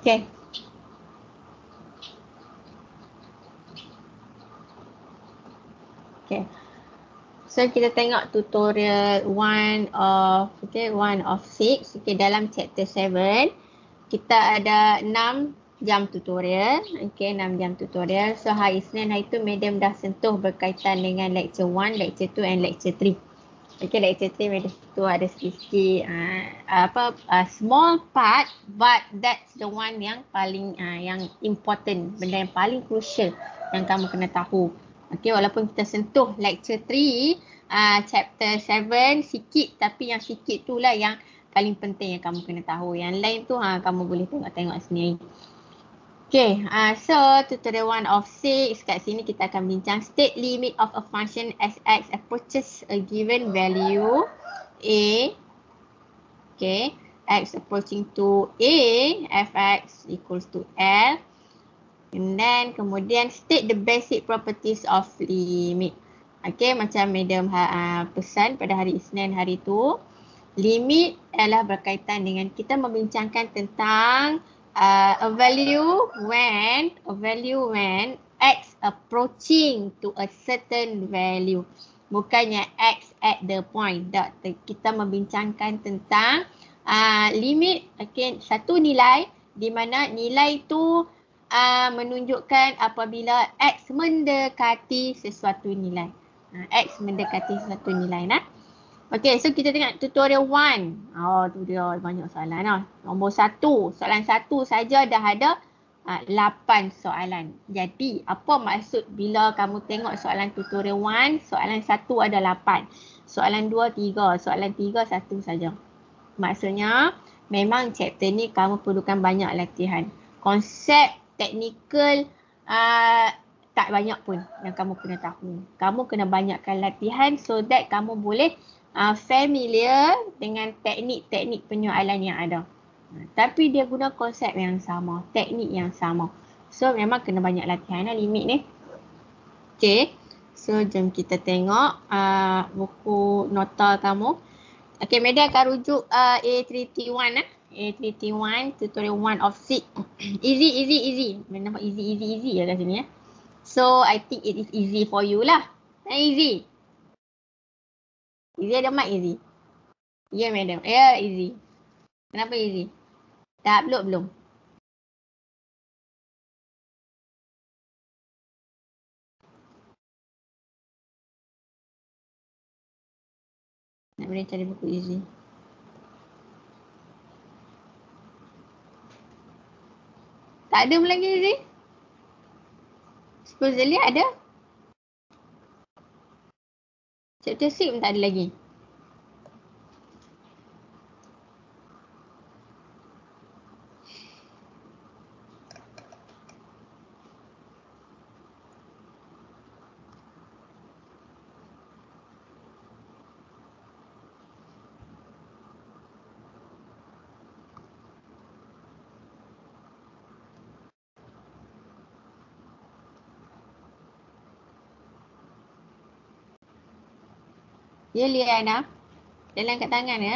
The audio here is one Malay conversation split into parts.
Okay. Okay. So kita tengok tutorial 1 of 6. Okay, dalam chapter 7 kita ada 6 jam tutorial. Okay, 6 jam tutorial. So hari Isnin hari tu madam dah sentuh berkaitan dengan lecture 1, lecture 2 and lecture 3. Okay, lecture 3 madam tu ada sikit small part, but that's the one yang paling yang important, benda yang paling crucial yang kamu kena tahu. Okay, walaupun kita sentuh lecture 3, chapter 7 sikit, tapi yang sikit tu lah yang paling penting yang kamu kena tahu. Yang lain tu kamu boleh tengok sendiri. Okay, so tutorial 1 of 6, kat sini kita akan bincang state limit of a function as x approaches a given value a. Okay, x approaching to a, fx equals to l. And then kemudian state the basic properties of limit. Okay, macam madam pesan pada hari Isnin hari tu, limit adalah berkaitan dengan kita membincangkan tentang a value when x approaching to a certain value. Bukannya x at the point. Kita membincangkan tentang limit, okay, satu nilai di mana nilai tu menunjukkan apabila x mendekati sesuatu nilai. X mendekati sesuatu nilai. Okay, so kita tengok tutorial 1. Oh, tu dia banyak soalan. Nombor 1. Soalan 1 saja dah ada 8 soalan. Jadi, apa maksud bila kamu tengok soalan tutorial 1, soalan 1 ada 8. Soalan 2, 3. Soalan 3, 1 saja. Maksudnya, memang chapter ni kamu perlukan banyak latihan. Konsep teknikal tak banyak pun yang kamu kena tahu. Kamu kena banyakkan latihan so that kamu boleh familiar dengan teknik-teknik penyoalan yang ada. Tapi dia guna konsep yang sama, teknik yang sama. So memang kena banyak latihan limit ni. Okay, so jom kita tengok buku nota kamu. Okay, madam akan rujuk A3T1 A3T1 tutorial 1 of 6. Easy. Nampak easy ya kat sini . So I think it is easy for you lah. Easy. Easy ada mic easy. Ya madam. Ya easy. Kenapa easy? Dah upload belum? Nak boleh cari buku easy. Tak ada lagi easy? Supposedly ada. Chapter 6 tak ada lagi. Ya Liana. Dalam kat tangan ya.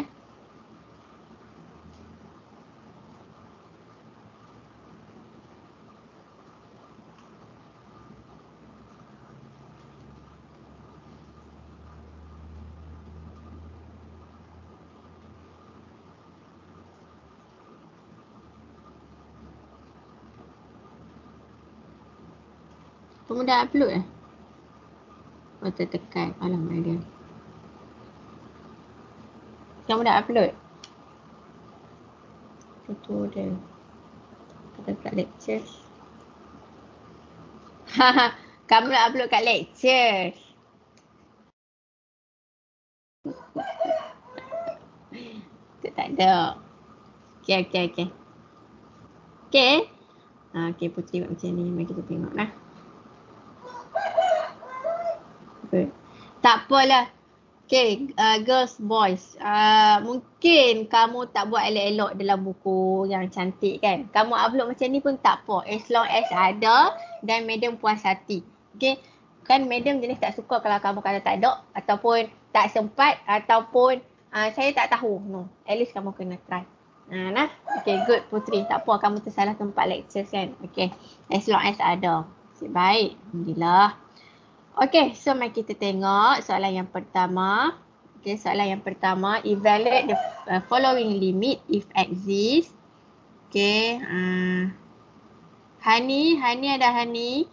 Kamu dah upload eh? Oh tertekan. Alamak dia. Kamu dah upload? Tutorial. Kita kat lecture. Kamu dah upload kat lecture. Tu tak ada. Okay. Okay. Okay, Putri buat macam ni. Mari kita tengok lah. Okay. Tak apalah. Okay, girls, boys. Mungkin kamu tak buat elok-elok dalam buku yang cantik kan. Kamu upload macam ni pun tak apa. As long as ada dan madam puas hati. Okay. Kan madam jenis tak suka kalau kamu kata tak ada. Ataupun tak sempat. Ataupun saya tak tahu. No. At least kamu kena try. Nah. Okay, good Putri. Tak apa kamu tersalah tempat lecture kan. Okay. As long as ada. Baik. Alhamdulillah. Okay, so mari kita tengok soalan yang pertama. Okay, soalan yang pertama. Evaluate the following limit if exist. Okay. Hani ada Hani.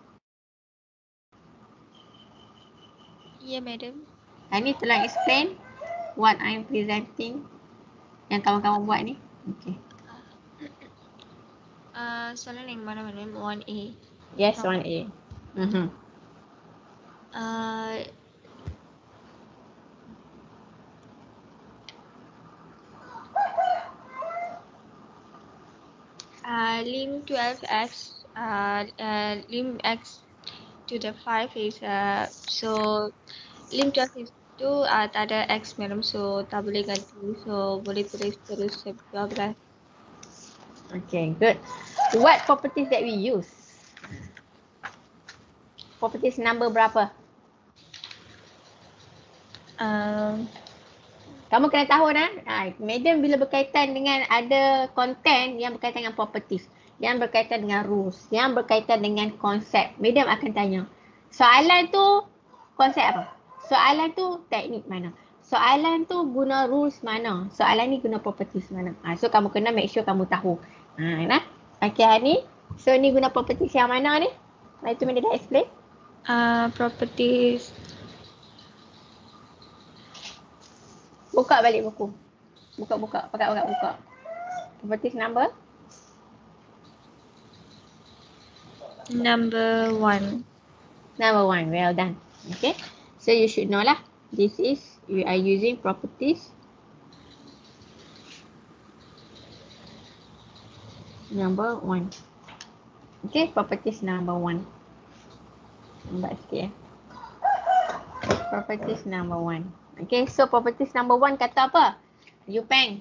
Ya, madam. Hani tolong explain what I'm presenting. Yang kawan-kawan buat ni. Okay. Soalan yang mana, madam? 1A. Yes, 1A. Lim 12x, lim x to the 5 is, so lim 12 itu tak ada x, madam, so tak boleh ganti, so boleh tulis terus 12. Okay, good. What properties that we use? Properties number berapa? Kamu kena tahu madam bila berkaitan dengan ada content yang berkaitan dengan properties, yang berkaitan dengan rules, yang berkaitan dengan konsep, madam akan tanya. Soalan tu konsep apa? Soalan tu teknik mana? Soalan tu guna rules mana? Soalan ni guna properties mana? So kamu kena make sure kamu tahu. Okay Hani. So ni guna properties yang mana ni? Itu mana dah explain? Properties. Buka balik buku. Buka. Properties number? Number 1. Number 1. Well done. Okay. So you should know lah. This is, we are using properties. Number 1. Okay. Properties number 1. Nampak sikit Properties number 1. Okay. So properties number 1 kata apa? Yupeng.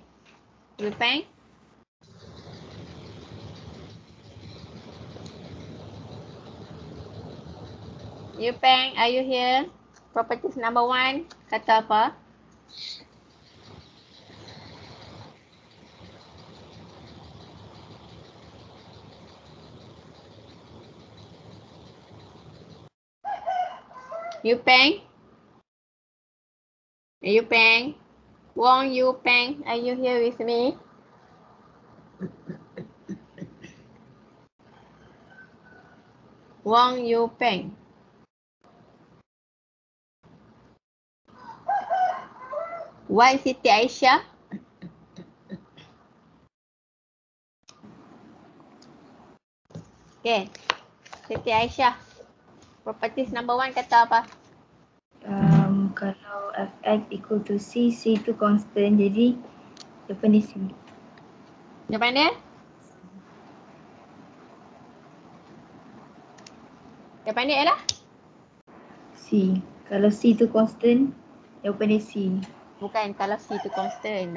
Yupeng, are you here? Properties number 1 kata apa? Yupeng? Wong Yupeng, are you here with me? Wong Yupeng. Why Siti Aisyah? Okay. Siti Aisyah. Properties number 1 kata apa? Kalau fx equal to c itu constant, jadi depan dia c. Depan dia? Depan dia ialah? C. Kalau c itu constant, depan dia c. Bukan kalau C tu constant.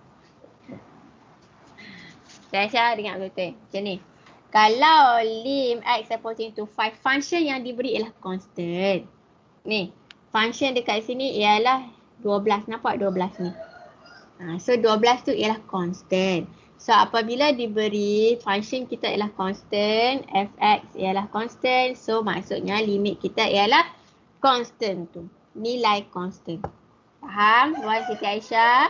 Saya dengar betul. Macam ni. Kalau lim x approaching to 5, function yang diberi ialah constant. Ni. Function dekat sini ialah 12. Nampak 12 ni? So 12 tu ialah constant. So apabila diberi function kita ialah constant, fx ialah constant. So maksudnya limit kita ialah constant tu. Nilai constant. Faham? Wahai Siti Aisyah?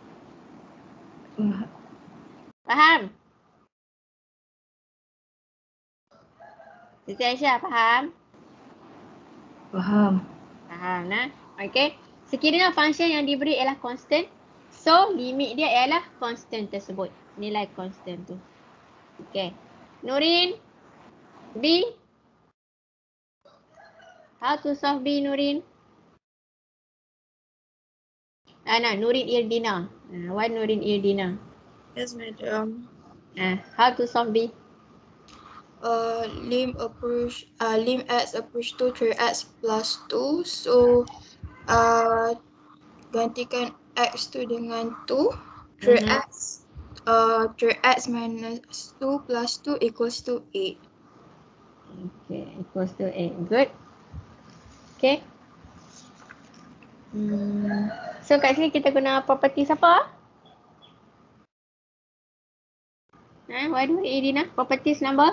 Faham? Siti Aisyah faham? Faham. Faham nah. Okay. Sekiranya function yang diberi ialah constant, so limit dia ialah constant tersebut. Nilai constant tu. Okay. Nurin? B? How to solve B, Nurin? Nurin Irdina. What Nurin Irdina? Yes, madam. How to solve B? Lim x approach to 3x plus 2. So gantikan x tu dengan 2. 3x 3x minus 2 plus 2 equals to 8. Okay, equals to 8. Good. Okay. So kat sini kita guna properties apa? Why do we Dina? Properties number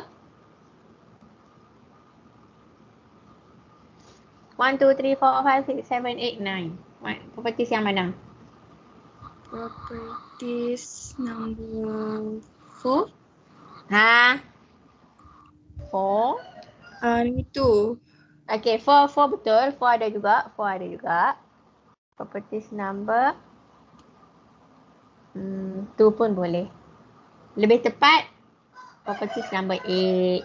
1, 2, 3, 4, 5, 6, 7, 8, 9. Properties yang mana? Properties number 4. 4. Ni 2. Okay, 4 betul. 4 ada juga. Properties number 2 pun boleh. Lebih tepat properties number 8.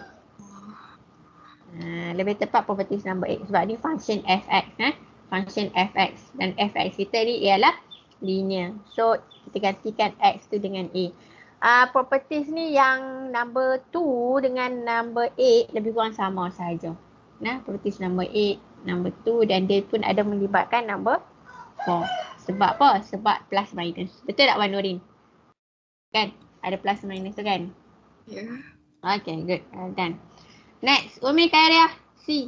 Lebih tepat properties number 8 sebab ni function fx. Function fx. Dan fx kita ni ialah linear. So, kita gantikan x tu dengan a. Properties ni yang number 2 dengan number 8 lebih kurang sama sahaja. Properties number 8, number 2 dan dia pun ada melibatkan number 4. Sebab apa? Sebab plus minus. Betul tak Wan Nurin? Kan? Ada plus minus tu kan? Ya. Yeah. Okay, good. Done. Next, Umi Khairiah C.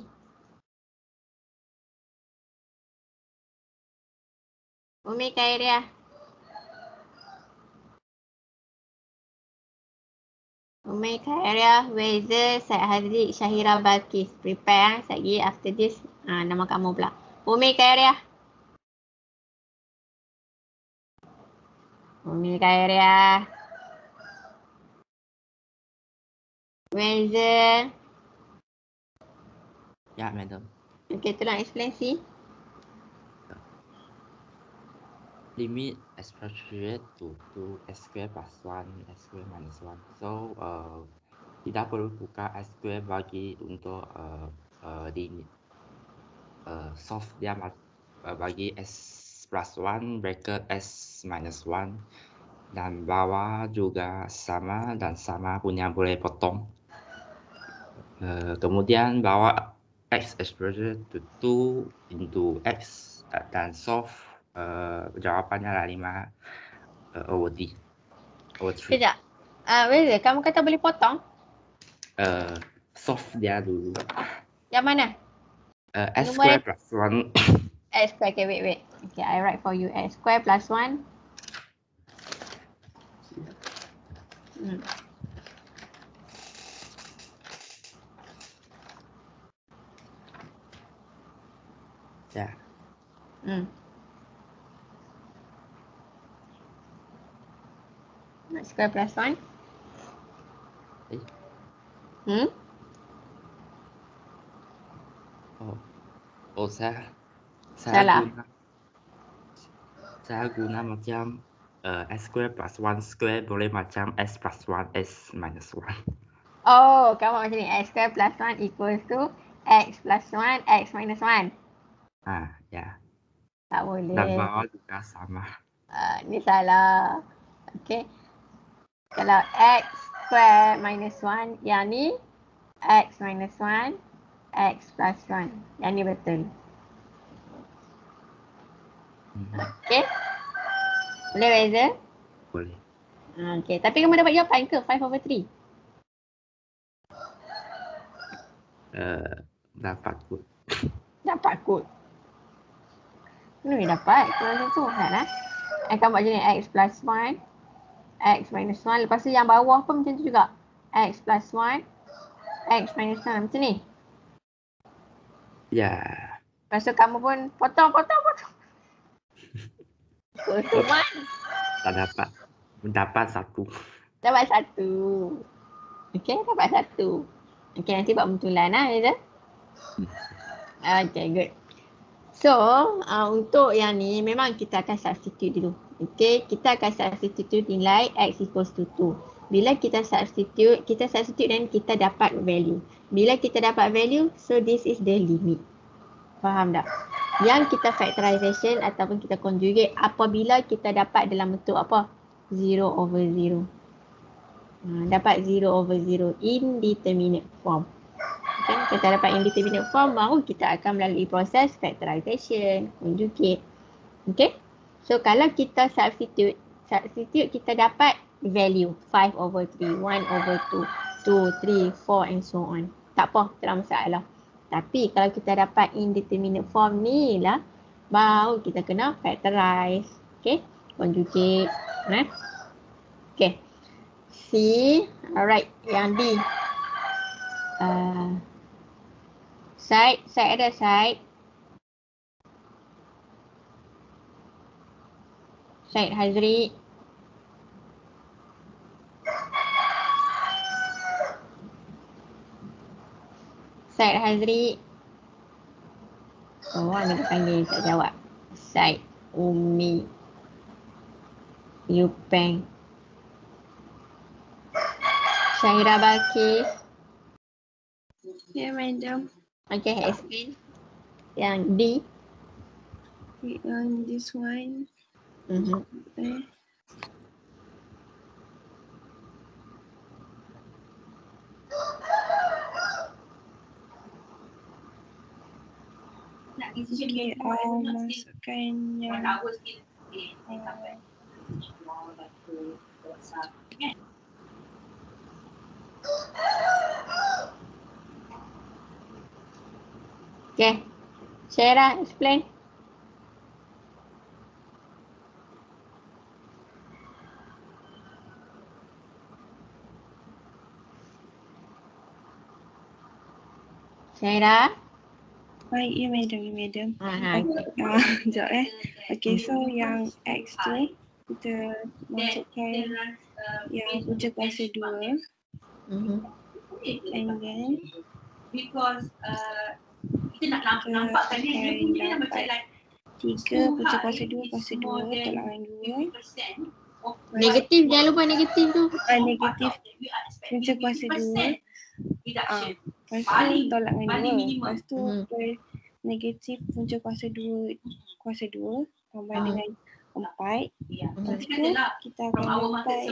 Umi Khairiah. Umi Khairiah, Weza, Syed Haziq, Syahira Balkis. Prepare sekejap lagi. After this, nama kamu pula. Umi Khairiah. Umi Khairiah. Weza. Ya, madam. Okay, tolong explain C. Limit exponential to 2x square plus 1 x square minus 1. So, kita perlu buka x square bagi untuk limit. Solve dia bagi x plus 1 bracket x minus 1. Dan bawah juga sama dan sama punya boleh potong. Kemudian bawa x exponential to 2 into x dan solve jawapannya lah 5 over 3. Sekejap. Weza, kamu kata boleh potong? Solve dia dulu. Yang mana? X square plus 1. X square, okay, wait. Okay, I write for you. X square plus 1. Ya. X square plus 1. Saya guna macam x square plus 1 square boleh macam x plus 1 x minus 1. Oh, kamu macam ni. X square plus 1 equals to x plus 1 x minus 1. Ya. Tak boleh. Dan bawah juga sama. Ni salah. Okay. Kalau x square minus 1, yang ni x minus 1 x plus 1. Yang ni betul. Okay. Boleh Reza? Boleh. Okay. Tapi kamu dapat jawapan ke 5 over 3? Dapat kot. Dapat kot. Mana dapat? Kalau macam tu kan Kamu buat macam ni x plus 1 x minus 1. Lepas tu yang bawah pun macam tu juga. X plus 1 x minus 1 macam ni. Ya. Lepas tu kamu pun potong. Kuman. Tak dapat. Dapat 1. Dapat 1. Okay, dapat 1. Okay, nanti buat bentulan Reza. Okay, good. So, untuk yang ni memang kita akan substitute dulu. Okay, kita akan substitute nilai x equals to 2. Bila kita substitute dan kita dapat value. Bila kita dapat value, so this is the limit. Faham tak? Yang kita factorization ataupun kita conjugate apabila kita dapat dalam bentuk apa? 0 over 0. Dapat 0 over 0 indeterminate form. Okay, kita dapat indeterminate form, baru kita akan melalui proses factorization, conjugate. Okay. So kalau kita substitute kita dapat value 5 over 3, 1 over 2, 2, 3, 4 and so on. Tak apa, tak ada masalah. Tapi kalau kita dapat indeterminate form ni lah, baru kita kena factorize. Okay. Conjugate. Okay. C. Alright, yang D. Side ada side. Side Hazri. Side Hazri. Oh, ada panggil tak jawab. Side Umi. Yupeng. Syahira Balkis. Yeah, madam. Okay, explain. Yang D. This one. Masukkan yang Okay. Syahira, explain. Syahira. baik, ya madam. Aha. Sekejap Okay, so yang X tu kita masukkan yang punca kuasa 2 and then because kita nak nampakkan dia mungkin dia macam like 3 punca kuasa 2 kuasa 2 tolak dengan 2. Negatif, jangan lupa negatif tu. Negatif punca kuasa 2. Lepas tu tolak dengan 2. Lepas tu negatif punca kuasa 2 tambah dengan 4. Lepas tu kita akan dapat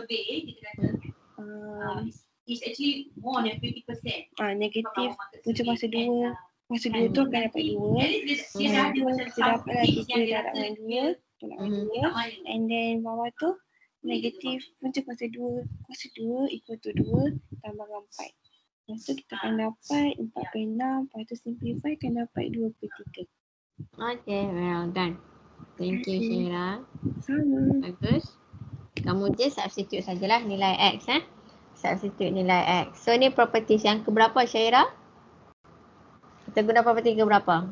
is actually more than 50%. Negatif punca kuasa 2 tu akan dapat 2. Lepas tu kita dapat lagi 3 darab dengan 2 tolak dengan 2. And then bawah tu negatif punca kuasa 2 equal to 2 tambah dengan 4. Lepas tu kita akan dapat 4/6. Lepas tu simplify akan dapat 2/3. Okay, well done. Thank you, Syahira. Sama. Bagus. Kamu je substitute sajalah nilai X. Substitute nilai X. So, ni properties yang keberapa, Syahira? Kita guna property keberapa?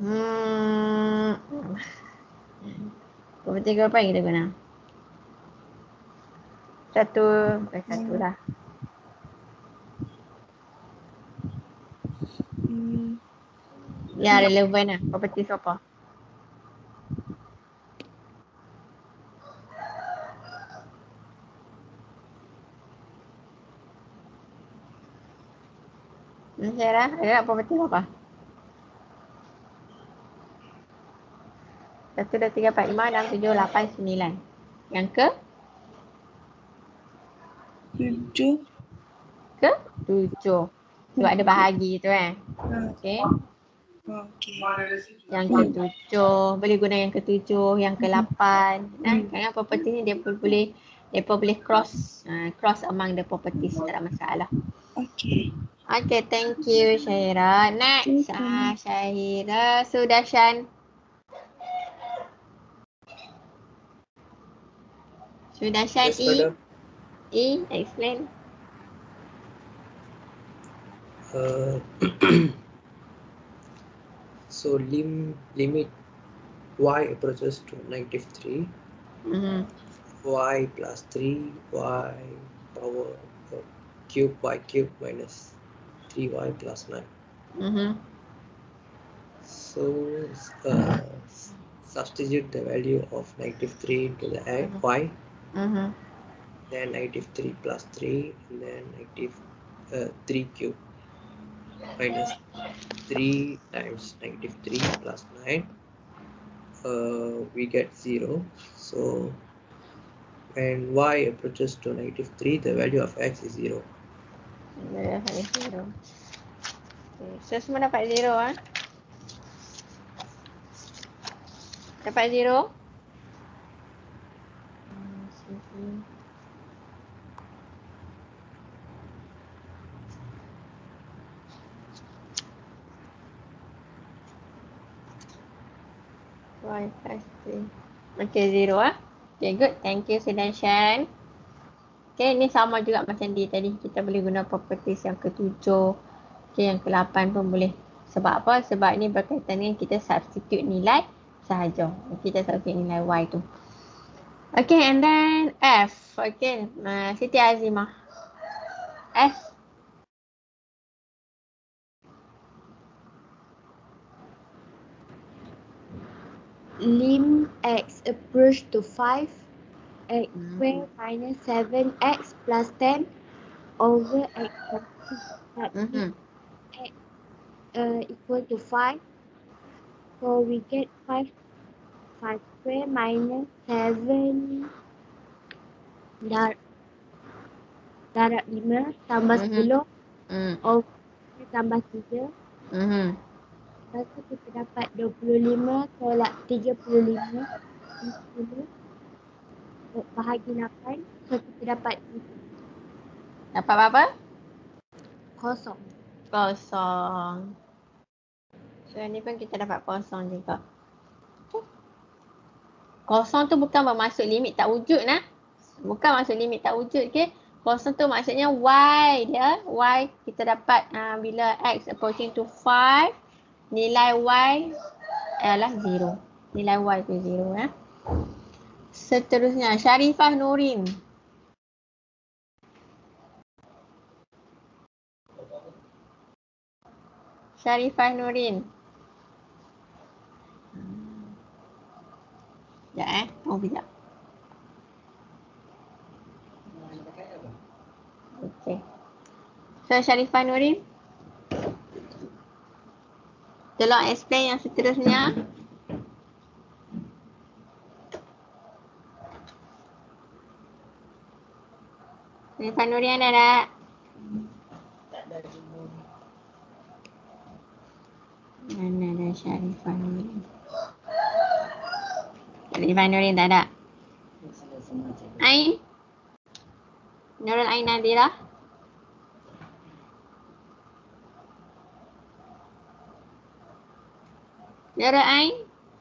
Property keberapa yang kita guna? Satu lah. Ya, relevan lah. Property apa? Syahira, ada tak property apa? 1, 2, 3, 4, 5, 6, 7, 8, 9. Yang ke? 7. Ke? 7. Sebab ada bahagi tu Okay. Yang ke-7. Boleh guna yang ke-7, yang ke-8. Kerana property ni dia boleh cross among the properties, tak ada masalah. Okay, thank you, Syahira. Next, Syahira Sudarshan. Sudarshan, E, explain. So limit y approaches to -3, y plus 3, y power cube y cube minus 3y plus 9. So substitute the value of -3 into the y, then -3 plus 3, and then -3 cube minus 3 times -3 plus 9. We get 0. So when y approaches to -3, the value of x is 0. Okay, so semua dapat 0 Dapat 0? Y plus 3. Okay, 0 Okay, good. Thank you, Sudarshan. Okay, ni sama juga macam D tadi. Kita boleh guna properties yang ke-7. Okay, yang ke-8 pun boleh. Sebab apa? Sebab ni berkaitan dengan kita substitute nilai sahaja. Kita substitute nilai Y tu. Okay, and then F. Okay, Siti Azimah. F. Lim x approach to 5 x square minus 7x plus 10 over x plus 2 x equal to 5. So we get 5 square minus 7 darab 5 tambah 10 over tambah 3. Lepas tu kita dapat 25 tolak 35 10 bahagi 8. So kita dapat Dapat apa? kosong. Kosong. So ni pun kita dapat kosong juga. Kosong tu bukan bermaksud limit tak wujud nah. Bukan maksud limit tak wujud ke. Kosong tu maksudnya Y dia. Y kita dapat bila X approaching to 5. Nilai Y adalah 0. Nilai Y tu 0 ya. Seterusnya Syarifah Nurin. Syarifah Nurin. Sekejap Oh sekejap. Okay. So Syarifah Nurin. Tolong explain yang seterusnya. Syarifah Nurin ada tak? Mana ada Syarifah Nurin? Syarifah Nurin tak ada? Ain? Nurul Ain Nadira? Nurul Ain?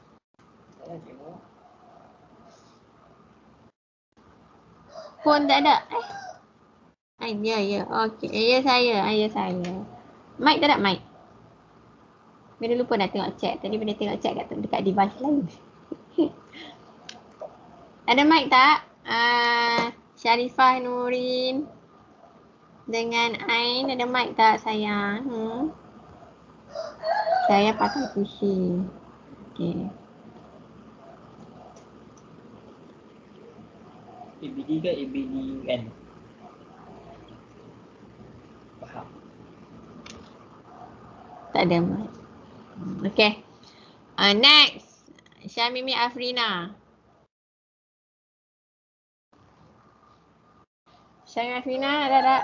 Pun tak ada? Ain, ya. Okey, ya saya. Mic tak ada mic? Bila lupa nak tengok chat. Tadi bila tengok chat dekat device lain. Ada mic tak? Syarifah Nurin dengan Ain ada mic tak sayang? Saya pakai PC. Okey. ABD ke ABDUN? Faham. Tak ada mic. Okey. Next. Syamimi Afrina. Syamimi Afrina ada tak?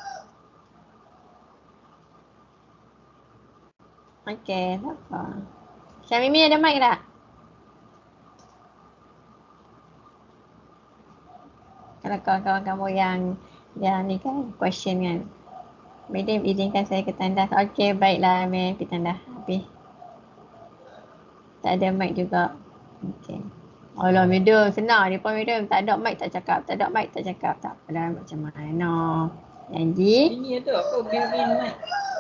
Okey, tak apa. Syamimi ada mic tak? Kalau kawan-kawan kamu yang ni kan question kan. Madam izinkan saya ke tandas. Okey, baiklah Madam pergi tandas. Habis. Tak ada mic juga. Okey. Alah Madam, senang dia pun Madam. Tak ada mic tak cakap. Tak apalah macam mana. Janji. Ini ada apa built-in mic?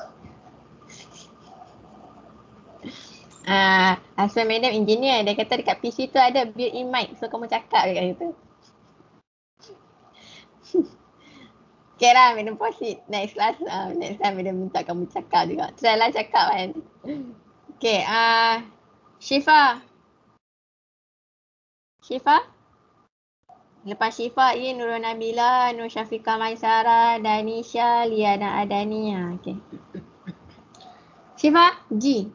Asal Madam engineer, dia kata dekat PC tu ada built-in mic. So kamu cakap dekat situ. Okay lah, Madam proceed. Next class, next time Madam minta kamu cakap juga. Try lah cakap kan. Okay, Syifa. Lepas Syifa, Nurul Nabila, Nur Syafiqah Maisara, Danisha, Liana Adania. Okay. Syifa, G.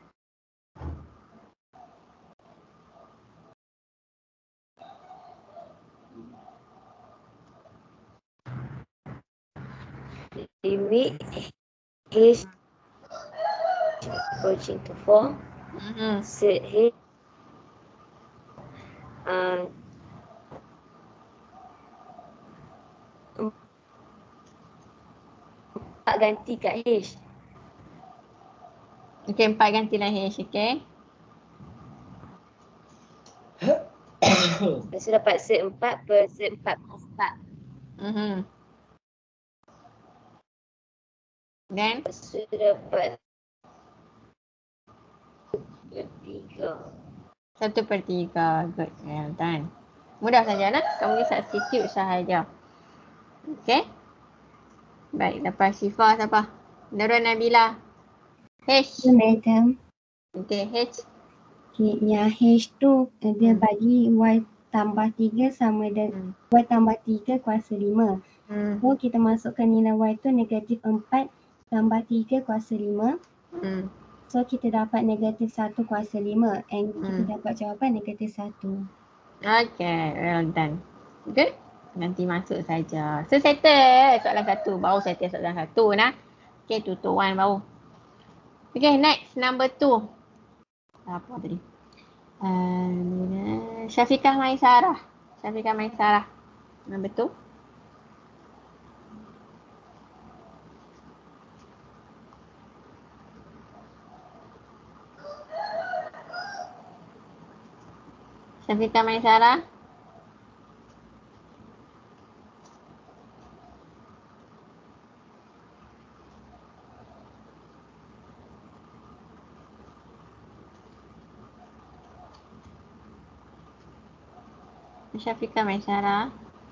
Limit H approaching to 4. Set H empat ganti kat H. Okay, 4 gantilah H, okay. Lepas tu dapat set 4 per set 4 plus 4. Then Dapat 1/3. Good. Well done. Mudah saja nak. Kamu boleh substitute sahaja. Okay. Baik, lepas Syifa siapa? Nurul Nabila. H. Madam. Okay, H. Okay, yang H tu dia bagi Y tambah 3 sama dengan Y tambah 3 kuasa 5. So kita masukkan nilai Y tu negatif 4 tambah 3 kuasa 5. So kita dapat negatif 1 kuasa 5 and kita dapat jawapan negatif 1. Okay, well done. Good. Nanti masuk saja. So settle soalan 1. Baru settle soalan 1 nah. Okay, tutor 1 baru. Okay, next number 2. Apa tadi? Syafiqah Maisarah. Syafiqah Maisarah. Number 2. Syafiqah Maisarah. Syafiqah Maisarah.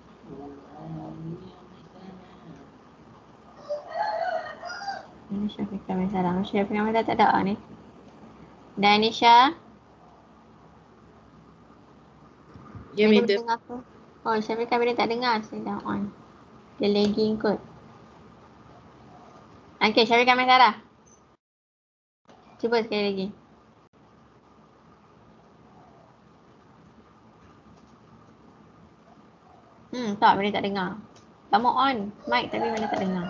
Ini Syafiqah Maisarah. Syafiqah Maisarah tak ada ni. Danisha. Ya, Madam madam. dengar aku. Oh, Syafiqah Madam tak dengar. Saya dah on. Dia lagging kot. Okay, Syafiqah Maisarah. Cuba sekali lagi. Tak, Madam tak dengar. Kamu on mic tapi Madam tak dengar.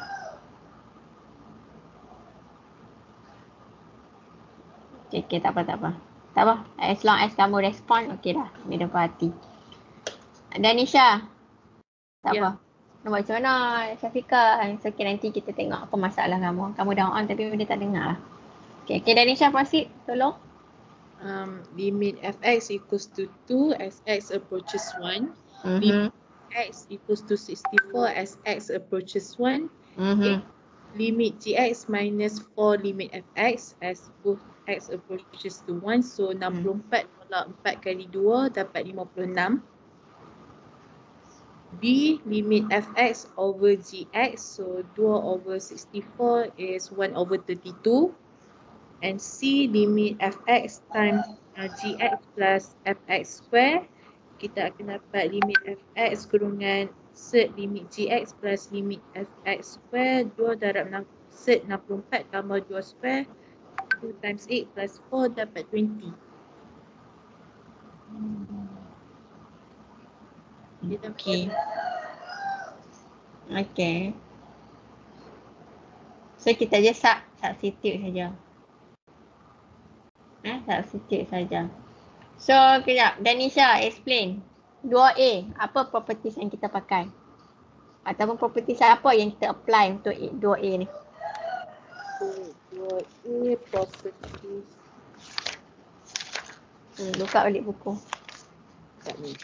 Okay, tak apa. Tak apa. As long as kamu respond, okay dah. Madam perhati. Danisha. Tak apa. Nak buat macam mana Syafiqah? So, okay, nanti kita tengok apa masalah kamu. Kamu dah on tapi Madam tak dengar lah. Okay, Danisha proceed. Tolong. Limit fx equals to 2 as x approaches 1. Limit x equals to 64 as x approaches 1. Limit gx minus 4 limit fx as both x approaches to 1. So 64 tolak 4 kali 2 dapat 56. B, limit fx over gx. So 2 over 64 is 1 over 32. And C, limit fx times gx plus fx square. Kita akan dapat limit fx kurungan set limit gx plus limit fx square. 2 darab set 64 tambah 2 square. 2 times 8 plus 4 dapat 20. Okay. So kita je substitute saja. Substitute saja. So kejap, Danisha explain. 2A, apa properties yang kita pakai? Ataupun properties apa yang kita apply untuk 2A ni? 2A properties. Buka balik buku. Tak ni.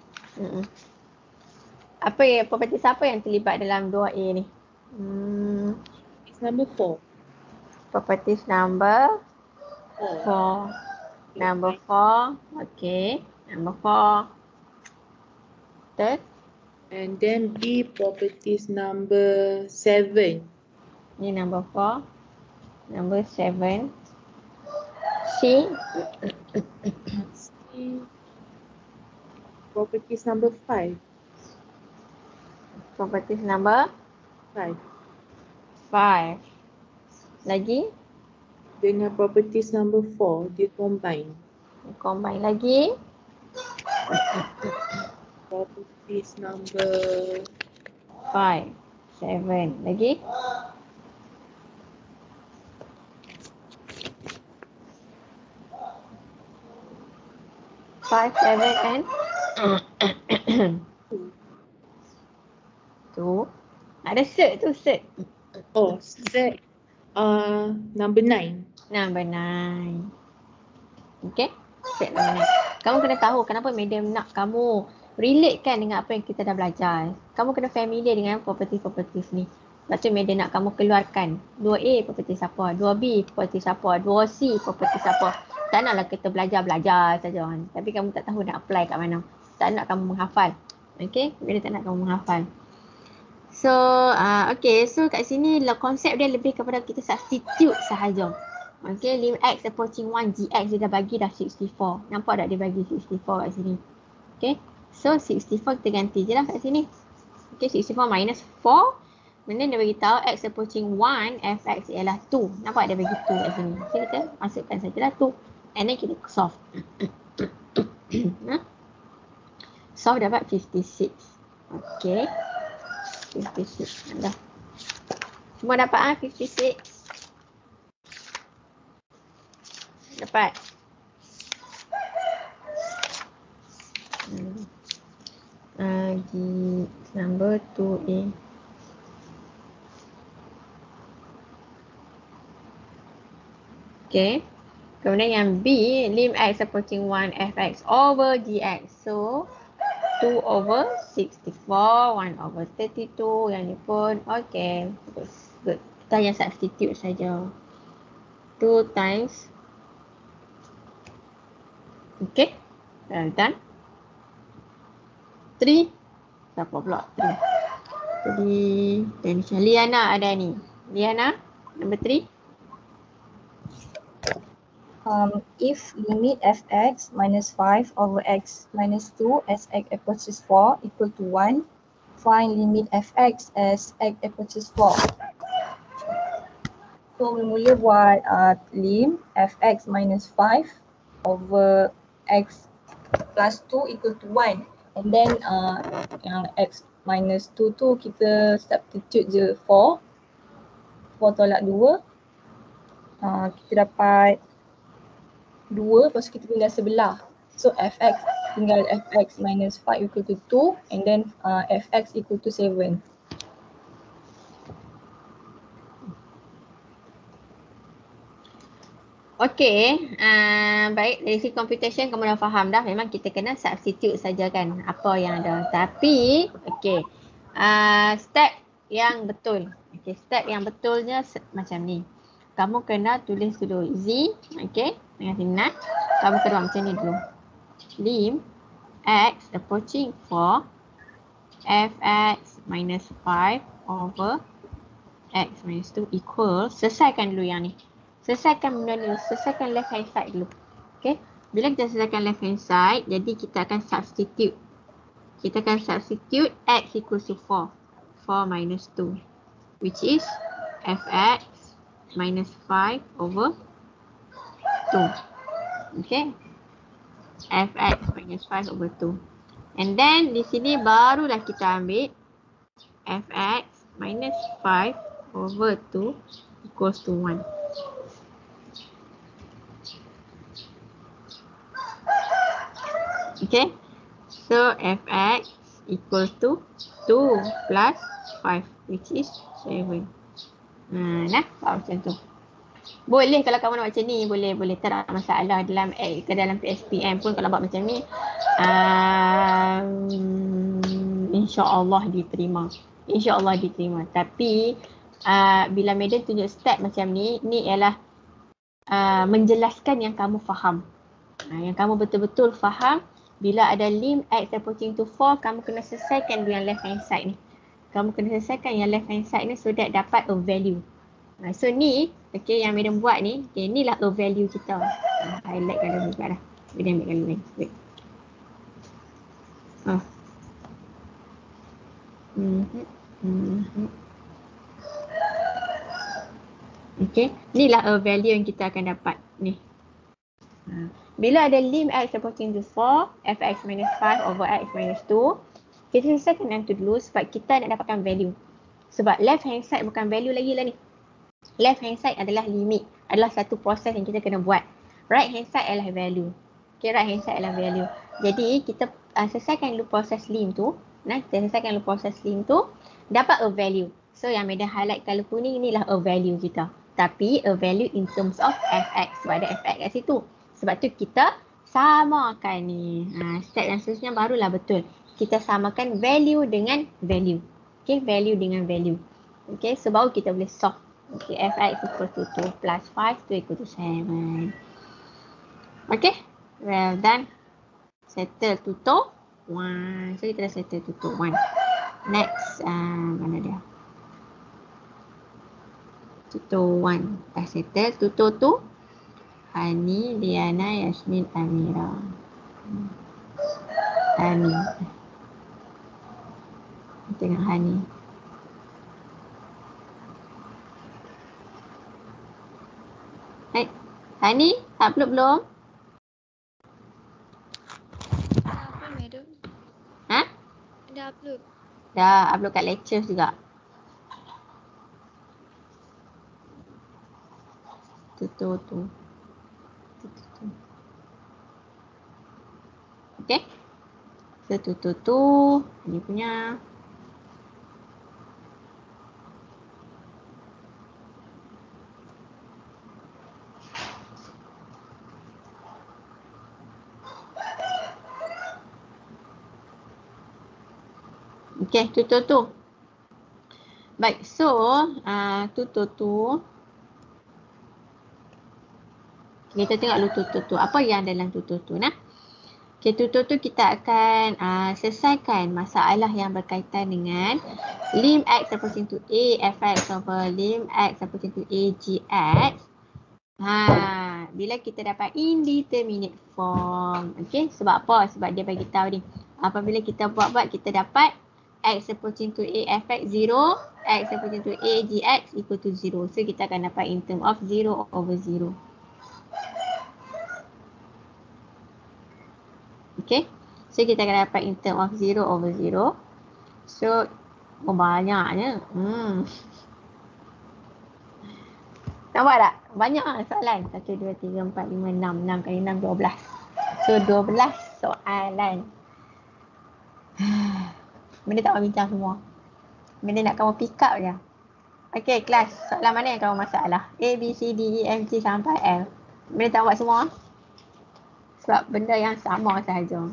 Apa properties apa yang terlibat dalam 2A ni? It's number 4. Properties number 4. Number 4. Okay. Number 4. Third. And then B properties number 7. Ni number 4. Number 7. C. C. Properties number 5. Properties number 5. Lagi? Dengan properties number 4, dia combine. Combine lagi? Properties number 5, 7. Lagi? Five, 7 and 2. Ada set tu, set. Oh, set number 9. Number 9. Okay? Set number 9. Kamu kena tahu kenapa madam nak kamu relate kan dengan apa yang kita dah belajar. Kamu kena familiar dengan properties ni. Sebab tu Medan nak kamu keluarkan 2A properties apa, 2B properties apa, 2C properties apa. Tak naklah kita belajar saja kan. Tapi kamu tak tahu nak apply kat mana. Tak nak kamu menghafal. Okay, Medan tak nak kamu menghafal. So, okay, so kat sini konsep dia lebih kepada kita substitute sahaja. Okay, lim x approaching 1 gx dia dah bagi dah 64. Nampak tak dia bagi 64 kat sini? Okay, so 64 kita ganti je lah kat sini. Okay, 64 minus 4. Kemudian dia bagi tahu x approaching 1 fx ialah 2. Nampak dia bagi 2 kat sini. Okay, kita masukkan sajalah 2. And then kita solve. Solve dapat 56. Okay. 56. Dah. Semua dapat 56. Dapat. Number 2A. Okay. Kemudian yang B, lim x approaching 1 fx over gx. So 2 over 64, 1 over 32. Yang ni pun okay. Good. Kita hanya substitute saja. 2 times. Okay. Done. 3. Siapa pula? 3. Dan Liana ada ni. Liana, number 3. If limit fx minus 5 over x minus 2 as x approaches 4 equal to 1, find limit fx as x approaches 4. So, mula buat lim fx minus 5 over x plus 2 equal to 1. And then yang x minus 2 tu kita substitute je 4. 4 tolak 2. Kita dapat 2, lepas tu kita tinggal sebelah. So fx tinggal fx minus 5 equal to 2 and then fx equal to 7. Okay, baik, dari segi computation kamu dah faham dah. Memang kita kena substitute saja kan apa yang ada. Tapi, okay, step yang betul. Okay, step yang betulnya macam ni. Kamu kena tulis dulu Z, okay, dengan sini. Kamu kena buat macam ni dulu. Lim x approaching 4 fx minus 5 over x minus 2 equal, selesaikan dulu yang ni. Selesaikan benda ni, selesaikan left hand side dulu. Okay, bila kita selesaikan left hand side, jadi kita akan substitute. Kita akan substitute x equals to 4. 4 minus 2, which is fx minus 5 over 2. Okay, fx minus 5 over 2. And then di sini barulah kita ambil fx minus 5 over 2 equals to 1. Okay, so fx equals to 2 plus 5, which is 7. Nah, macam tu. Boleh kalau kamu nak macam ni, boleh tak ada masalah dalam PSPM pun kalau buat macam ni. InsyaAllah diterima. InsyaAllah diterima. Tapi bila Medan tunjuk step macam ni ialah menjelaskan yang kamu faham. Yang kamu betul-betul faham. Bila ada lim x approaching to 4, kamu kena selesaikan yang left hand side ni. Kamu kena selesaikan yang left hand side ni so that dapat a value. So ni, okay, yang Medan buat ni, okay, inilah a value kita. Highlight kan dulu dah. Medan ambil kan lain. Wait. Okay, inilah a value yang kita akan dapat ni. Bila ada lim x approaching to 4, fx minus 5 over x minus 2, kita selesaikan yang tu dulu sebab kita nak dapatkan value. Sebab left hand side bukan value lagi lah ni. Left hand side adalah limit, adalah satu proses yang kita kena buat. Right hand side adalah value. Okay, right hand side adalah value. Jadi kita selesaikan dulu proses lim tu. Kita selesaikan dulu proses lim tu, dapat a value. So yang Medan highlight colour kuning inilah a value kita. Tapi a value in terms of fx, sebab ada fx kat situ. Sebab tu kita samakan ni. Step yang seterusnya barulah betul. Kita samakan value dengan value. Okay, value dengan value. Okay, so baru kita boleh solve. Okay, fx equal to 2 plus 5, 2 equal to 7. Okay, well done. Settle tutup 1. So kita dah settle tutup 1. Next, mana dia? Tutup 1. Dah settle tutup tu. Hani, Liana, Yasmin, Amira. Hani. Tengok Hani. Hai, Hani, upload belum? Apa madam? Ha? Dah upload. Dah upload kat lectures juga. Tutup tu. Okay. So tu ni punya. Okay, tu. Baik, so tu. Kita tengok dulu tu. Apa yang dalam tu nah? Okay, tu kita akan selesaikan masalah yang berkaitan dengan lim x approaching to a fx over lim x approaching to a gx. Bila kita dapat indeterminate form. Okay, sebab apa? Sebab dia bagi tahu ni. Apabila kita buat kita dapat x approaching to a fx 0, x approaching to a gx equal to 0. So kita akan dapat in term of 0 over 0. Okay, so kita akan dapat in term of 0 over 0. So, banyaknya. Nampak tak? Banyak soalan. 1, 2, 3, 4, 5, 6. 6 kali 6, 12. So, 12 soalan. Benda tak mau bincang semua. Benda nak kamu pick up je. Okay, kelas. Soalan mana yang kamu masalah? A, B, C, D, E, F, G sampai L. Benda tak buat semua. Sebab benda yang sama sahaja.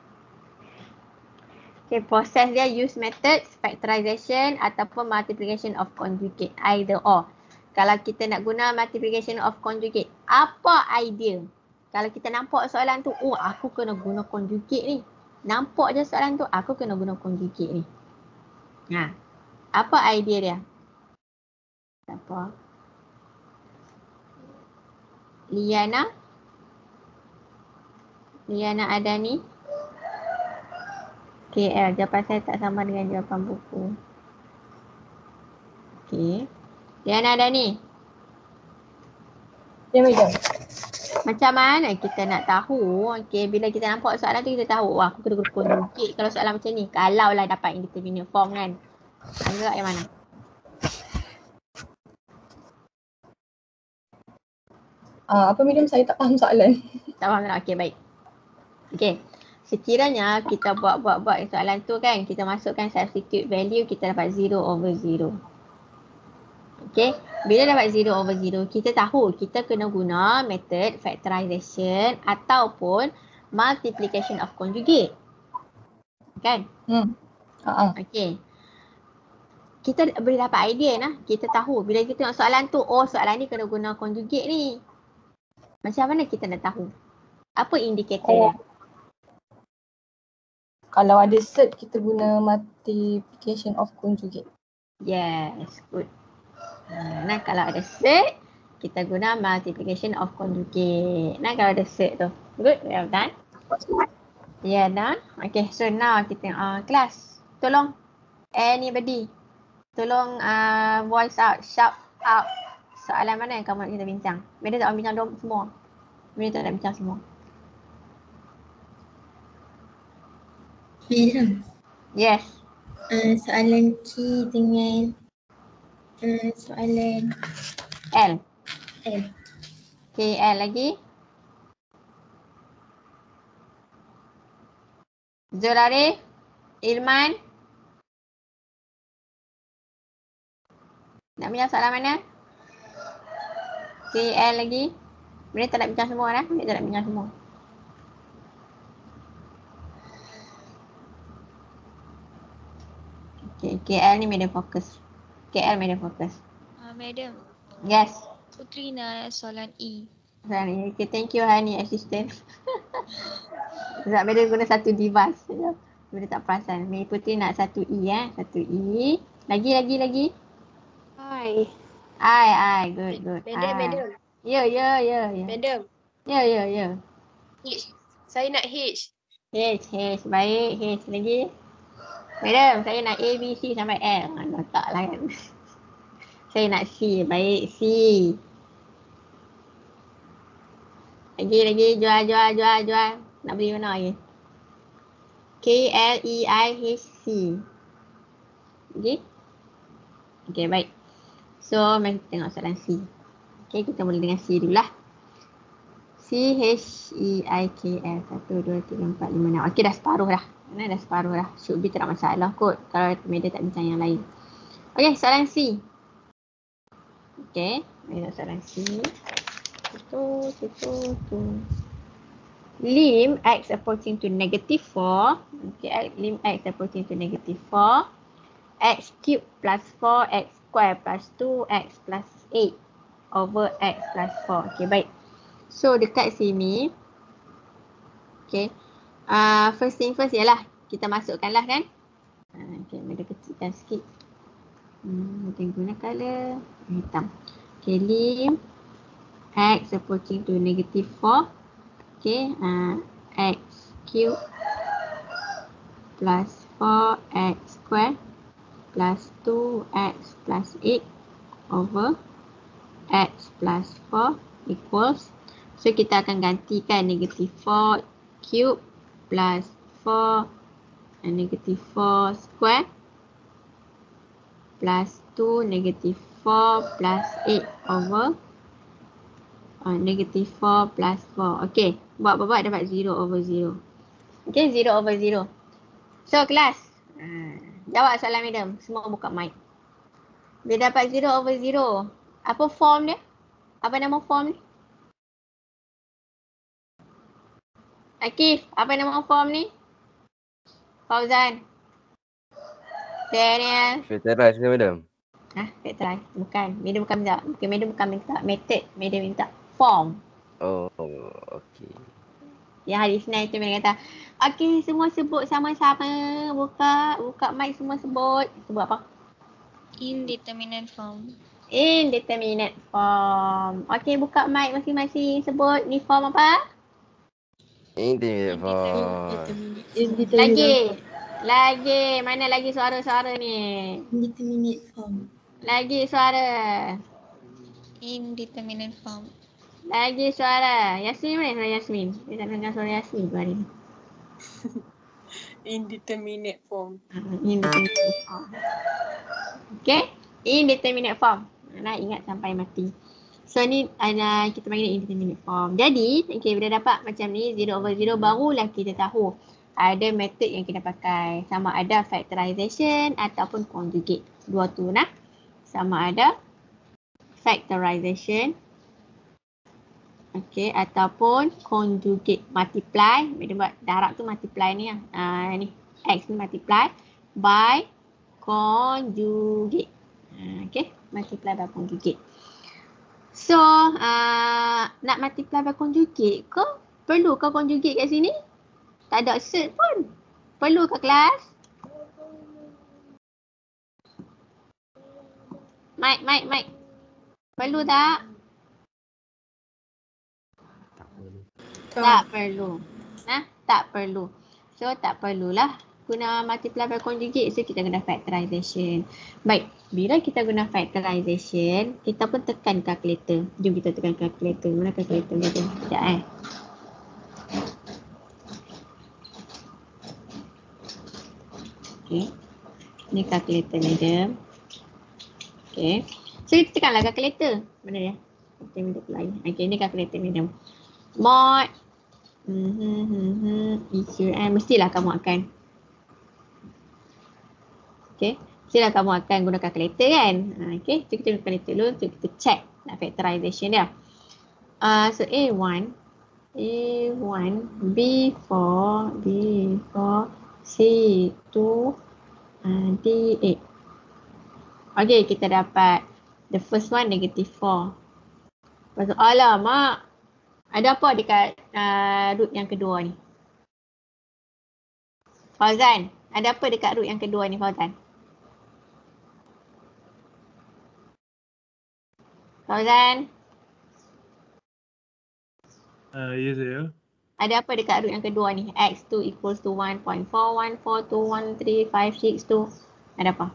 Okay, proses dia use method factorization ataupun multiplication of conjugate. Either or. Kalau kita nak guna multiplication of conjugate, apa idea? Kalau kita nampak soalan tu, oh aku kena guna conjugate ni. Nampak je soalan tu, aku kena guna conjugate ni. Apa idea dia? Apa? Liana Adani. KL, jawapan saya tak sama dengan jawapan buku. Okay. Liana Adani. Ya, madam. Macam mana kita nak tahu? Okay, bila kita nampak soalan tu kita tahu, wah aku kena guna conjugate kalau soalan macam ni. Kalau lah dapat indeterminate form kan. Agak yang mana? Apa madam, saya tak faham soalan. Tak faham tak? Okay, baik. Okay. Sekiranya kita buat soalan tu kan, kita masukkan substitute value, kita dapat 0 over 0. Okay. Bila dapat 0 over 0, kita tahu kita kena guna method factorization ataupun multiplication of conjugate. Kan? Okay. Kita boleh dapat idea nah. Kita tahu bila kita tengok soalan tu, oh soalan ni kena guna conjugate ni. Macam mana kita nak tahu? Apa indikator dia? Kalau ada set, kita guna multiplication of conjugate. Yes, good. Nah, kalau ada set, kita guna multiplication of conjugate. Nah, kalau ada set tu. Good, well done. Yeah, done. Okay, so now kita kelas. Tolong anybody. Tolong voice out, shout out. Soalan mana yang kamu nak kita bincang? Benda tak nak bincang semua. Benda tak nak bincang semua. Madam. Yes. Soalan Q dengan soalan L. L. Okay, L lagi. Zurari, Ilman. Nak bincang soalan mana? Okay, L lagi. Benda tak nak bincang semua dah. Benda tak nak bincang semua. KL ni medium focus. KL medium focus. Madam. Yes. Putri nak soalan E. Soalan E. Okay, thank you Hani, assistant. Sebab Madam guna satu device. Dia tak perasan. Putri nak satu E Satu E. Lagi. Hi. I. Good. Madam. Ya. Madam. Ya. H. Saya nak H. H. Baik. H lagi. Madam, saya nak A, B, C sampai L. Tak lah kan. Saya nak C. Baik, C. Lagi. Jual. Nak beli mana lagi? K, L, E, I, H, C. Okay, baik. So, mari kita tengok soalan C. Okay, kita mula dengan C dulu lah. C, H, E, I, K, L. 1, 2, 3, 4, 5, 6. Okay, dah separuh dah. Dah separuh dah. Should be tak ada masalah kot. Kalau media tak bincang yang lain. Okay, soalan C. Okay, mari tengok soalan C. Tu. Lim x approaching to negative 4. Okay, lim x approaching to negative 4. X cube plus 4, x square plus 2, x plus 8 over x plus 4. Okay, baik. So, dekat sini. Okay. First thing first ialah kita masukkanlah kan. Okay, kita kecilkan sikit. Kita guna color hitam. Okay, lim x approaching to negative 4. Okay, x cube plus 4x square plus 2x plus 8 over x plus 4 equals. So, kita akan gantikan negative 4 cube plus 4 and negative 4 square plus 2 negative 4 plus 8 over negative 4 plus 4. Okay, buat dapat 0 over 0. Okay, 0 over 0. So, kelas. Jawab soalan madam. Semua buka mic. Dia dapat 0 over 0. Apa form dia? Apa nama form ni? Akif, apa nama form ni? Fauzan. Daniel. Factorize ke madam? Factorize. Bukan. Madam bukan minta. Madam bukan minta method. Madam minta form. Oh, okey. Ya, hari Senin tu Madam kata, okey, semua sebut sama-sama. Buka mic semua sebut. Sebut apa? Indeterminate form. Indeterminate form. Okey, buka mic masing-masing. Sebut ni form apa? Indeterminate form. Lagi. Mana lagi suara-suara ni? Indeterminate form. Lagi suara. Indeterminate form. Lagi suara. Yasmin mana suara Yasmin? Dia tak dengar suara Yasmin tu hari ni. Indeterminate form. Indeterminate form. Okay. Indeterminate form. Nak ingat sampai mati. So ni kita panggil indeterminate form. Jadi, okay, bila dapat macam ni 0 over 0 barulah kita tahu ada method yang kita pakai. Sama ada factorization ataupun conjugate. Dua tu nah. Sama ada factorization. Okay, ataupun conjugate multiply. Bila buat darab tu multiply ni lah. Ni x ni multiply by conjugate. Okay, multiply by conjugate. So, nak multiply by conjugate ke? Perlu ke conjugate kat sini? Tak ada cert pun. Perlu ke kelas? Mike. Perlu tak? Tak perlu. Tak perlu. So, tak perlulah guna multiply by conjugate. So, kita guna factorization. Baik, bila kita guna factorization, kita pun tekan calculator. Jom kita tekan calculator. Mana calculator kita? Sekejap Okay. Ni calculator madam. Okay. So, kita tekanlah calculator. Mana dia? Okay, ni calculator madam. Mod. Mestilah kamu akan. Okay. Mestilah kamu akan guna calculator kan. Okay. So, kita guna calculator dulu untuk kita check factorization dia. So, A1. B4. C2. D8. Okay, kita dapat the first one negative 4. Lepas tu, alamak. Ada apa dekat root yang kedua ni? Fauzan, ada apa dekat root yang kedua ni Fauzan? Fauzan? Ya saya. Ada apa dekat root yang kedua ni? X2 equals to 1.414213562. Ada apa?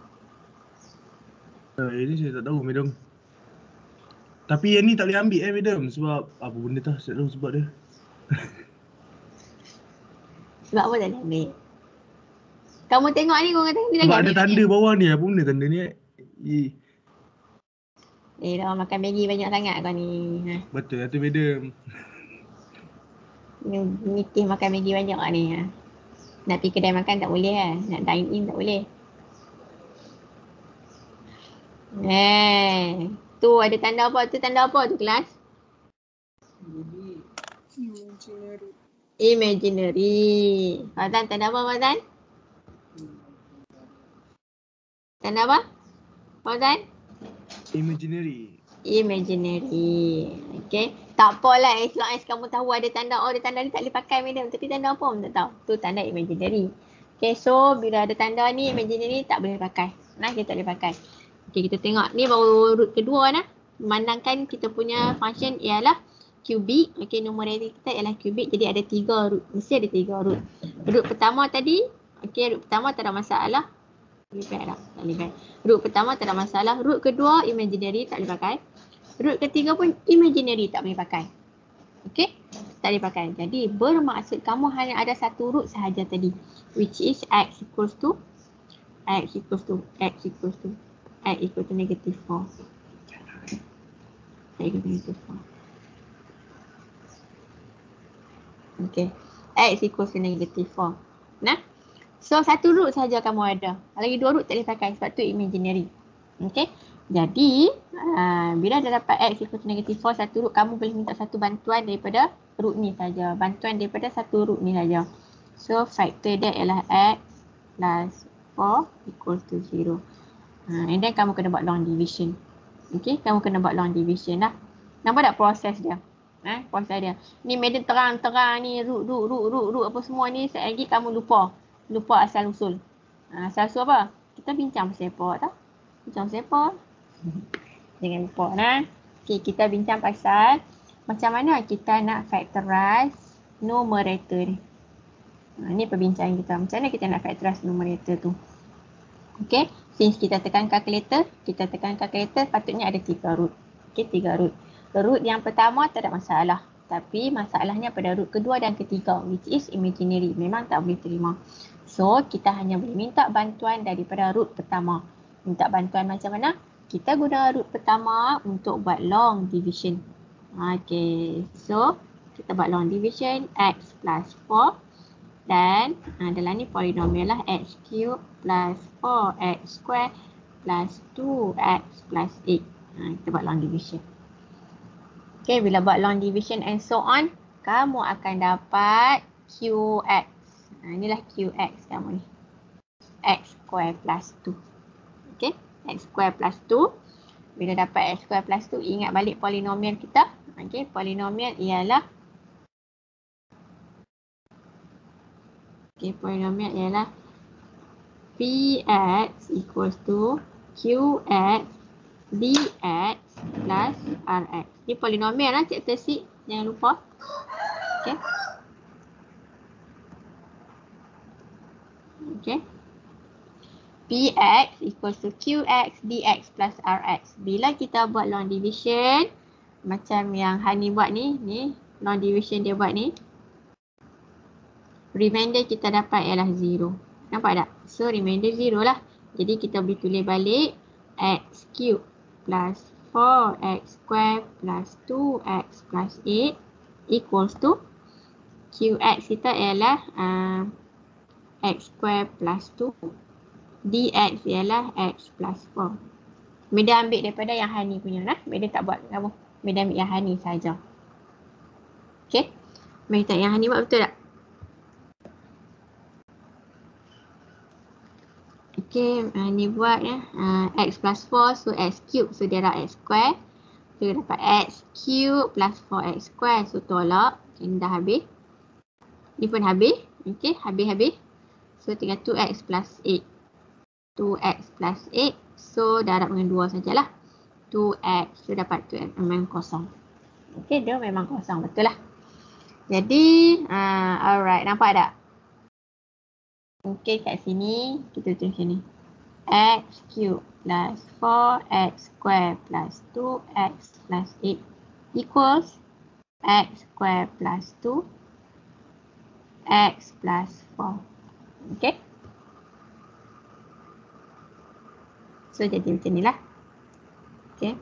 Ini saya tak tahu madam. Tapi yang ni tak boleh ambil madam. Sebab apa benda tu? Saya tak tahu sebab dia. Sebab apa tak boleh ambil? Kamu tengok ni, kau kata ni lagi Sebab ambil. ada tanda bawah ni. Apa benda tanda ni? Dah makan Maggi banyak sangat kau ni. Betul tu madam. Ni teh makan Maggi banyak kat ni. Nak pergi kedai makan tak boleh lah. Nak dine in tak boleh. Tu ada tanda apa? Tu tanda apa tu kelas? Imaginary. Fazan, tanda apa Fazan? Tanda apa? Fazan? Imaginary. Okay. Tak apalah, as long as kamu tahu ada tanda, ada tanda ni tak boleh pakai madam. Tapi tanda apa pun tak tahu. Tu tanda imaginary. Okay, so bila ada tanda ni imaginary tak boleh pakai. Kita tak boleh pakai. Okay, kita tengok. Ni baru root kedua nah. Memandangkan kita punya function ialah cubic. Okay, numerator kita ialah cubic. Jadi ada 3 root. Mesti ada 3 root. Root pertama tadi. Okay, root pertama tak ada masalah. Root pertama tak ada masalah. Root kedua imaginary tak boleh pakai. Root ketiga pun imaginary tak boleh pakai. Okay, tak boleh pakai. Jadi bermaksud kamu hanya ada satu root sahaja tadi. Which is x equals to negative 4. Negative 4. Okay. X equals to negative 4. Nah. So satu root saja kamu ada. Lagi 2 root tak boleh pakai sebab tu imaginary. Okay. Jadi bila dah dapat x equals to negative 4 satu root, kamu boleh minta satu bantuan daripada root ni saja. Bantuan daripada satu root ni saja. So factor dia ialah x plus 4 equals to 0. And then kamu kena buat long division. Okay, kamu kena buat long division lah. Nampak tak proses dia? Proses dia. Ni madam terang-terang ni root apa semua ni. Sekejap lagi kamu lupa asal usul. Asal usul apa? Kita bincang pasal apa tak? Bincang pasal apa? Jangan lupa nah. Okay, kita bincang pasal macam mana kita nak factorize numerator ni. Ni perbincangan kita. Macam mana kita nak factorize numerator tu. Okay, since kita tekan calculator, patutnya ada 3 root. Okay, 3 root. Root yang pertama tak ada masalah. Tapi masalahnya pada root kedua dan ketiga, which is imaginary. Memang tak boleh terima. So, kita hanya boleh minta bantuan daripada root pertama. Minta bantuan macam mana? Kita guna root pertama untuk buat long division. Okay, so kita buat long division x plus 4. Dan dalam ni polinomial lah x cube plus 4x square plus 2x plus 8. Kita buat long division. Okay, bila buat long division and so on, kamu akan dapat qx. Inilah qx kamu ni. X square plus 2. Okay, x square plus 2. Bila dapat x square plus 2, ingat balik polinomial kita. Okay, polinomial ialah px equals to qx dx plus rx. Ni polinomial lah Cikgu Sik. Jangan lupa. Okay. Okay. Px equals to qx dx plus rx. Bila kita buat long division, macam yang Hani buat ni long division dia buat ni, remainder kita dapat ialah 0. Nampak tak? So remainder 0 lah. Jadi kita boleh tulis balik x cube plus 4x square plus 2x plus 8 equals to qx kita ialah x square plus 2. Dx ialah x plus 4. Meda ambil daripada yang Hani punya lah. Meda tak buat kamu. Meda ambil yang Hani saja. Okay. Meda yang Hani buat betul tak? Okay, ni buat ya. X plus 4, so x cube, so dia dah x square. So dapat x cube plus 4x square, so tolak. Okay, ni dah habis. Ni pun habis. Okay, habis-habis. So tinggal 2x plus 8. 2x plus 8, so darab dengan 2 sajalah. 2x, so dapat 2x memang kosong. Okay, dia memang kosong, betul lah. Jadi, alright, nampak tak? Okay, kat sini, kita tulis macam ni. X cube plus 4x square plus 2x plus 8 equals x square plus 2 x plus 4. Okay. So, jadi macam ni lah. Okay.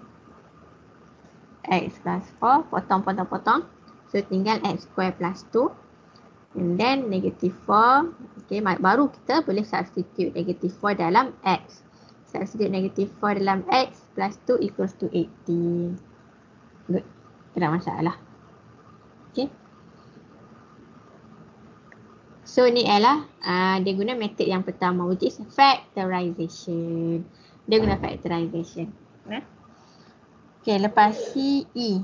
X plus 4, potong. So, tinggal x square plus 2. And then negative 4. Okay, baru kita boleh substitute negative 4 dalam x. Substitute negative 4 dalam x plus 2 equals to 80. Good. Tak ada masalah. Okay. So, ni ialah dia guna method yang pertama, which is factorization. Dia guna factorization. Okay, lepas C, E.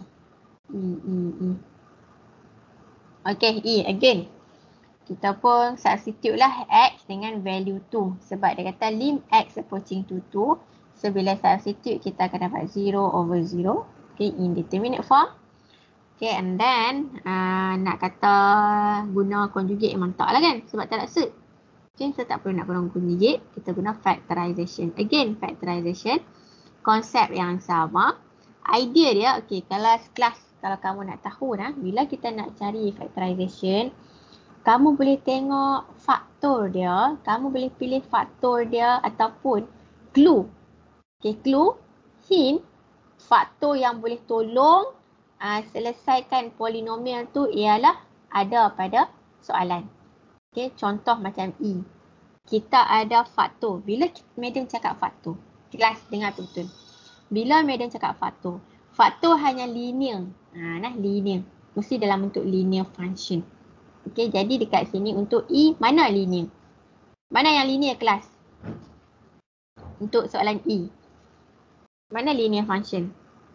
Okay, E again. Kita pun substitute lah x dengan value 2. Sebab dia kata lim x approaching to 2. So, bila substitute kita akan dapat 0 over 0. Okay, indeterminate form. Okay, and then nak kata guna conjugate memang tak lah kan. Sebab tak nak suit. Okay, so tak perlu nak guna conjugate. Kita guna factorization. Again, factorization. Konsep yang sama. Idea dia, okay, kelas kalau kamu nak tahu bila kita nak cari factorization, kamu boleh tengok faktor dia, kamu boleh pilih faktor dia ataupun clue. Okay, clue, hint, faktor yang boleh tolong selesaikan polinomial tu ialah ada pada soalan. Okay, contoh macam E. Kita ada faktor. Bila madam cakap faktor, kelas dengar betul. Bila madam cakap faktor, faktor hanya linear. Linear. Mesti dalam bentuk linear function. Okay, jadi dekat sini untuk E, mana linear? Mana yang linear kelas? Untuk soalan E. Mana linear function?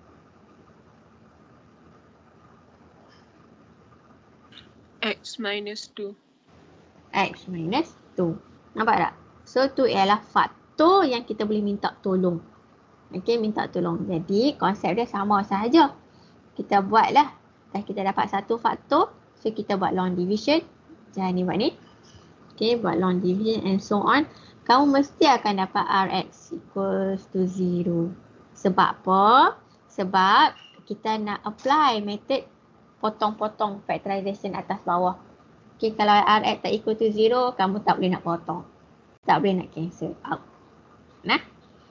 X minus 2. X minus 2. Nampak tak? So, tu ialah faktor yang kita boleh minta tolong. Okay, minta tolong. Jadi, konsep dia sama sahaja. Kita buatlah. Dah kita dapat satu faktor. So, kita buat long division. Jangan ni buat ni. Okay, buat long division and so on. Kamu mesti akan dapat Rx equals to 0. Sebab apa? Sebab kita nak apply method potong-potong factorization atas bawah. Okay, kalau Rx tak equal to 0, kamu tak boleh nak potong. Tak boleh nak cancel out. Nah?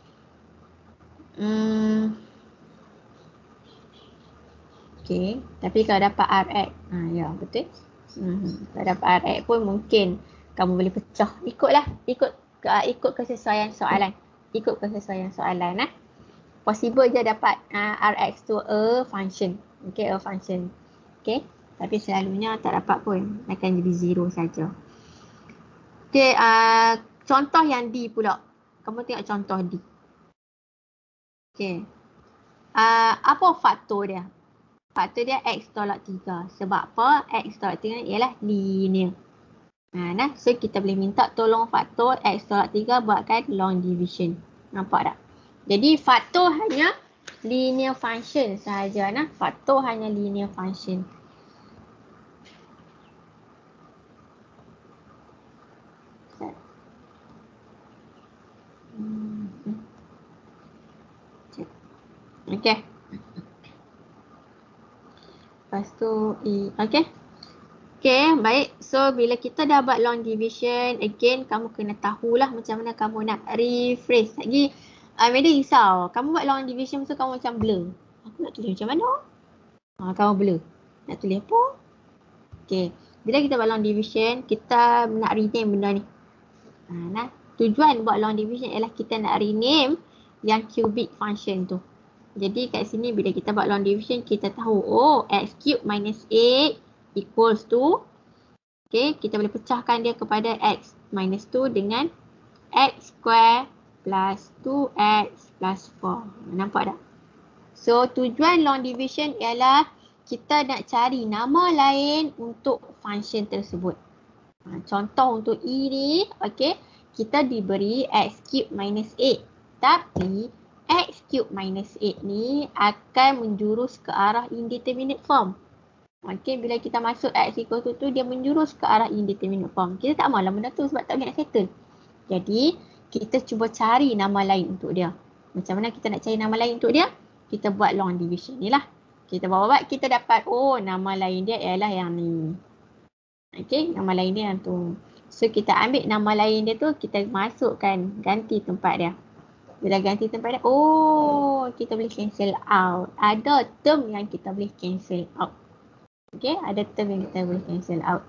Okay, tapi kalau dapat Rx, ya betul. Kalau dapat Rx pun mungkin kamu boleh pecah. Ikut kesesuaian soalan. Ikut kesesuaian soalan. Possible je dapat Rx tu a function. Okay, a function. Okay, tapi selalunya tak dapat pun. Akan jadi 0 saja. Okay, contoh yang D pula. Kamu tengok contoh D. Okay. Apa faktor dia? Faktor dia X tolak 3. Sebab apa? X tolak 3 ialah linear. So kita boleh minta tolong faktor X tolak 3 buatkan long division. Nampak tak? Jadi faktor hanya linear function sahaja. Faktor hanya linear function. Okay. Lepas tu okay. Okay, baik. So, bila kita dah buat long division, again, kamu kena tahulah macam mana kamu nak rephrase. Lagi, Meda risau. Kamu buat long division tu kamu macam blur. Aku nak tulis macam mana? Kamu blur. Nak tulis apa? Okay. Bila kita buat long division, kita nak rename benda ni. Tujuan buat long division ialah kita nak rename yang cubic function tu. Jadi kat sini bila kita buat long division, kita tahu x cube minus 8 equals to, okay, kita boleh pecahkan dia kepada x minus 2 dengan x square plus 2x plus 4. Nampak tak? So tujuan long division ialah kita nak cari nama lain untuk function tersebut. Contoh untuk E ni, okey, kita diberi x cube minus 8. Tapi x cube minus 8 ni akan menjurus ke arah indeterminate form. Okey, bila kita masuk x equal to 2, dia menjurus ke arah indeterminate form. Kita tak maulah benda tu sebab tak boleh nak settle. Jadi, kita cuba cari nama lain untuk dia. Macam mana kita nak cari nama lain untuk dia? Kita buat long division ni lah. Kita buat, kita dapat, oh nama lain dia ialah yang ni. Okey, nama lain dia yang tu. So, kita ambil nama lain dia tu, kita masukkan, ganti tempat dia. Bila ganti tempat dia, oh kita boleh cancel out. Ada term yang kita boleh cancel out. Okay, ada term yang kita boleh cancel out.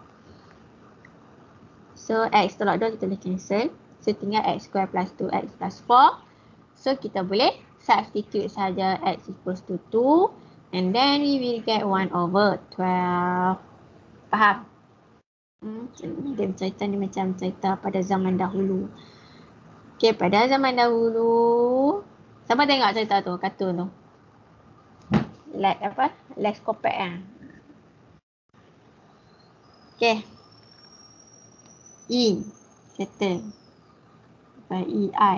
So, x tolak 2 kita boleh cancel. So, tinggal x square plus 2x plus 4. So, kita boleh substitute saja x equals to 2. And then we will get 1 over 12. Faham? Dia cerita ni macam cerita pada zaman dahulu. Okay, pada zaman dahulu. Siapa tengok cerita tu, kartun tu? Like apa? Let's Compact lah. Okay. E. Settle. By EI.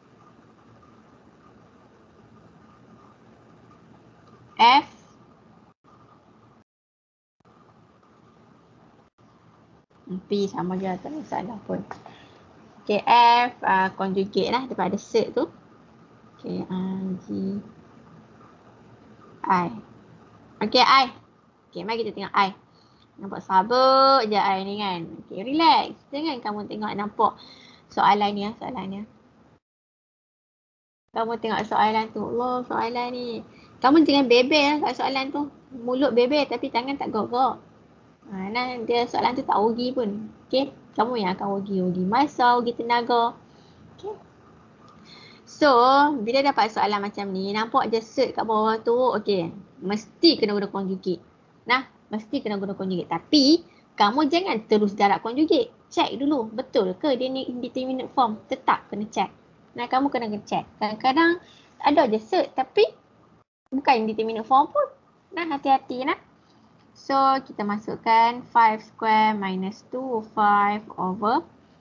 F. P sama je, tak ada masalah pun. Okay, F conjugate lah daripada set tu. Okay, G. I. Okay, I. Okay, mari kita tengok I. Nampak sabuk je I ni kan. Okay, relax. Jangan kamu tengok nampak soalan ni. Kamu tengok soalan tu. Allah, soalan ni. Kamu jangan bebel kat soalan tu. Mulut bebel tapi tangan tak gerak-gerak. Nah, dia soalan tu tak rugi pun. Okay, kamu yang akan rugi masa, rugi tenaga. Okay. So, bila dapat soalan macam ni, nampak je set kat bawah tu. Okay, mesti kena guna conjugate. Nah, mesti kena guna conjugate. Tapi, kamu jangan terus darab conjugate. Check dulu, betul ke dia ni indeterminate form? Tetap kena check. Nah, kamu kena check. Kadang-kadang ada je set tapi bukan indeterminate form pun. Nah, hati-hati nah. So, kita masukkan 5 square minus 2, 5 over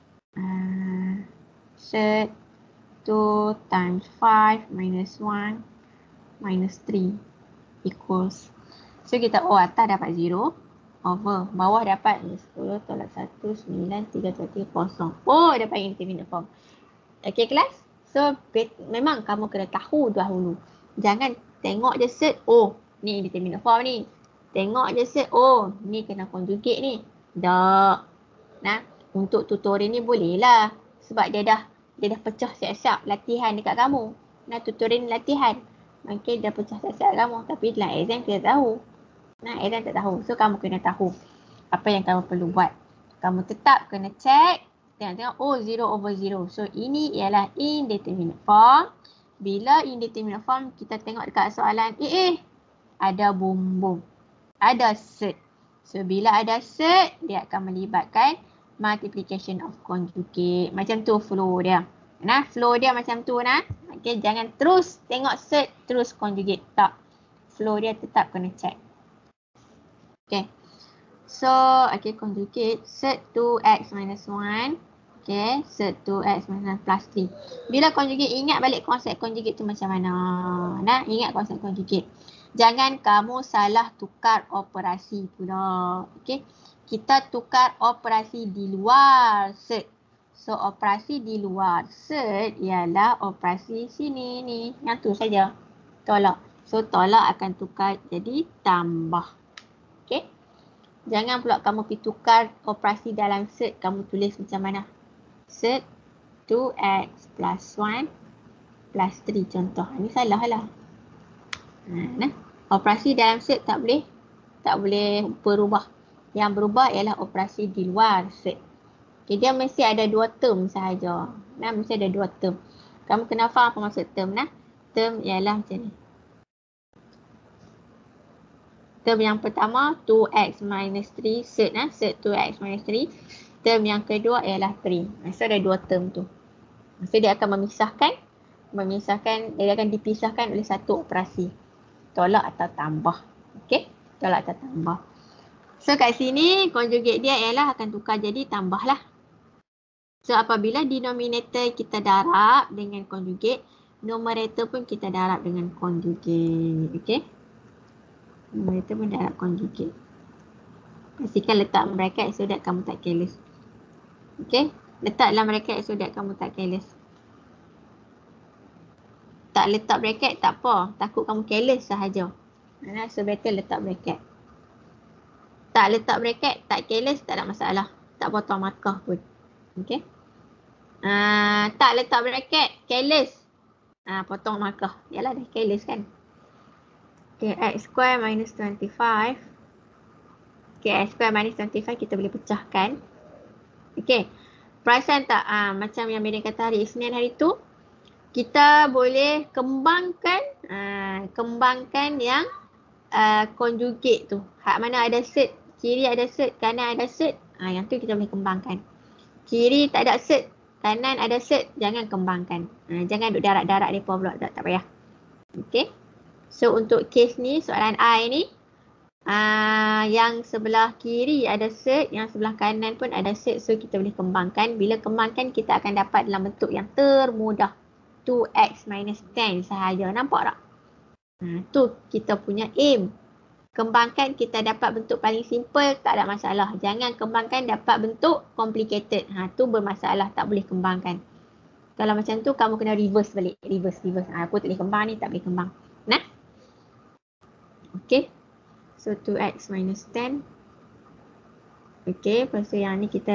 set 2 times 5 minus 1 minus 3 equals. So, kita atas dapat 0 over bawah dapat 10 tolak 1, 9, 3, 3, 0. Oh, dapat indeterminate form. Okay, kelas? So, memang kamu kena tahu dahulu. Jangan tengok je set, oh, ni indeterminate form ni. Tengok je set, oh, ni kena conjugate ni. Tak. Nah, untuk tutorial ni boleh lah. Sebab dia dah pecah siap-siap latihan dekat kamu. Nah, tutorial ni latihan. Okay, dia pecah siap-siap kamu. Tapi dalam exam kita tahu. Nah, exam tak tahu. So, kamu kena tahu apa yang kamu perlu buat. Kamu tetap kena check. Tengok, oh 0 over 0. So, ini ialah indeterminate form. Bila indeterminate form, kita tengok dekat soalan ada boom. Ada set. So, bila ada set, dia akan melibatkan multiplication of conjugate. Macam tu flow dia. Nah, flow dia macam tu nah. Okay, jangan terus tengok set, terus conjugate. Tak. Flow dia tetap kena check. Okay. So, okay, conjugate set 2x minus 1. Okay, set 2x minus 1 plus 3. Bila conjugate, ingat balik konsep conjugate tu macam mana. Nah, ingat konsep conjugate. Jangan kamu salah tukar operasi pula. Okay. Kita tukar operasi di luar set. So, operasi di luar set ialah operasi sini ni. Yang tu saja. Tolak. So, tolak akan tukar jadi tambah. Okay. Jangan pula kamu pergi tukar operasi dalam set. Kamu tulis macam mana? Set 2x plus 1 plus 3 contoh. Ini salah lah. Nah, operasi dalam set tak boleh berubah. Yang berubah ialah operasi di luar set. Okay, dia mesti ada 2 term sahaja. Nah, mesti ada 2 term. Kamu kena faham apa maksud term nah. Term ialah macam ni. Term yang pertama 2x minus 3 set nah, set 2x minus 3. Term yang kedua ialah 3. So ada 2 term tu. So dia akan dia akan dipisahkan oleh satu operasi. Tolak atau tambah. Okey, tolak atau tambah. So kat sini conjugate dia ialah akan tukar jadi tambah lah. So apabila denominator kita darab dengan conjugate, numerator pun kita darab dengan conjugate. Okey. Numerator pun darab conjugate. Pastikan letak bracket so that kamu tak careless. Okey. Letak dalam bracket so that kamu tak careless. Tak letak bracket tak apa. Takut kamu careless sahaja. So better letak bracket. Tak letak bracket, tak careless, tak ada masalah. Tak potong markah pun. Okay. Tak letak bracket, careless. Potong markah. Yalah dah careless kan. Okay, x square minus 25. Okay, x square minus 25 kita boleh pecahkan. Okay. Perasan tak? Macam yang Miriam kata hari Isnin hari tu. Kita boleh kembangkan yang conjugate tu. Hak mana ada set, kiri ada set, kanan ada set. Yang tu kita boleh kembangkan. Kiri tak ada set, kanan ada set, jangan kembangkan. Jangan duduk darat-darat mereka pula, tak payah. Okay. So untuk case ni, soalan I ni, yang sebelah kiri ada set, yang sebelah kanan pun ada set. So kita boleh kembangkan. Bila kembangkan kita akan dapat dalam bentuk yang termudah. 2x minus 10 sahaja. Nampak tak? Tu kita punya aim. Kembangkan kita dapat bentuk paling simple, tak ada masalah. Jangan kembangkan dapat bentuk complicated. Tu bermasalah, tak boleh kembangkan. Kalau macam tu kamu kena reverse balik. Reverse. Aku tak boleh kembang ni, tak boleh kembang. Nah. Okay. So 2x minus 10. Okay, lepas tu yang ni kita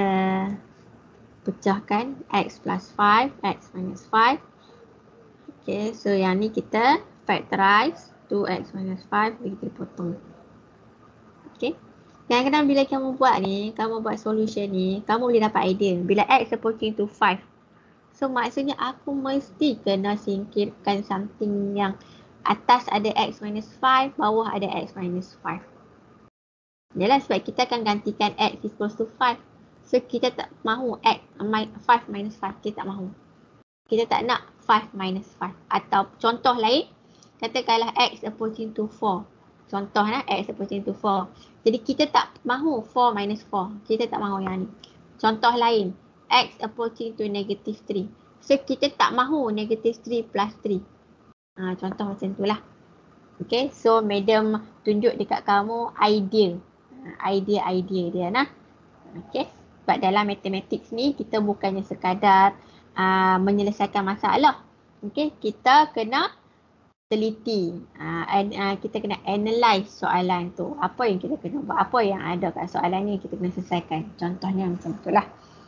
pecahkan. X plus 5, x minus 5. Okay, so yang ni kita factorize 2x minus 5, kita potong. Okay. Kadang-kadang bila kamu buat ni, kamu buat solution ni, kamu boleh dapat idea. Bila x approaching to 5. So maksudnya aku mesti kena singkirkan something yang atas ada x minus 5, bawah ada x minus 5. Yalah sebab kita akan gantikan x equals to 5. So kita tak mahu x 5 minus 5, kita tak mahu. Kita tak nak 5 minus 5. Atau contoh lain, katakanlah x approaching to 4. Contohlah x approaching to 4. Jadi kita tak mahu 4 minus 4. Kita tak mahu yang ni. Contoh lain, x approaching to negative 3. So kita tak mahu negative 3 plus 3. Contoh macam tu lah. Okay, so madam tunjuk dekat kamu idea. Idea dia nah. Okay, sebab dalam mathematics ni kita bukannya sekadar menyelesaikan masalah. Okay, kita kena teliti. Kita kena analyse soalan tu. Apa yang kita kena buat, apa yang ada kat soalan ni kita kena selesaikan. Contohnya macam itulah.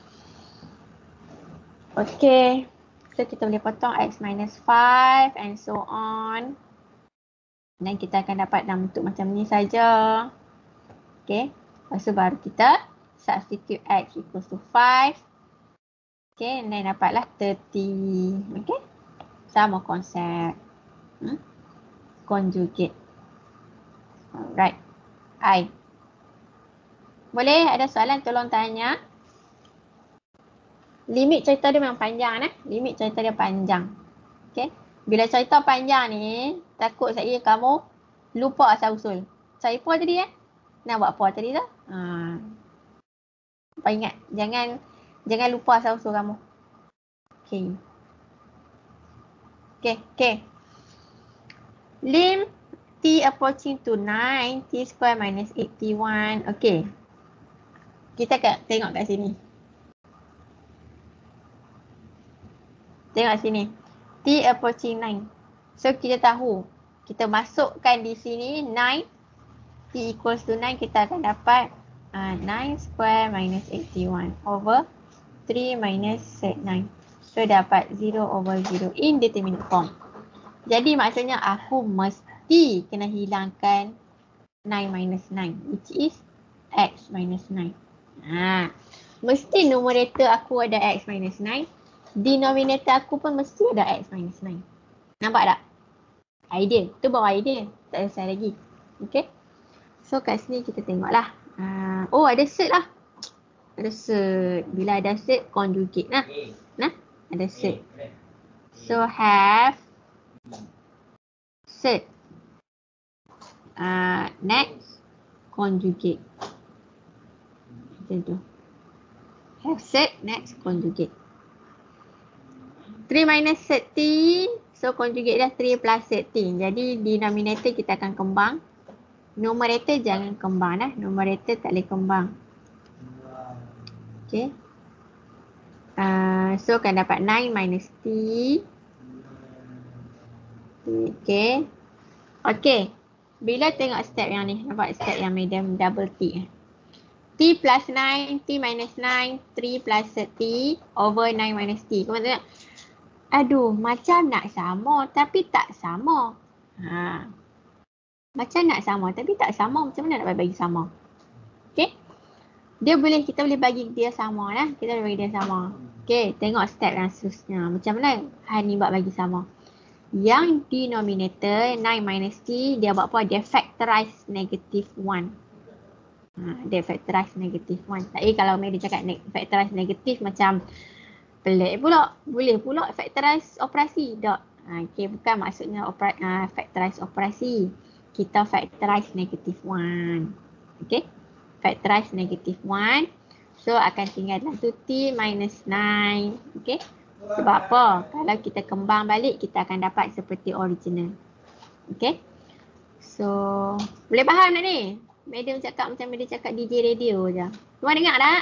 Okay, so kita boleh potong x minus 5 and so on. Dan kita akan dapat dalam bentuk macam ni saja. Okay, lepas tu baru kita substitute x equals to 5. Okay, and then dapatlah 30. Okay, sama konsep. Conjugate. Alright. I. Boleh ada soalan tolong tanya. Limit cerita dia memang panjang Limit cerita dia panjang. Okay. Bila cerita panjang ni, takut saya kamu lupa asal usul. Saya apa tadi Nak buat apa tadi tu? Apa ingat, jangan lupa asal usul kamu. Okay. Okay. Lim t approaching to 9, t square minus 81. Okay. Kita tengok kat sini. Tengok sini. T approaching 9. So kita tahu. Kita masukkan di sini 9. T equals to 9. Kita akan dapat 9 square minus 81 over 3 minus set 9. So dapat 0 over 0 indeterminate form. Jadi maksudnya aku mesti kena hilangkan 9 minus 9 which is x minus 9. Mesti numerator aku ada x minus 9. Denominator aku pun mesti ada x minus 9. Nampak tak? Idea. Tu baru idea. Tak selesai lagi. Okay. So kat sini kita tengoklah. Oh ada set lah. Ada set. Bila ada set conjugate lah. Nah. Ada cert. So have cert. Next conjugate. Macam tu. Have cert, next conjugate. 3 minus 13. So conjugate dah 3 plus 13. Jadi denominator kita akan kembang. Numerator jangan kembang dah. Numerator tak boleh kembang. Okay. So akan dapat 9 minus T. Okay. Okay. Bila tengok step yang ni. Nampak step yang medium double T. T plus 9, T minus 9, 3 plus T over 9 minus T. Kau tengok. Aduh, macam nak sama tapi tak sama. Macam nak sama tapi tak sama. Macam mana nak bagi sama? Okay. Kita boleh bagi dia sama lah. Kita boleh bagi dia sama. Okay, tengok step yang seterusnya. Macam mana Hani buat bagi sama? Yang denominator 9 minus T, dia buat apa? Dia factorize negative 1. Dia factorize negative 1. Tapi kalau dia cakap factorize negative macam pelik pula. Boleh pula factorize operasi. Tak. Okay, bukan maksudnya factorize operasi. Kita factorize negative 1. Okay. Factorize negative 1. So akan tinggal dalam tu T minus 9. Okay. Sebab apa? Kalau kita kembang balik, kita akan dapat seperti original. Okay. So, boleh faham tak ni? Medium cakap macam dia cakap DJ radio je. Semua dengar tak?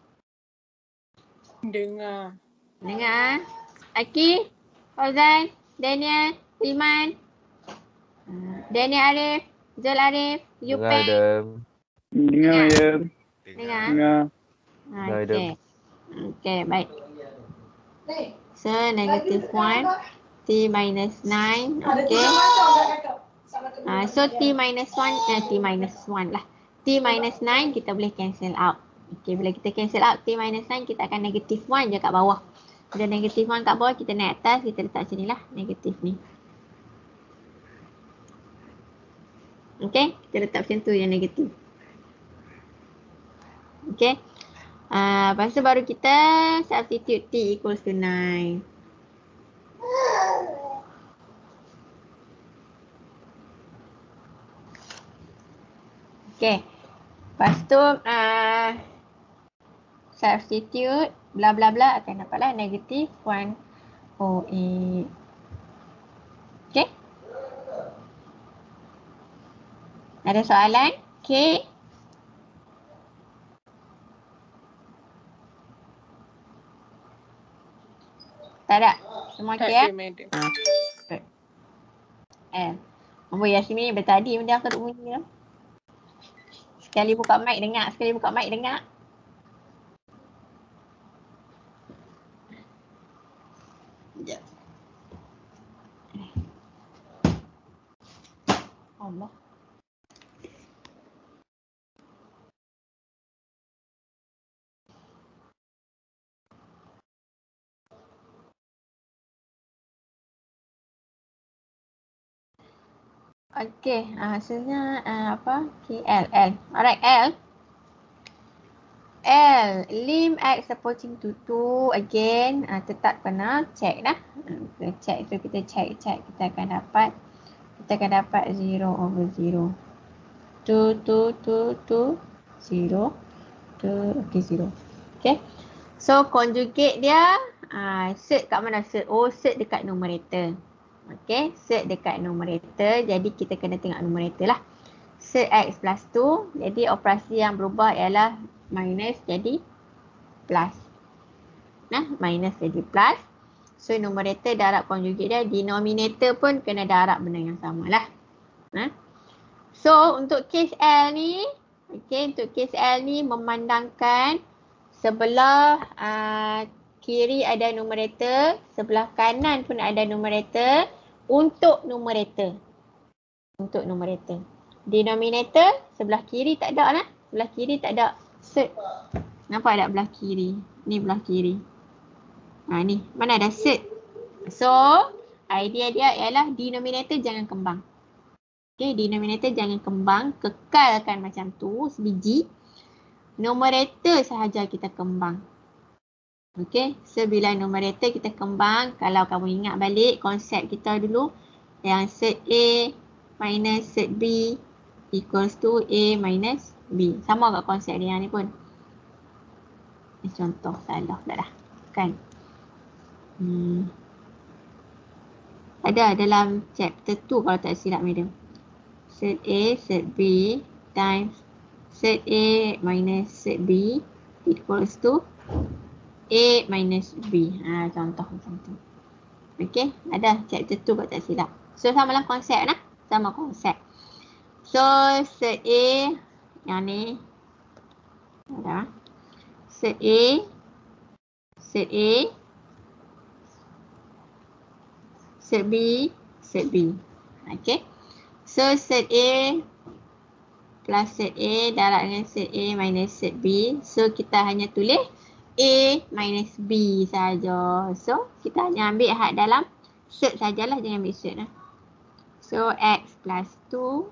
Dengar. Dengar. Aki, Fauzan, Daniel, Iman, Daniel Arif, Zul Arif, Yupen. Dengar, Madam. Dengar? Dengar. Okay. Okay, baik. So, negative 1, T minus 9. Okay. So, T minus 1, T minus 1 lah. T minus 9 kita boleh cancel out. Okay, bila kita cancel out T minus 9, kita akan negative 1 je kat bawah. Bila negative 1 kat bawah, kita naik atas, kita letak sini lah, negatif ni. Okay, kita letak macam tu yang negatif. Okay. Lepas tu baru kita substitute T equals to 9. Okay. Lepas tu substitute bla bla bla akan dapatlah negative 108. Okay. Ada soalan? Okay. Tak ada? Semua okey ya? Nombor Yasmin ni tadi benda aku duk bunyi tu. Sekali buka mic dengar, sekali buka mic dengar. Sekejap. Allah. Okay, hasilnya apa? KL, L. Alright, L. Lim X approaching to 2 again. Tetap kena check dah. Check, so kita check. Kita akan dapat 0 over 0. 2, 0. 2, okay, 0. Okay. So, conjugate dia. Set kat mana set? Oh, set dekat numerator. Okay, set dekat numerator. Jadi kita kena tengok numerator lah. Set X plus 2. Jadi operasi yang berubah ialah minus jadi plus. Minus jadi plus. So numerator darab conjugate dia. Denominator pun kena darab benda yang sama lah. So untuk case L ni. Okay, untuk case L ni memandangkan sebelah kiri ada numerator. Sebelah kanan pun ada numerator. Untuk numerator. Denominator sebelah kiri tak ada lah. Sebelah kiri tak ada set. Nampak tak belah kiri? Ni belah kiri. Ni. Mana ada set. So, idea dia ialah denominator jangan kembang. Okay, denominator jangan kembang. Kekalkan macam tu sebiji. Numerator sahaja kita kembang. Okay, so bila numerator kita kembang, kalau kamu ingat balik konsep kita dulu, yang set A minus set B equals to A minus B. Sama kat konsep dia ni pun. Ini contoh salah tak dah. Kan? Ada dalam chapter 2 kalau tak silap madam. Set A, set B times set A minus set B equals to A minus B. Contoh macam tu. Okay, ada chapter 2 kalau tak silap. So sama lah konsep lah. Sama konsep. So set A yang ni ada set A, set A, set B, set B. Okay. So set A plus set A darab dengan set A minus set B. So kita hanya tulis A minus B saja. So kita hanya ambil hak dalam set sajalah, jangan ambil set lah. So X plus 2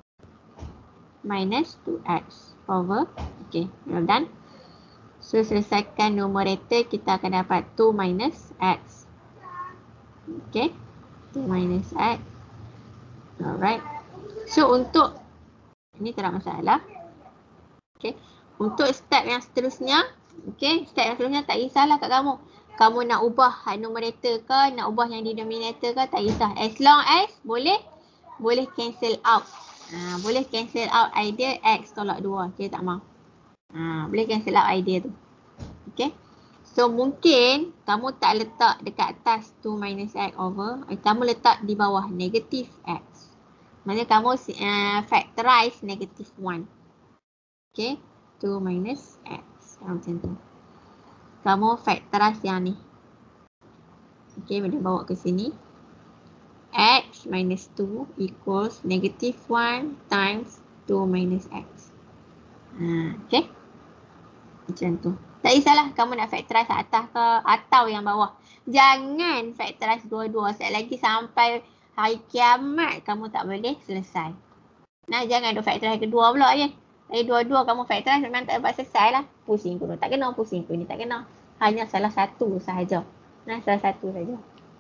minus 2X over, okay, well done. So selesaikan numerator, kita akan dapat 2 minus X. Okay, 2 minus X. Alright. So untuk, ini tak ada masalah. Okay, untuk step yang seterusnya, okay, step yang seterusnya tak kisahlah kat kamu. Kamu nak ubah numerator ke, nak ubah yang denominator ke, tak kisah. As long as boleh cancel out. Boleh cancel out idea X tolak 2. Okay, tak mau. Boleh cancel out idea tu. Okay. So mungkin kamu tak letak dekat atas 2 minus X over. Kamu letak di bawah negative X. Maksudnya kamu factorize negative 1. Okay. 2 minus X. Macam tu. Kamu factorize yang ni. Okay, boleh bawa ke sini. X minus 2 equals negative 1 times 2 minus X. Okay. Macam tu. Tak kisahlah kamu nak factorize atas ke atau yang bawah. Jangan factorize dua-dua. Sekali lagi sampai hari kiamat kamu tak boleh selesai. Nah, jangan ada factorize kedua pula je. Dari dua-dua kamu factorize memang tak dapat selesai lah. Pusing kuno tak kena, pusing kuno tak kena. Hanya salah satu sahaja. Nah, salah satu saja.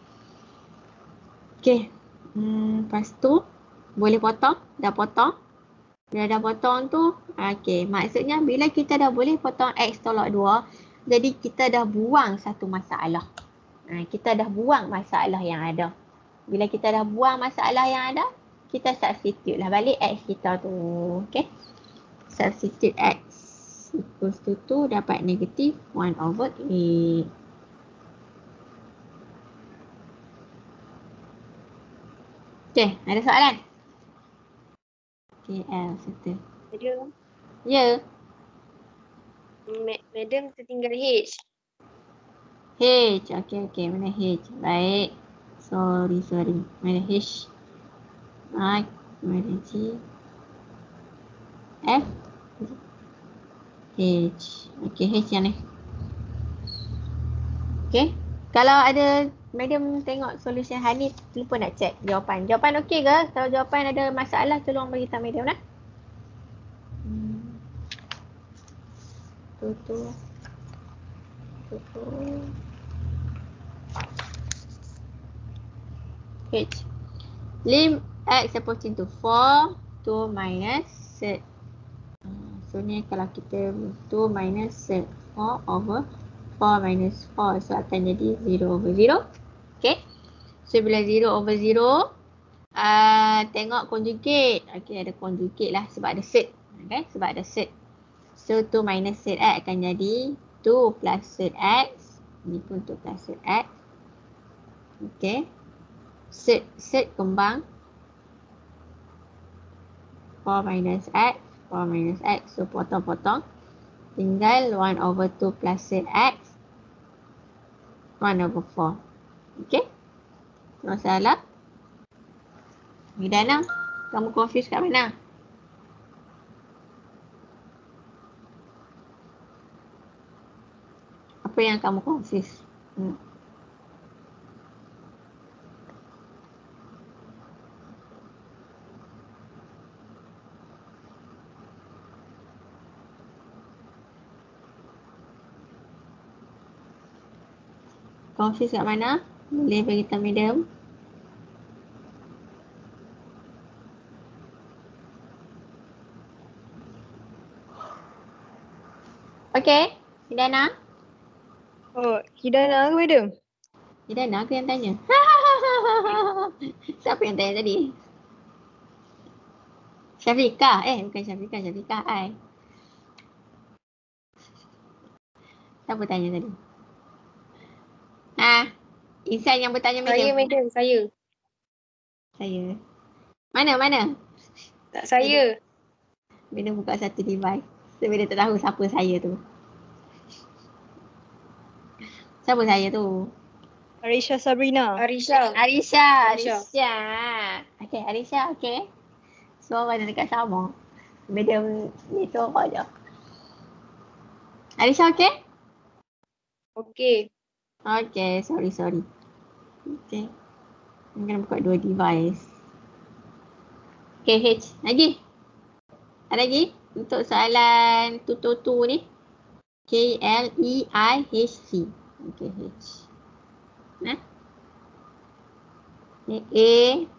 Okay. Lepas tu boleh potong. Dah potong. Bila dah potong tu, okay, maksudnya bila kita dah boleh potong X tolak 2, jadi kita dah buang satu masalah. Kita dah buang masalah yang ada. Bila kita dah buang masalah yang ada, kita substitute lah balik X kita tu. Okay. Substitute X equals to 2 dapat negative 1 over 8. Okay, ada soalan? Okay, L settle. Madam. Ya. Madam tertinggal H. H. Okay. Mana H? Baik. Sorry. Mana H? Mana G? F? H. Okay, H yang ni. Okay. Kalau ada madam tengok solution hal ni, lupa nak check jawapan. Jawapan okey ke? Kalau jawapan ada masalah, tolong beritahu madam lah. Tutup. H. Lim X approaching to 4, 2 minus set. So ni kalau kita 2 minus set 4 over 4 minus 4, so akan jadi 0 over 0. Okay. So bila 0 over 0, tengok conjugate. Okay, ada conjugate lah sebab ada set. Okay, sebab ada set. So 2 minus set X akan jadi 2 plus set X. Ni pun 2 plus set X. Okay. Set kembang. 4 minus X. 4 minus X. So potong-potong. Tinggal 1 over 2 plus set X. 1 over 4. Okay. Masalah? Midana, kamu confuse kat mana? Apa yang kamu confuse? Confuse kat mana? Boleh bagi tahu madam. Okay, Hidana. Oh, Hidana ke madam? Hidana aku yang tanya. Siapa yang tanya tadi? Syafika. Bukan Syafika. Syafika I. Siapa tanya tadi? Insan yang bertanya madam. Saya madam, saya. Saya. Mana? Tak saya. Madam buka satu device. So, madam tak tahu siapa saya tu. Siapa saya tu? Arisha Sabrina. Arisha. Okay, Arisha, okay. Semua mana dekat sama. Madam ni tu apa je. Arisha, okay? Okay. Okay, sorry. Okay. Saya kena buka dua device. Okay, H. Lagi? Ada lagi? Untuk soalan tutor 2 ni. KLEIHC. Okay, H. Ni A.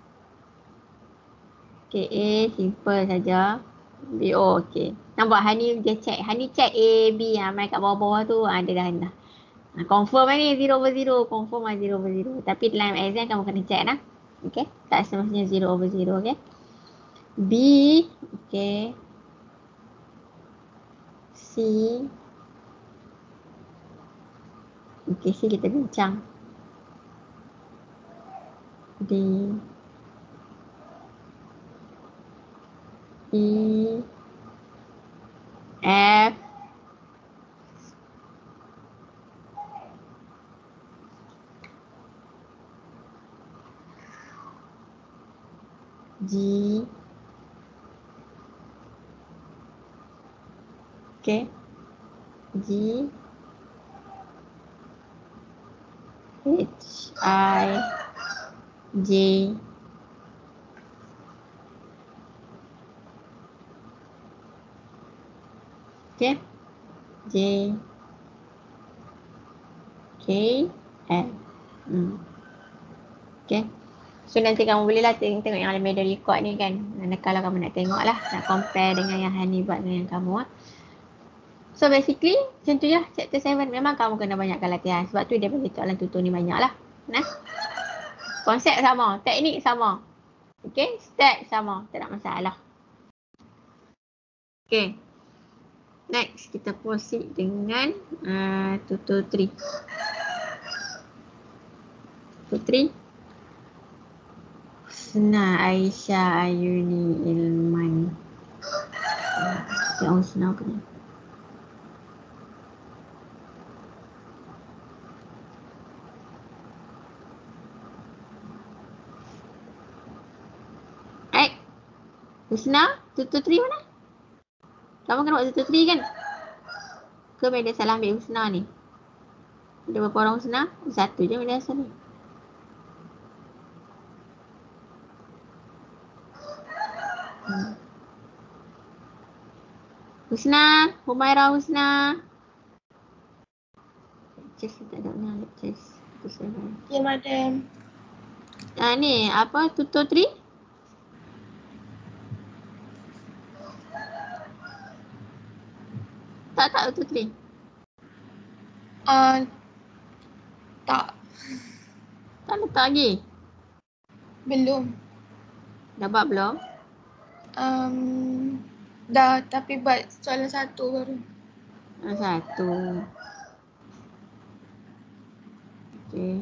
Okay, A simple saja. B, O, okay. Nampak Hani dia check. Hani check A, B. Main kat bawah-bawah tu. Dia dah. Confirm ni 0/0. Confirm lah 0/0. Tapi dalam exam kamu kena check lah. Okay. Tak semestinya 0/0. Okay. B. Okay. C. Okay, C kita bincang. D. E. F. G. Okay. G. H. I. J. Okay. J. K. L. Okay. So nanti kamu bolehlah tengok yang Almeida record ni kan. Kalau kamu nak tengok lah. Nak compare dengan yang Hani buat dengan yang kamu. So basically macam tu je. Chapter 7 memang kamu kena banyakkan latihan. Sebab tu dia bagi soalan tutur ni banyak lah. Konsep sama. Teknik sama. Okay. Step sama. Tak ada masalah. Okay. Next kita proceed dengan tutor 3. Tutor 3. Husna Aisyah Ayuni Ilman. Yang Husna apa ni? Husna, tutor 3 mana? Kamu kena buat tutor 3 kan? Ke media salah ambil Husna ni? Ada berapa orang Husna? Satu je media salah ni. Husna, Humaira Husna. Just tak ada nak just. Ya, madam. Ni apa tutor 3? Tak tutor 3. Tak. Tak letak lagi? Belum. Dah buat belum? Dah, tapi buat soalan 1 baru. 1. Okay.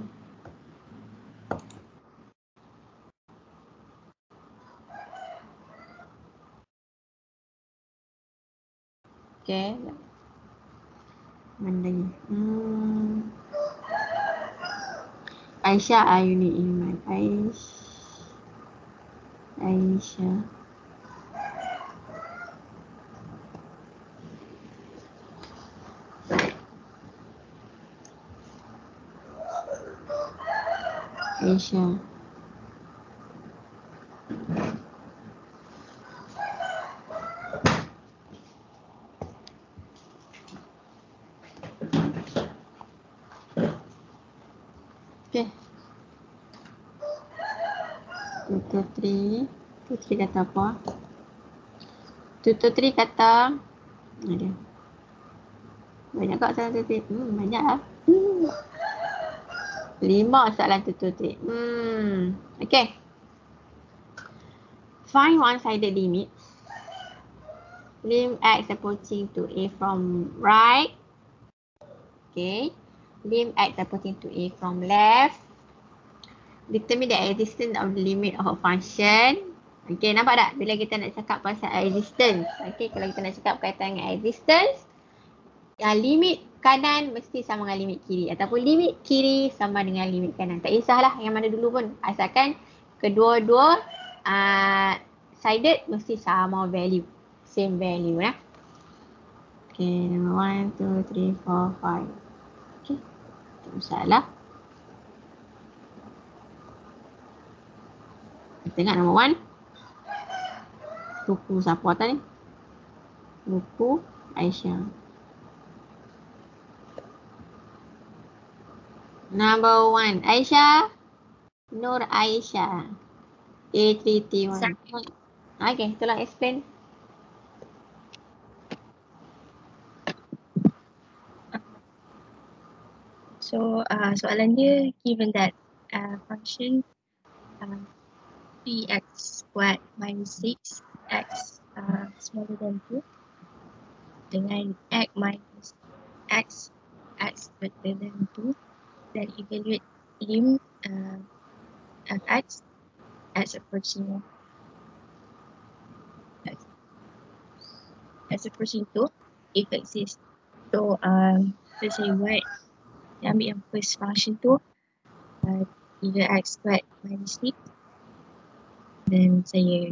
Okay. Mana lagi? Aisyah Ayuni Iman. Aisyah. Aisyah. Okay. Tutor 3. Tutor 3 kata apa? Tutor 3 kata ada. Banyak kak soalan tutor 3. Banyak lah. 5 soalan tutor 3. Okay. Find one-sided limit. Lim x approaching to a from right. Okay. Lim x approaching to a from left. Determine the existence of the limit of a function. Okay, nampak tak? Bila kita nak cakap pasal existence. Okay, kalau kita nak cakap berkaitan dengan existence, limit kanan mesti sama dengan limit kiri. Ataupun limit kiri sama dengan limit kanan. Tak kisahlah yang mana dulu pun. Asalkan kedua-dua sided mesti sama value. Same value lah. Okay, number 1, 2, 3, 4, 5. Okay, tak masalah. Kita tengok number 1. Buku siapa atas ni? Buku Aisyah. Number 1. Aisyah. Nur Aisyah. A3T1. Okay, tolong explain. So soalan dia, given that function 3x squared minus 6x smaller than 2 dengan x minus x greater than 2, then evaluate lim fx as approaching to if exists. So let's say what, saya ambil yang first function tu 3x squared minus 6, then saya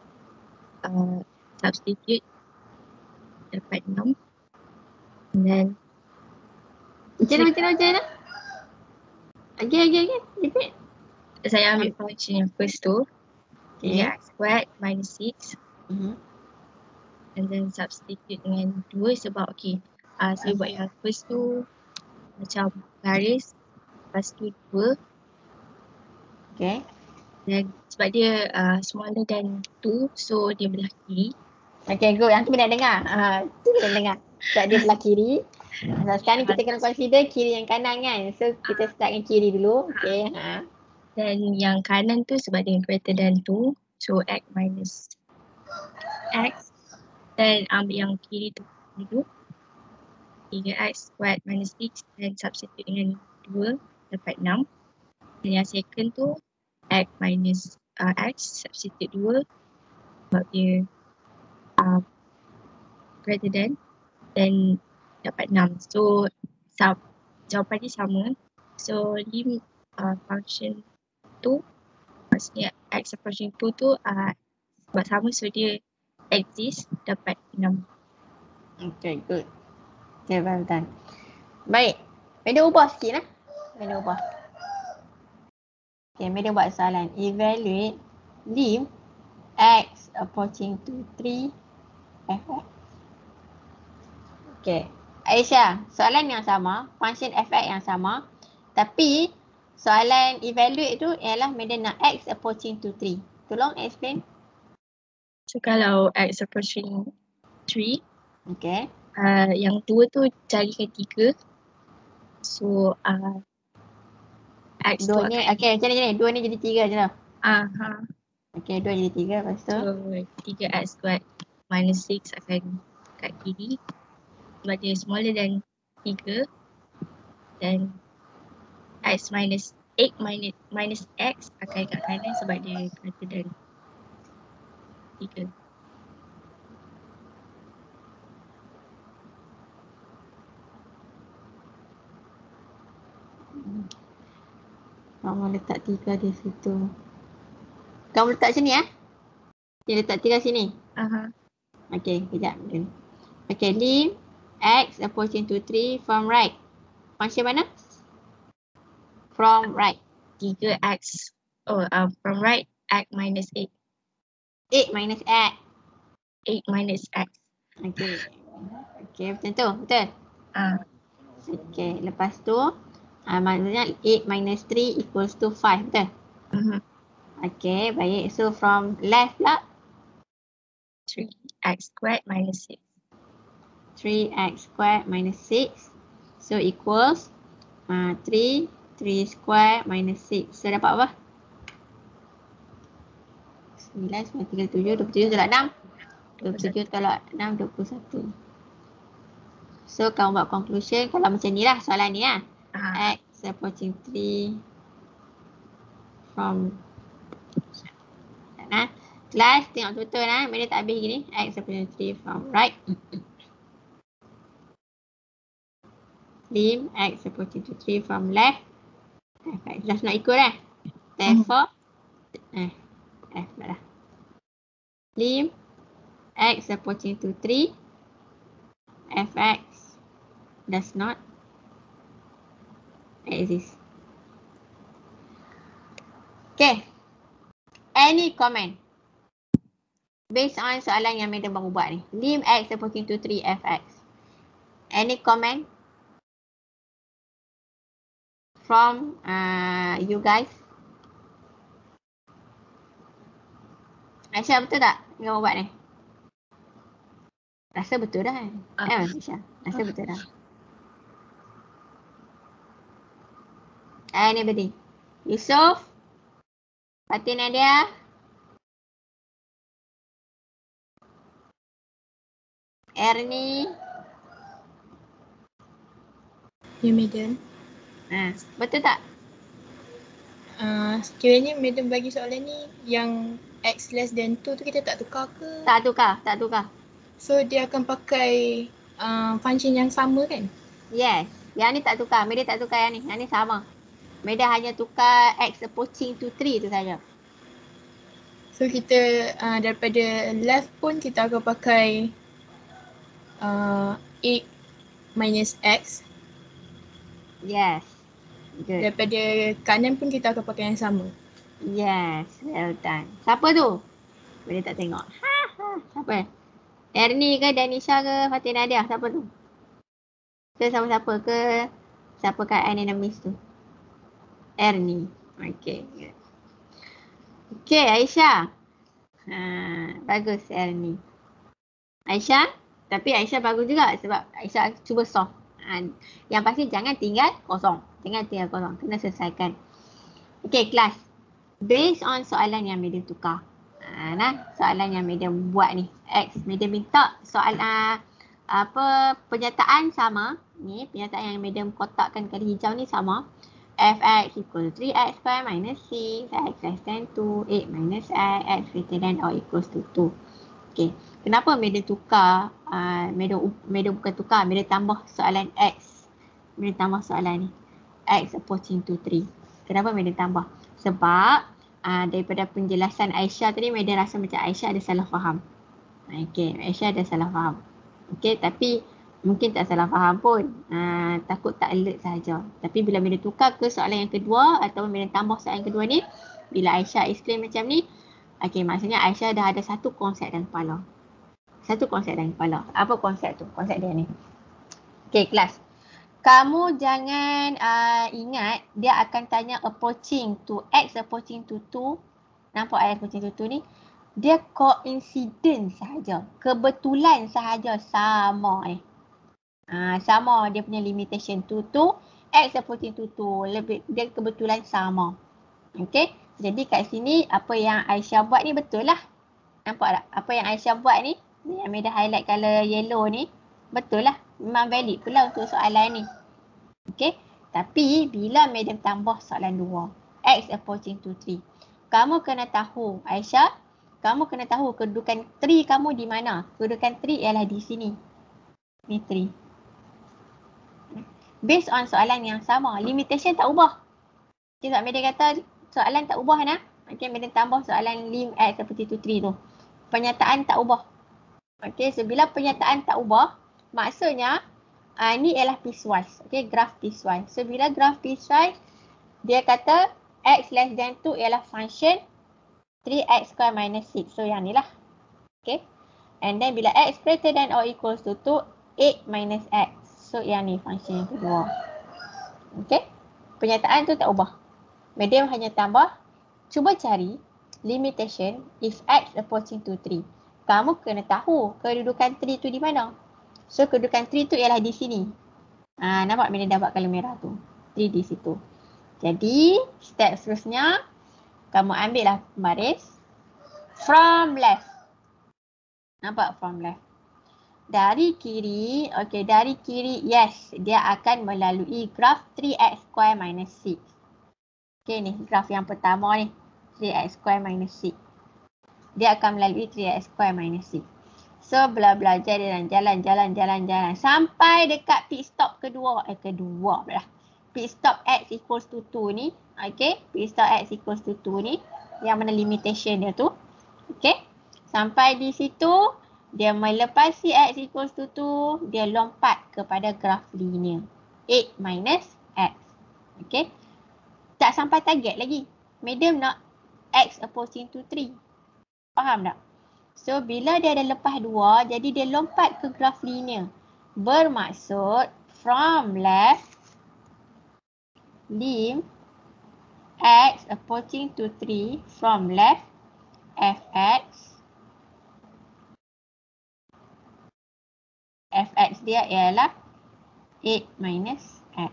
substitute dapat 6, and then macam mana? Again. Repeat. Saya ambil function yang first tu 3x squared minus 6, and then substitute dengan 2 sebab saya buat yang first tu macam garis, lepas tu 2. Okay. Dan sebab dia smaller than 2, so dia belah kiri. Okay, good. Yang tu boleh dengar. Tu boleh dengar. Sebab dia belah kiri. Sekarang kita kena consider kiri yang kanan kan. So kita start dengan kiri dulu. Okay. Dan yang kanan tu sebab dia greater than 2, so x minus x. Dan ambil yang kiri tu dulu. 3x squared minus 6 dan substitute dengan 2 dapat 6. Dan yang second tu x minus x, substitute 2 sebab dia greater than, dan dapat 6. So jawapan dia sama. So lim function tu, maksudnya x approaching 2 tu sebab sama, so dia exist, dapat 6. Okay, good. Okay, faham. Baik. Medan ubah sikit lah. Medan ubah. Okay, Medan buat soalan. Evaluate lim x approaching to 3 fx. Okay. Aisyah, soalan yang sama, function fx yang sama, tapi soalan evaluate tu ialah Medan nak x approaching to 3. Tolong explain. So kalau x approaching 3, okay. Yang 2 tu jadikan 3. So x tu ni, okay, macam ni, 2 ni jadi 3 je lah. Okay, 2 jadi 3, lepas tu so 3x squared minus 6 akan kat kiri sebab dia smaller than 3, dan x minus 8 minus x akan kat kanan sebab dia greater than 3. Kamu letak 3 di situ. Kamu letak sini ya? Dia letak 3 sini. Okay, kejap. Okay, lim x approaching to 3 from right. Function mana? From right. 3x. From right, x minus 8. 8 minus x. 8 minus x. Okay. Okay, macam tu. Betul? Okay, lepas tu Maksudnya 8 minus 3 equals to 5, betul? Okay, baik. So from left pula? 3x squared minus 6. 3x squared minus 6. So equals 3 squared minus 6. So dapat apa? 9, 9, 3, 7, 27 tolak 6. 27 tolak 6, 21. So kamu buat conclusion kalau macam ni lah soalan ni lah. X approaching 3 from kelas tengok betul benda tak habis gini. X approaching 3 from right. Lim X approaching to 3 from left. X just not equal therefore F lah. Lim X approaching to 3 Fx does not exist. Okay. Any comment? Based on soalan yang madam baru buat ni. Lim X approaching to 3 Fx. Any comment? From you guys? Aisyah betul tak yang buat ni? Rasa betul dah kan? Aisyah, rasa betul dah. Anybody? Yusof? Fatin Nadia? Ernie? Ya, madam. Betul tak? Sekiranya madam bagi soalan ni yang x less than 2 tu kita tak tukar ke? Tak tukar. So dia akan pakai function yang sama kan? Yes. Yang ni tak tukar. Madam tak tukar yang ni. Yang ni sama. Madam hanya tukar x approaching to 3 tu saja. So kita daripada left pun kita akan pakai 8 minus x. Yes. Good. Daripada kanan pun kita akan pakai yang sama. Yes. Well done. Siapa tu? Boleh tak tengok. Siapa? Ernie ke Danisha ke Fatin Nadia? Siapa tu? Ke siapa-siapa ke? Siapa kat Anonymous tu? Ernie. Okay. Good. Okay Aisyah. Bagus Ernie. Aisyah? Tapi Aisyah bagus juga sebab Aisyah cuba solve. Yang pasti jangan tinggal kosong. Kena selesaikan. Okay kelas. Based on soalan yang madam tukar. Soalan yang madam buat ni. X. Madam minta soalan penyataan sama. Ni penyataan yang madam kotakkan kali hijau ni sama. Fx equal 3x square minus 6. X less than 2. 8 minus x. X greater than or equals to 2. Okay. Kenapa madam tukar? Madam bukan tukar. Madam tambah soalan X. Madam tambah soalan ni. X approaching to 3. Kenapa madam tambah? Sebab daripada penjelasan Aisyah tadi, madam rasa macam Aisyah ada salah faham. Okay, Aisyah ada salah faham. Okay, tapi mungkin tak salah faham pun. Takut tak alert sahaja. Tapi bila madam tukar ke soalan yang kedua ataupun madam tambah soalan yang kedua ni, bila Aisyah explain macam ni, okay, maksudnya Aisyah dah ada satu konsep dalam kepala. Apa konsep tu? Konsep dia ni. Okay, kelas. Kamu jangan ingat dia akan tanya approaching to X approaching to 2. Nampak X approaching to 2 ni? Dia coincidence sahaja. Kebetulan sahaja sama ni. Sama dia punya limitation to 2. X approaching to 2. Dia kebetulan sama. Okay. Jadi kat sini apa yang Aisyah buat ni betul lah. Nampak tak? Apa yang Aisyah buat ni, yang Meda highlight colour yellow ni, betul lah. Memang valid pula untuk soalan ni. Okay. Tapi bila Madam tambah soalan 2, X approaching to 3. Kamu kena tahu, Aisyah, kamu kena tahu kedudukan 3 kamu di mana. Kedudukan 3 ialah di sini. Ni 3. Based on soalan yang sama, limitation tak ubah. Okay, sebab Madam kata soalan tak ubah nak. Okay, Madam tambah soalan lim X approaching to 3 tu. Penyataan tak ubah. Okay, so bila penyataan tak ubah, maksudnya ni ialah piecewise. Okay, graph piecewise. So bila graph piecewise, dia kata X less than 2 ialah function 3x square minus 6. So yang ni lah. Okay. And then bila X greater than or equals to 2, 8 minus X. So yang ni function yang kedua. Okay. Pernyataan tu tak ubah. Medium hanya tambah. Cuba cari limitation if x approaching to 3. Kamu kena tahu kedudukan 3 tu di mana. So kedudukan 3 tu ialah di sini. Nampak bila dah buat color merah tu. 3 di situ. Jadi step seterusnya kamu ambil lah baris from left. Nampak from left. Dari kiri, okey, dari kiri, yes, dia akan melalui graf 3x square minus 6. Okey ni, graf yang pertama ni, 3x square minus 6. Dia akan melalui 3x square minus 6. So, belajar jalan sampai dekat pit stop kedua pula. Pit stop x equals to 2 ni, okey, pit stop x equals to 2 ni, yang mana limitation dia tu, okey. Sampai di situ, dia melepasi x equals to 2, dia lompat kepada graf linear. 8 minus x. Okay. Tak sampai target lagi. Medium nak x approaching to 3. Faham tak? So, bila dia dah lepas 2, jadi dia lompat ke graf linear. Bermaksud, from left, lim x approaching to 3, from left, fx dia ialah 8 minus x.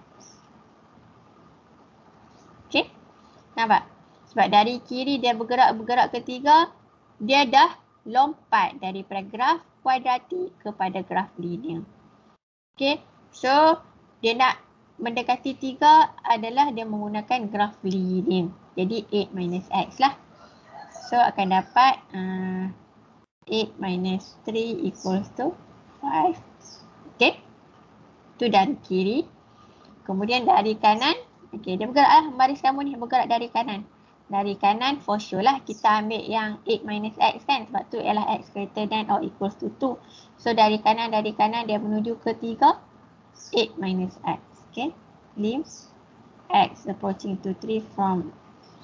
Okay, nampak? Sebab dari kiri dia bergerak ke 3, dia dah lompat daripada graf kuadratik kepada graf linear. Okay, so dia nak mendekati 3 adalah dia menggunakan graf linear. Jadi 8 minus x lah. So akan dapat 8 minus 3 equals to 5. Okay. Itu dari kiri. Kemudian dari kanan. Okay, dia bergerak lah. Baris kamu ni bergerak dari kanan. Dari kanan for sure lah kita ambil yang 8 minus x kan. Sebab tu ialah x greater than or equals to 2. So dari kanan dia menuju ke 3. 8 minus x. Okay. Lim x approaching to 3 from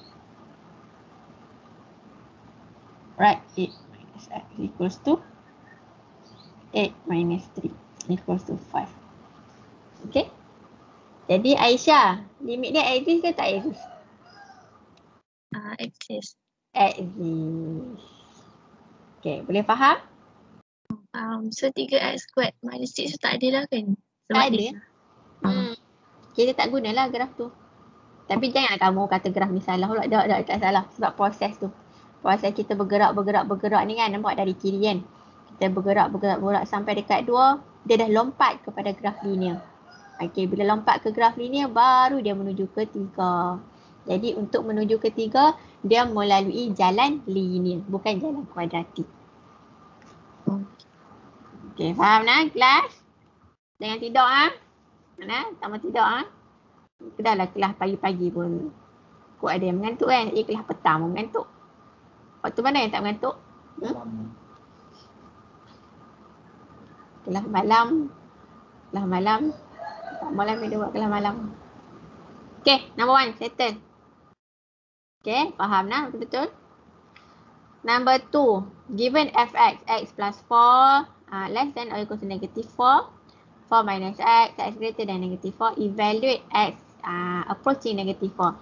right 8 minus x equals to 8 minus 3 equals to 5. Okay. Jadi Aisyah, limit dia exist ke tak exist? Exist. Exist. Okay, boleh faham? So 3x squared minus 6 tak ada lah kan? Tak ada. Kita tak gunalah graf tu. Tapi jangan kamu kata graf ni salah pula. Tak salah. Sebab proses tu. Proses kita bergerak ni kan. Nampak dari kiri kan. Kita bergerak sampai dekat 2. Dia dah lompat kepada graf linear. Okey, bila lompat ke graf linear baru dia menuju ke 3. Jadi untuk menuju ke 3, dia melalui jalan linear, bukan jalan kuadratik. Okey, faham nak kelas? Jangan tidur Mana? Tak mau tidur Kedahlah kelas pagi-pagi pun. Kok ada yang mengantuk kan? Kelas petang pun mengantuk. Waktu mana yang tak mengantuk? Kelas malam. Tak malam dia buat kelas malam. Okay, number 1, settle. Okay, faham nak betul-betul? Number 2, given fx, x plus 4 less than or equal to negative 4. 4 minus x, x greater than negative 4. Evaluate x approaching negative 4.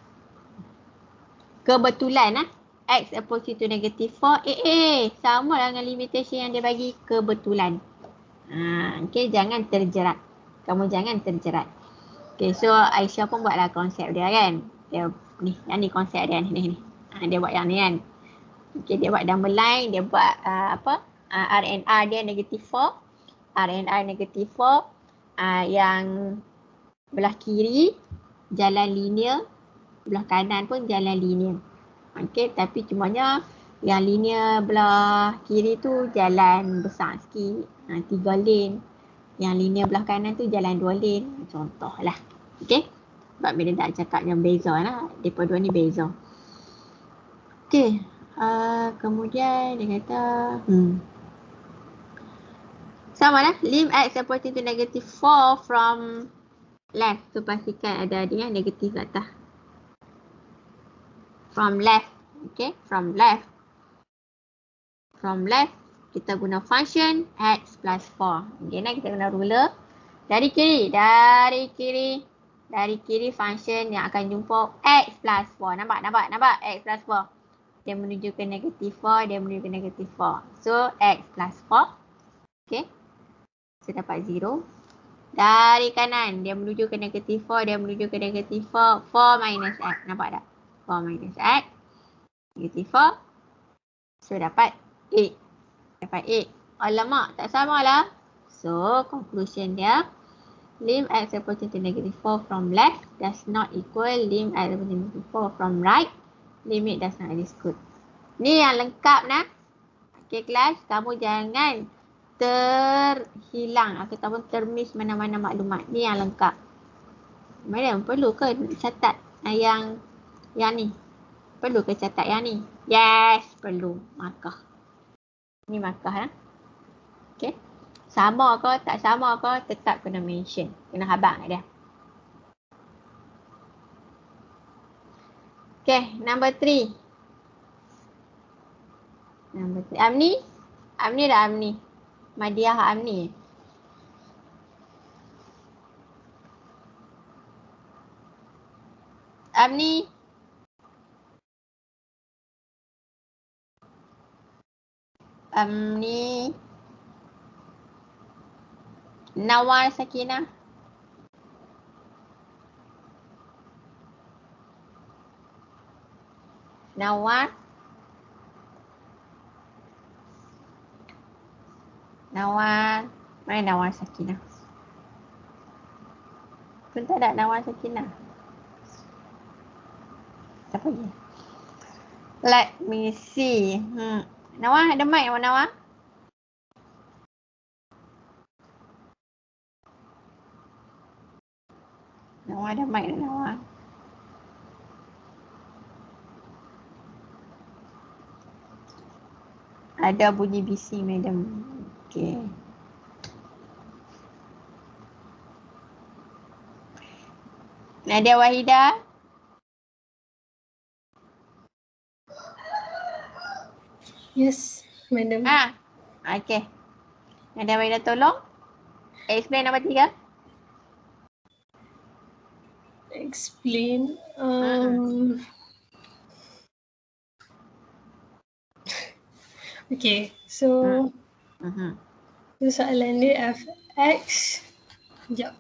Kebetulan x approaching to negative 4. Sama dengan limitation yang dia bagi, kebetulan. Okay, jangan terjerat. Kamu jangan terjerat. Okay, so Aisyah pun buatlah konsep dia kan. Dia ni, yang ni konsep dia ni. Dia buat yang ni kan. Okay, dia buat number line, dia buat RNR dia negative 4. RNR negative 4. Yang belah kiri jalan linear, belah kanan pun jalan linear. Okay, tapi cumanya yang linear belah kiri tu jalan besar sikit, 3 lane. Yang linear belah kanan tu jalan 2 lane. Contoh lah. Okay. Sebab bila nak cakap yang beza lah. Mereka dua ni beza. Okay. Kemudian dia kata sama lah. Lim x approaching to negative 4 from left. So pastikan ada dia negatif kat atas. From left. Okay. From left. Kita guna function x plus 4. Okay, kita guna ruler. Dari kiri. Dari kiri function yang akan jumpa x plus 4. Nampak? X plus 4. Dia menuju ke negatif 4, dia menuju ke negatif 4. So, x plus 4. Okay. So, dapat 0. Dari kanan, dia menuju ke negatif 4, dia menuju ke negatif 4. 4 minus x. Nampak tak? 4 minus x. Negatif 4. So, dapat 8. Dapat 8. Alamak, tak sama lah. So, conclusion dia, lim x approaching to negative 4 from left does not equal lim x approaching to 4 from right. Limit does not exist. Good. Ni yang lengkap nak. Okay kelas, kamu jangan terhilang ataupun termiss mana-mana maklumat. Ni yang lengkap. Madam, perlu ke catat yang ni? Perlu ke catat yang ni? Yes, perlu. Markah. Ni markah lah. Okay. Sama ke, tak sama ke, tetap kena mention. Kena habaq kat dia. Okay, number 3. Number 3. Amni? Amni dah Amni. Madiah Amni. Amni? Amni? Nawal Sakinah? Nawal? Nawal? Mana Nawal Sakinah? Pun tak ada Nawal Sakinah. Tak pergi. Let me see. Nawal ada mic apa Nawal? Nawal ada mic tak Nawal? Ada bunyi bising madam. Okay. Nadia Wahida? Yes, madam. Okay. Nadia Wahida tolong. Explain nombor 3. Explain. Okay, so soalan dia fx. Sekejap.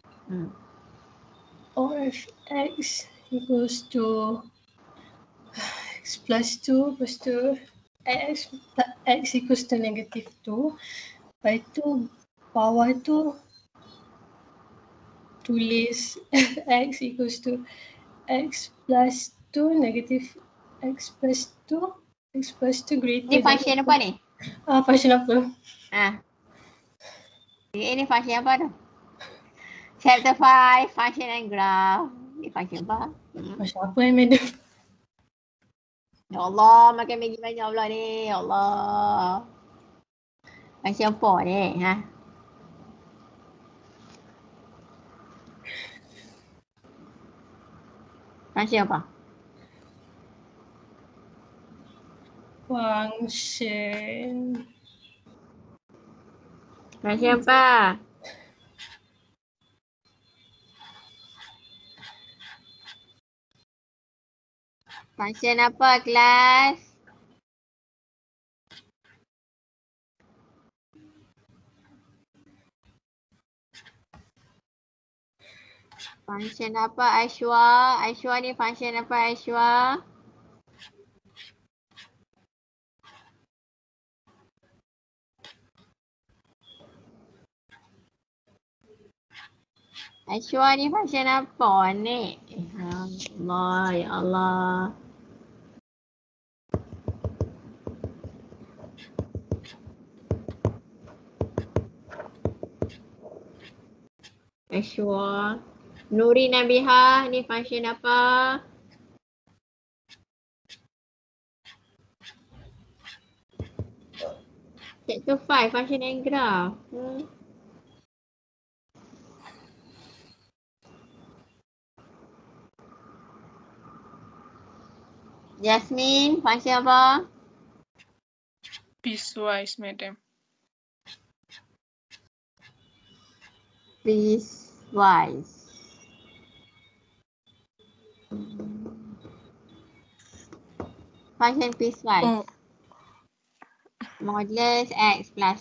Or fx equals to x plus 2 lepas tu x equals to negative 2. Lepas tu bawah tu tulis x equals to x plus 2 negative x plus 2 x plus 2 greater. Ni function apa ni? Function apa? Ini function apa tu? Chapter 5, function and graph. Ni function apa? Function apa madam? Ya Allah, makan Maggi banyak pula ni. Ya Allah. Function apa ni? Function apa? Function apa? Function apa kelas? Function apa Aishwa? Aishwa ni function apa Aishwa? Aishwa ni function apa ni? Ya Allah, ya Allah. Aishwa. Nuri Nabiha ni function apa? Chapter 5, function and graph. Jasmine, function apa? Piecewise, madam. Piecewise. Function piecewise. Modulus X plus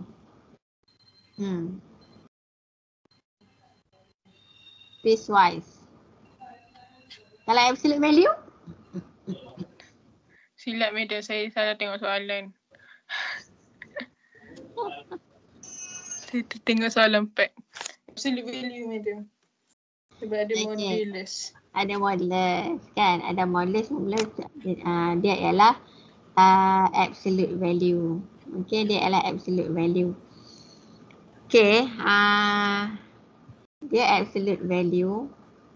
2. Piecewise. Kalau absolute value? Silap madam, saya salah tengok soalan. Saya tengok soalan pack. Absolute value madam. Sebab ada modulus. Ada modulus kan? Ada modulus dia ialah absolute value. Okay, dia ialah absolute value. Okay, dia absolute value.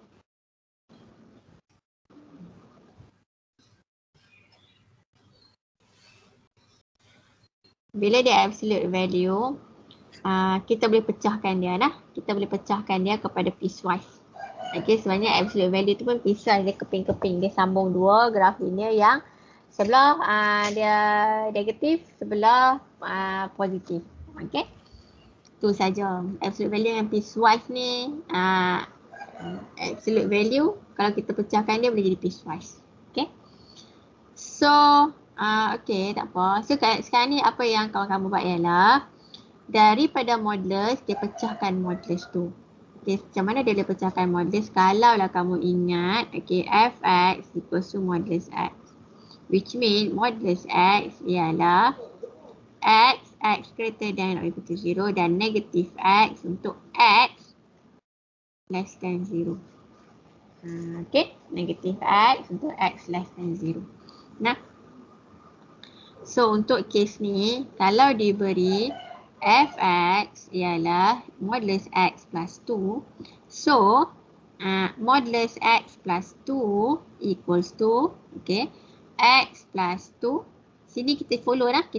Bila dia absolute value, kita boleh pecahkan dia lah. Kita boleh pecahkan dia kepada piecewise. Okay, sebenarnya absolute value tu pun piecewise, dia keping-keping. Dia sambung dua graf linear yang sebelah dia negatif, sebelah positif. Okay, tu saja. Absolute value yang piecewise ni, absolute value kalau kita pecahkan dia boleh jadi piecewise. Okay, so okay, tak apa. So sekarang ni apa yang kamu buat ialah daripada modulus dia pecahkan modulus tu. Okay, macam mana dia boleh pecahkan modulus? Kalau lah kamu ingat, okay, fx equals to modulus x, which mean modulus x ialah x greater than or equal to 0 dan negative x untuk x less than 0. Okay, negative x untuk x less than 0. Nah, so untuk kes ni, kalau diberi fx ialah modulus x plus 2, so modulus x plus 2 equals to, okay, x plus 2, sini kita follow lah,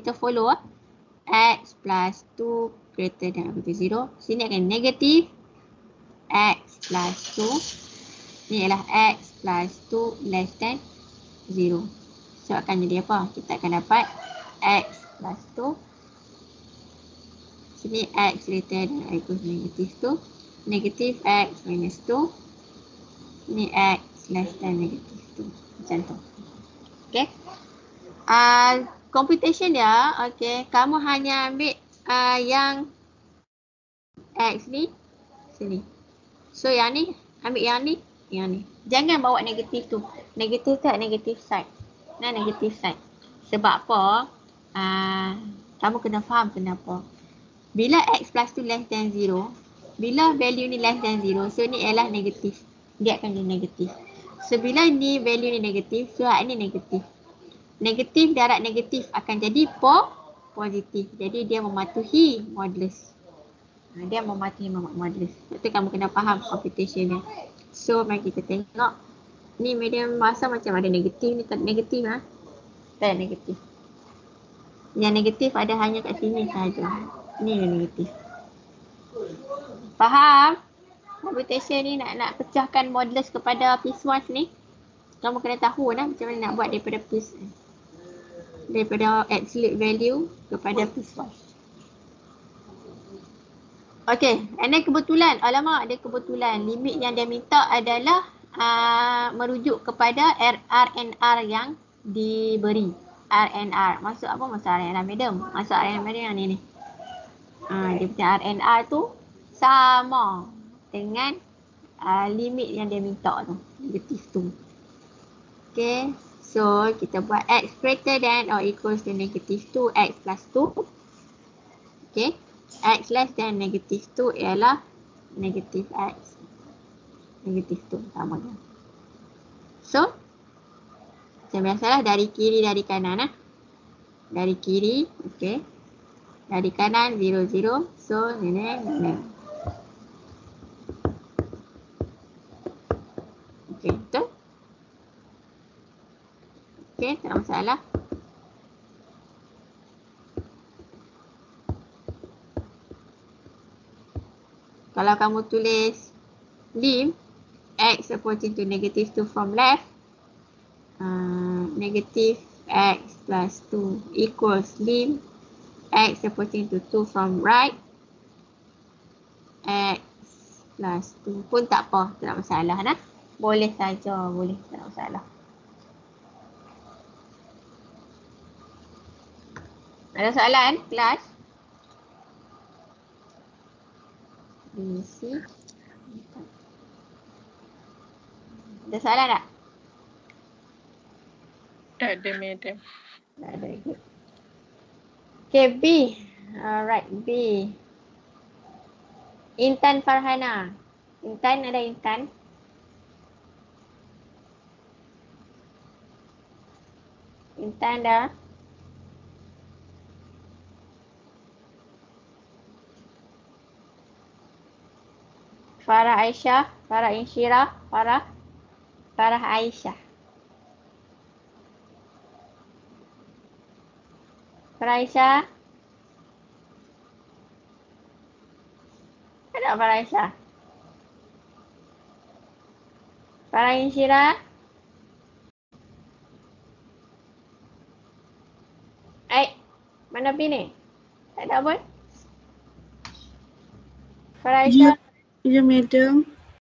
x plus 2 greater than or equal to 0, sini akan negatif x plus 2, ni ialah x plus 2 less than 0. So akan jadi apa? Kita akan dapat x plus 2. Sini x greater than or equal to negative 2. Negative x minus 2. Ni x less than negative 2. Macam tu. Okay. Computation dia, okay, kamu hanya ambil yang x ni sini. So yang ni, ambil yang ni. Jangan bawa negatif tu. Negatif tu negative side. Nah, negative side. Sebab apa? Kamu kena faham kenapa. Bila x plus 2 less than 0, bila value ni less than 0, so ni ialah negatif. Dia akan jadi negatif. So bila ni value ni negatif, so ni negatif. Negatif darab negatif akan jadi positif. Jadi dia mematuhi modulus. Dia mematuhi modulus. Itu kamu kena faham computation dia. So mari kita tengok. Ni medium masa macam ada negatif ni, tak negatif lah. Tak negatif. Yang negatif ada hanya kat sini saja. Ni yang negatif. Faham? Computation ni nak pecahkan modulus kepada piecewise ni. Kamu kena tahu lah macam mana nak buat daripada absolute value kepada piecewise. Okay, and then kebetulan, dia kebetulan limit yang dia minta adalah merujuk kepada RNR yang diberi. RNR. Maksud apa? Maksud RNR madam? Maksud RNR madam yang ni. Dia punya RNR tu sama dengan limit yang dia minta tu. Negatif tu. Okay. So, kita buat x greater than or equals to negative 2, x plus 2. Okay. X less than negative 2 ialah negative x. Negative 2 sama kan. So, macam biasalah dari kiri dari kanan lah. Dari kiri, okay. Dari kanan 0, 0. So, ni. Okay, betul. Okay, tak ada masalah. Kalau kamu tulis lim x approaching to negative 2 from left, negative x plus 2 equals lim x approaching to 2 from right, x plus 2 pun tak apa, tak masalah nah. Boleh saja, boleh, tak masalah. Ada soalan kelas? BC. Ada soalan tak? Tak ada, madam. Tak ada. Okay, B. Alright, B. Intan Farhana. Intan, ada Intan? Intan dah? Farah Aisyah, Farah Insyirah, Farah Aisyah. Farah Aisyah. Ada Farah Aisyah? Farah Insyirah. Mana B ni? Tak ada pun? Farah Aisyah. Ya, madam.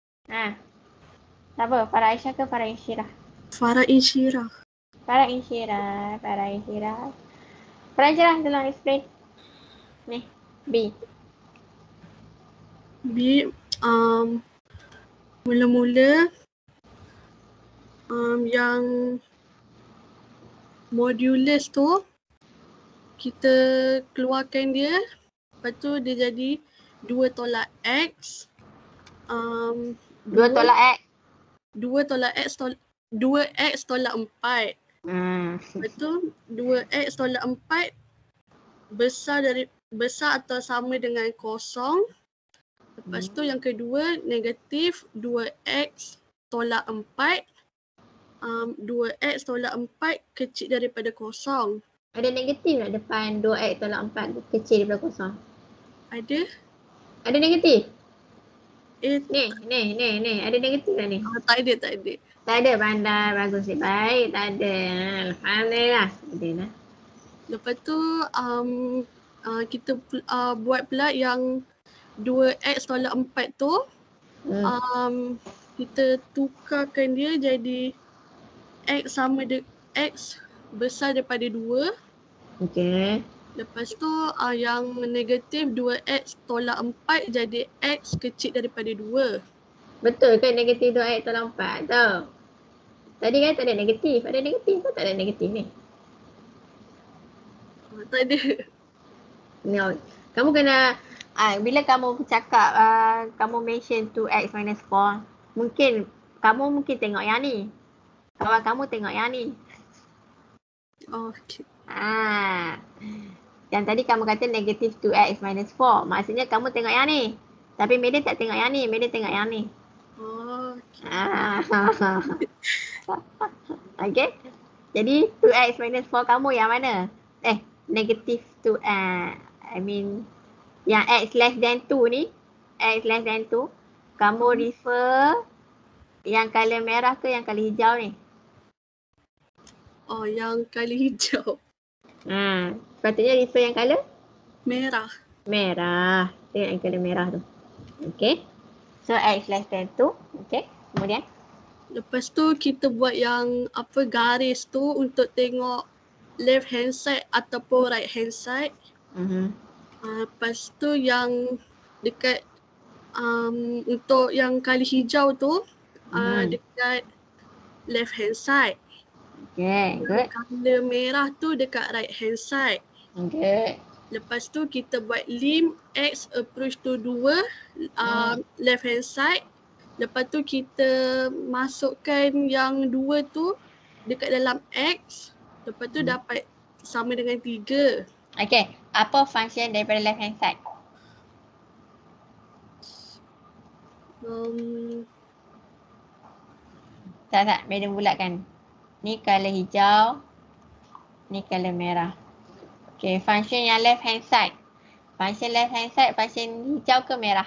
Siapa? Farah Aisyah ke Farah Insyirah? Farah Insyirah. Farah Insyirah. Farah Insyirah, tolong explain. Ni, B. B, mula-mula yang modulus tu kita keluarkan dia, lepas tu dia jadi 2 tolak X. 2 tolak X. 2 tolak X 2X tolak 4. Lepas tu 2X tolak 4 besar atau sama dengan kosong. Lepas tu yang kedua negatif 2X tolak 4. 2X tolak 4 kecil daripada kosong. Ada negatif tak depan 2X tolak 4 kecil daripada kosong? Ada. Ada negatif? Ni. Ada negatif tak ni? Tak ada. Tak ada, pandai. Bagus, baik. Tak ada. Alhamdulillah. Ada lah. Lepas tu kita buat pula yang 2X tolak 4 tu. Kita tukarkan dia jadi X X besar daripada 2. Okey. Lepas tu yang negatif 2X tolak 4 jadi X kecil daripada 2. Betul kan negatif 2X tolak 4 tu? Tadi kan tak ada negatif. Ada negatif ke tak ada negatif ni? Tak ada. No. Kamu kena, bila kamu cakap, kamu mention 2X minus 4, kamu tengok yang ni. Kawan kamu tengok yang ni. Okay. Yang tadi kamu kata negatif 2X minus 4. Maksudnya kamu tengok yang ni. Tapi Maiden tak tengok yang ni. Maiden tengok yang ni. Okay. Jadi 2X minus 4 kamu yang mana? Negatif 2. Yang X less than 2 ni. X less than 2. Kamu refer yang color merah ke yang color hijau ni? Yang color hijau. Sepatutnya refer yang color? Merah. Merah. Tengok yang color merah tu. Okay. So X less than 2. Okay. Kemudian? Lepas tu kita buat yang garis tu untuk tengok left hand side ataupun right hand side. Lepas tu yang dekat untuk yang color hijau tu dekat left hand side. Okay, good. Color merah tu dekat right hand side. Okay. Lepas tu kita buat lim X approach to 2 left hand side. Lepas tu kita masukkan yang 2 tu dekat dalam X. Lepas tu dapat sama dengan 3. Okay, apa function daripada left hand side? Tak, Madam bulatkan. Ni color hijau. Ni color merah. Okay, function yang left hand side. Function left hand side, function hijau ke merah?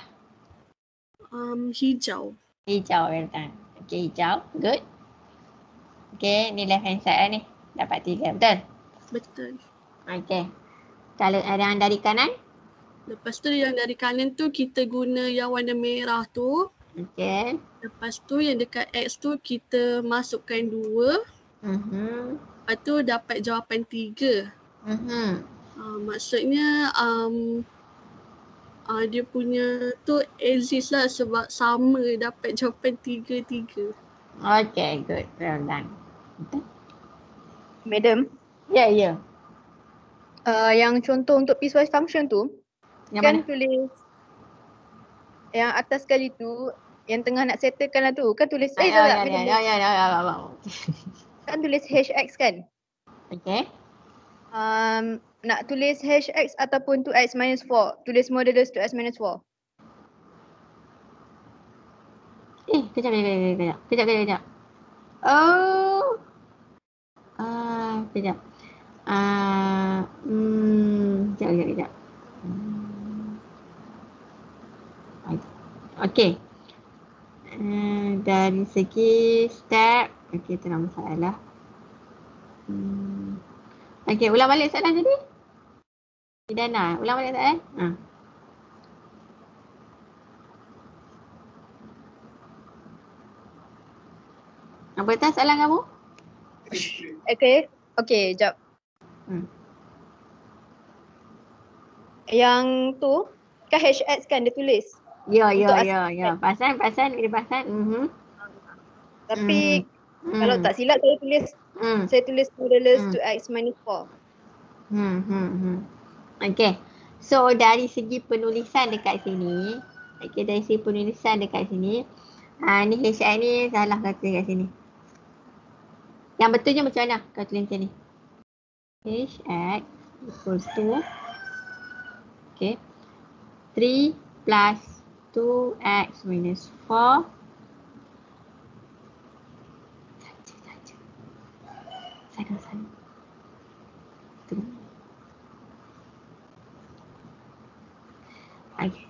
Hijau. Hijau, betul. Okay, hijau. Good. Okay, ni left hand side lah ni. Dapat 3, betul? Betul. Okay. Kalau ada yang dari kanan? Lepas tu yang dari kanan tu kita guna yang warna merah tu. Okay. Lepas tu yang dekat X tu kita masukkan 2. Lepas tu dapat jawapan 3. Maksudnya dia punya tu exist lah sebab sama dapat jawapan 3-3. Okay, good. Well done. Madam, Ya. yang contoh untuk piecewise function tu, Yang kan mana? tulis yang atas sekali tu, yang tengah nak settlekan lah tu, kan tulis madam. Kan tulis hx kan? Okay. Nak tulis hx ataupun 2x minus 4, tulis modulus 2x minus 4. Kejap. Oh. Kejap. Kejap. Okay. Dari segi step, okay, tu nama masalah. Okay, ulang balik soalan tadi. Pidana, ulang balik soalan. Apa tu soalan kamu? Okay, jap. Yang tu, kan hx kan dia tulis. Ya. Pasan. Tapi kalau tak silap saya tulis modulus 2x minus 4. Okay. So dari segi penulisan dekat sini, ni HX ni salah kata dekat sini. Yang betulnya macam mana kalau tulis macam ni? HX equals to 3 plus 2x minus 4 saja. Okay.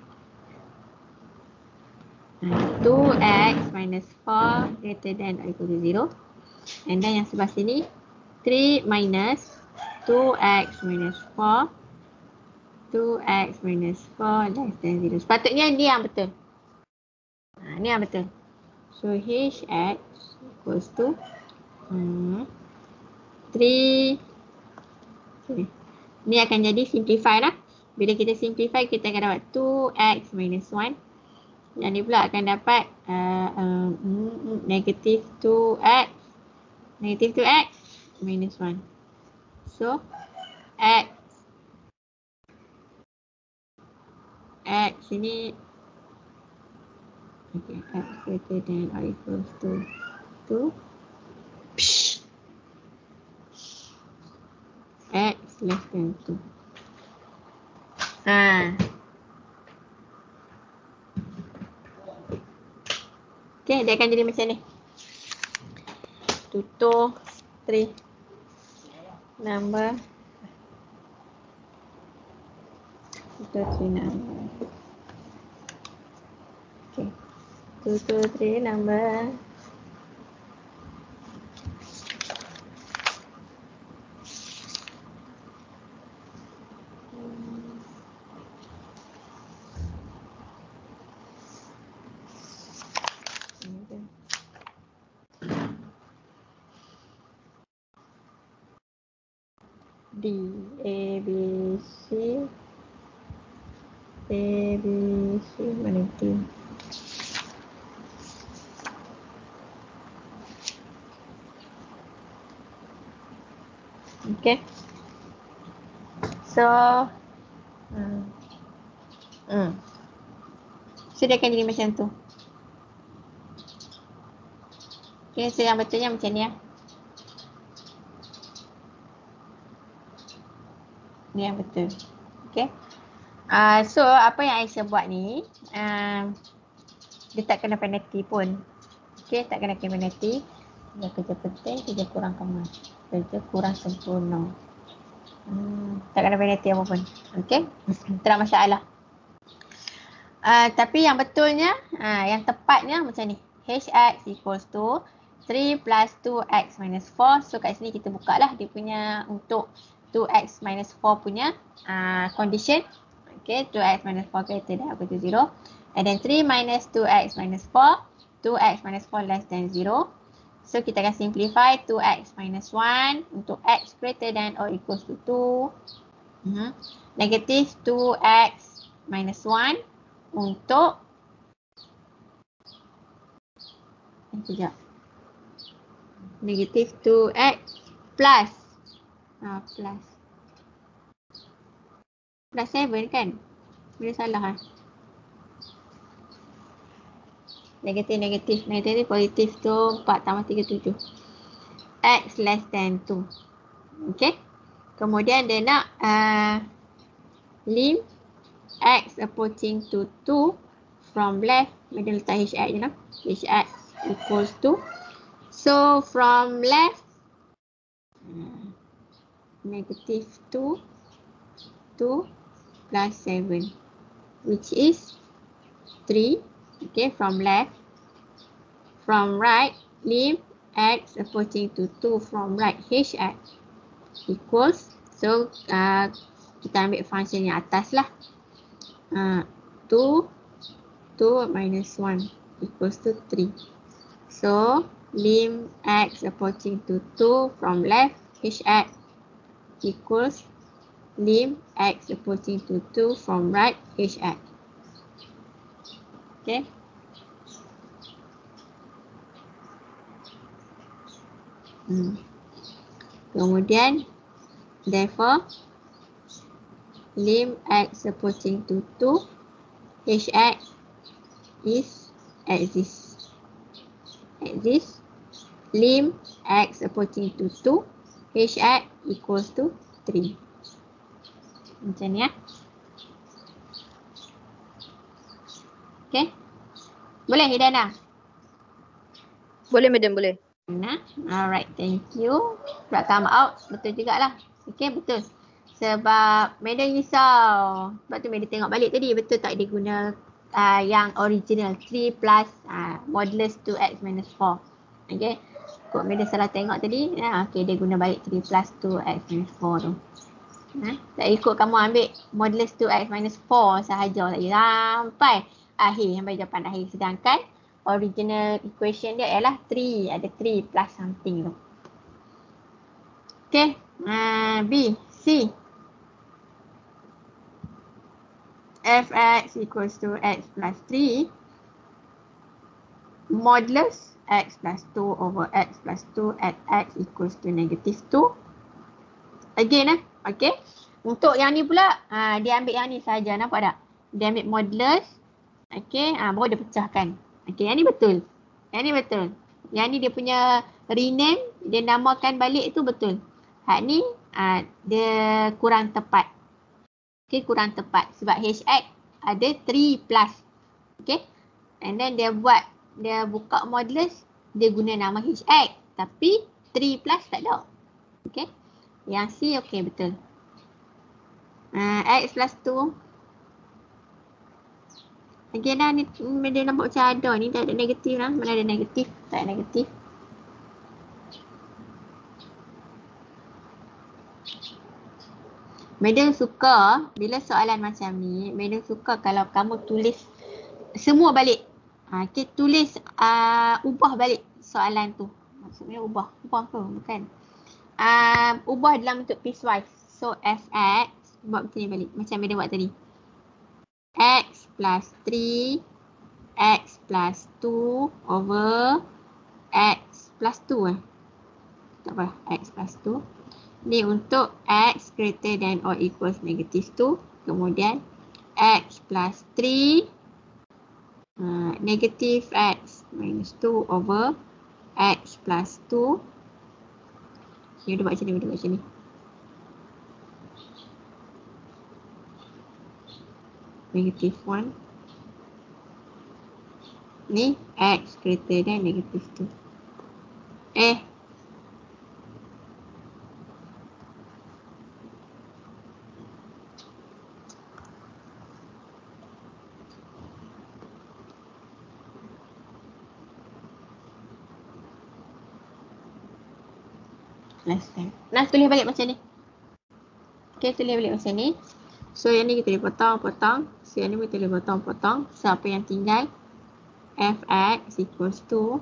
2x minus 4 greater than or equal to 0. And then yang sebelah sini 3 minus 2x minus 4 2x minus 4 less than 0. Sepatutnya ni yang betul. Ni yang betul. So hx equals to 3. Ni akan jadi simplify lah. Bila kita simplify kita akan dapat 2x minus 1. Yang ni pula akan dapat negative 2x minus 1. So x sini x greater than or equals to 2 x less than 2. Okay, dia akan jadi macam ni. Tutor 3 number. Okay. Tutor 3 number. D A B C mana tu? Okay. So so dia akan jadi macam tu. Okay, so yang betulnya macam ni lah. Ni yang betul. Okay. So apa yang Aisyah buat ni, dia tak kena penalty pun. Okay, tak kena penalty. Dia kerja penting, kerja kurang kemas. Kerja kurang sempurna. Tak kena penalty apa pun. Okay, tak masalah. Tapi yang betulnya, yang tepatnya macam ni. Hx equals to 3 plus 2x minus 4. So kat sini kita buka lah dia punya untuk 2x minus 4 punya condition. Okay, 2x minus 4 greater than or equal to 0. And then 3 minus 2x minus 4. 2x minus 4 less than 0. So kita akan simplify 2x minus 1 untuk x greater than or equals to 2. Negatif 2x minus 1 untuk sekejap. Negatif 2x plus plus 7 kan? Boleh salah Negatif positif tu 4 tambah 3 7. X less than 2. Okay. Kemudian dia nak lim x approaching to 2 from left. Dia letak h je lah. H equals to. So from left negative 2 plus 7 which is 3. Okay, from left. From right, lim x approaching to 2 from right h equals, so kita ambil function yang atas lah. 2 minus 1 equals to 3. So lim x approaching to 2 from left h equals lim x approaching to 2 from right h. Okay. Kemudian therefore lim x approaching to 2 h is exist. Lim x approaching to 2 h equals to 3. Macam ni ya. Okay. Boleh Hidana? Boleh madam, boleh. Alright, thank you. Sebab come out, betul jugalah. Okay, betul. Sebab madam risau. Sebab tu madam tengok balik tadi, betul tak dia guna yang original 3 plus modulus 2x minus 4. Okay. Kok madam salah tengok tadi, okay, dia guna balik 3 plus 2x minus 4 tu. Tak ikut kamu ambil modulus 2x minus 4 sahaja lagi sampai akhir, sampai jawapan akhir. Sedangkan original equation dia ialah 3, ada 3 plus something tu. Okay, B, C. Fx equals to x plus 3 modulus x plus 2 over x plus 2 at x equals to negative 2. Again okay. Untuk yang ni pula, dia ambil yang ni saja, nampak tak? Dia ambil modulus, okay, baru dia pecahkan. Okay, yang ni betul. Yang ni betul. Yang ni dia punya rename, dia namakan balik tu betul. Hak ni dia kurang tepat. Okay, kurang tepat. Sebab HX ada 3 plus. Okay. And then dia buka modulus, dia guna nama HX. Tapi 3 plus tak ada. Okay. Yang C okay, betul. X plus 2. Again dah ni dia nampak macam ada ni, tak ada negatif lah. Mana ada negatif? Tak ada negatif. Madam suka bila soalan macam ni, madam suka kalau kamu tulis semua balik. Okay, tulis ubah balik soalan tu. Maksudnya ubah ke? Bukan. Ubah dalam bentuk piecewise. So fx buat macam ni balik. Macam madam buat tadi. X plus 3 X plus 2 over X plus 2 tak apa, X plus 2 ni untuk X greater than or equals negative 2. Kemudian X plus 3 negative X minus 2 over X plus 2. Dia buat macam ni, negative 1. Ni X greater than negative 2. Last time. Nah, tulis balik macam ni. Okay, tulis balik macam ni. So yang ni kita boleh potong. So yang ni kita boleh potong. So apa yang tinggal? Fx equals to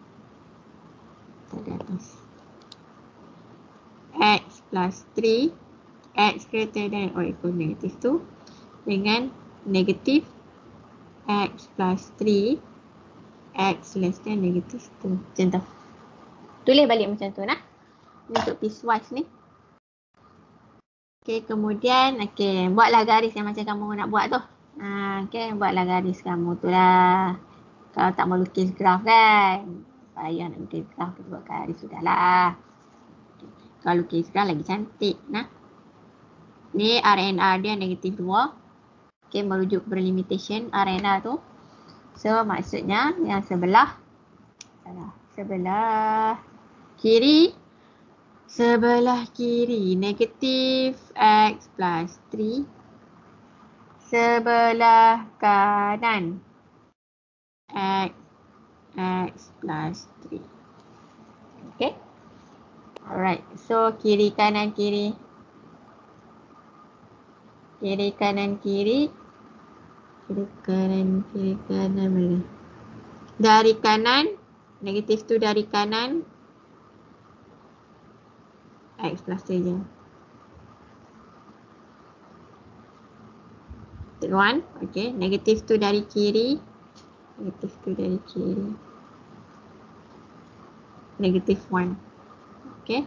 tadi atas X plus 3 X greater than or equal negative 2 dengan negatif X plus 3 X less than negative 2. Macam tu. Tulis balik macam tu nah. Ni untuk piecewise ni. Okay, kemudian buatlah garis yang macam kamu nak buat tu. Okay, buatlah garis kamu tu lah. Kalau tak mau lukis graf kan. Payah nak lukis graf, buat garis sudahlah. Okay. Kalau lukis graf lagi cantik nah. Ni RNR dia negatif 2. Okay, merujuk kepada limitation RNR tu. So, maksudnya yang sebelah kiri negatif X plus 3. Sebelah kanan X plus 3. Okay. Alright. So, kiri kanan kiri. Kiri kanan mana? Dari kanan, negatif tu dari kanan X plus 3 je. Take 1, okay. Negatif tu dari kiri. Negatif 1. Okay.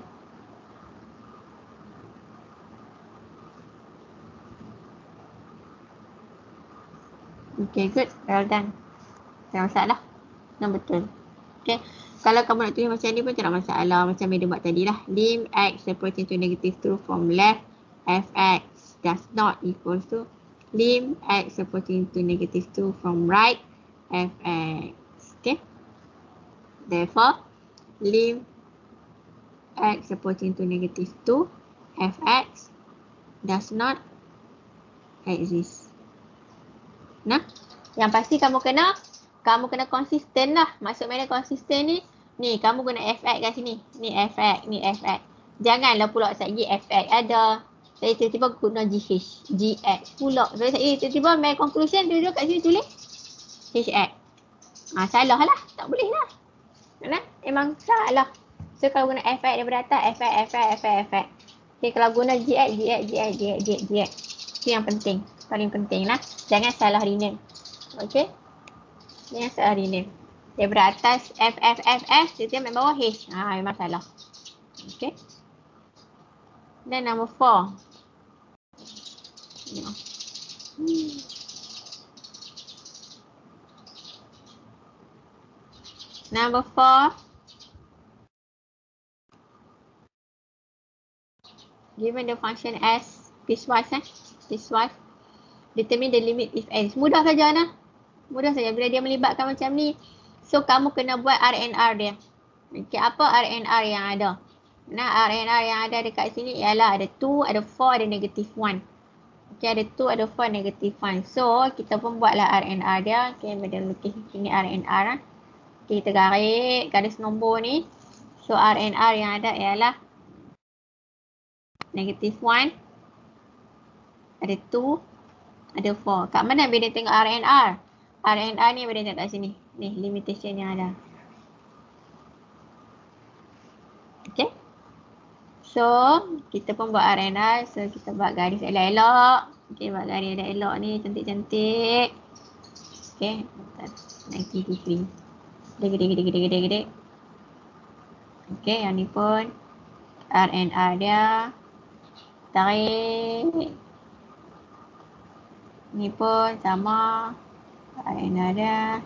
Okay, good. Well done. Tak ada masalah. Yang betul. Okay. Kalau kamu nak tulis macam ni pun tak ada masalah. Macam Madam buat tadi lah. Lim X approaching to negative 2 from left Fx does not equals to lim X approaching to negative 2 from right Fx. Okay. Therefore, lim X approaching to negative 2 Fx does not exist. Nah, yang pasti kamu kena konsisten lah. Maksud mana konsisten ni kamu guna fx kat sini. Ni fx. Janganlah pula sekali fx ada. Saya tiba-tiba guna gh pula. So saya tiba-tiba main conclusion dulu kat sini tulis hx. Salah lah. Tak boleh lah. Nah, memang salah. So kalau guna fx daripada atas fx. Okay, kalau guna gx. Itu yang penting. Paling penting lah. Jangan salah rename. Okay. Jangan salah rename. Daripada atas F. Dia main bawah H. Memang salah. Okay. Dan number 4. Number 4. Given the function S piecewise determine the limit if n. Mudah saja nah. Mudah saja bila dia melibatkan macam ni. So kamu kena buat RNR dia. Okey, apa RNR yang ada? Nah, RNR yang ada dekat sini ialah ada 2, ada 4, ada negative 1. Okey, ada 2, ada 4, negative 1. So kita pun buatlah RNR dia. Okey, bila lukis sini RNR. Okey, kita garis nombor ni. So RNR yang ada ialah negative 1, ada 2, ada 4. Kat mana bila tengok RNR? RNR ni bila tengok kat sini. Ni limitation yang ada. Okay. So, kita pun buat RNR. So, kita buat garis elok-elok. Okay, buat garis elok-elok ni cantik-cantik. Okay. 90 degree. Gede. Okay, yang ni pun RNR dia. Tarik. Ni pun sama. RNR dia.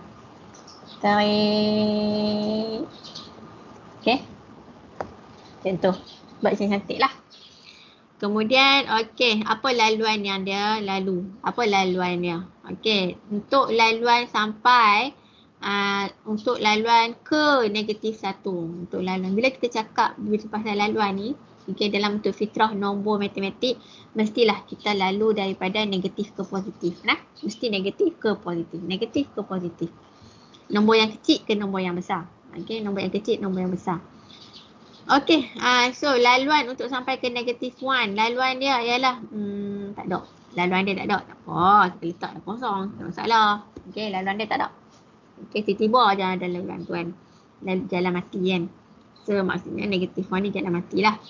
Tarik. Okay. Macam tu. Buat macam cantik lah. Kemudian, okay. Apa laluan yang dia lalu? Apa laluan dia? Okay. Untuk laluan sampai, untuk laluan ke negatif 1. Untuk laluan. Bila kita cakap pasal laluan ni, okay, dalam bentuk fitrah nombor matematik, mestilah kita lalu daripada negatif ke positif. Nah, mesti negatif ke positif. Negatif ke positif. Nombor yang kecil ke nombor yang besar. Okay, nombor yang kecil, nombor yang besar. Okay, so laluan untuk sampai ke negatif 1. Laluan dia ialah, tak ada. Laluan dia tak ada. Tak apa, kita letak dah kosong. Tak masalah. Okay, laluan dia tak ada. Okay, tiba-tiba je ada laluan tu kan. Jalan mati kan. So, maksudnya negatif 1 ni jalan mati lah.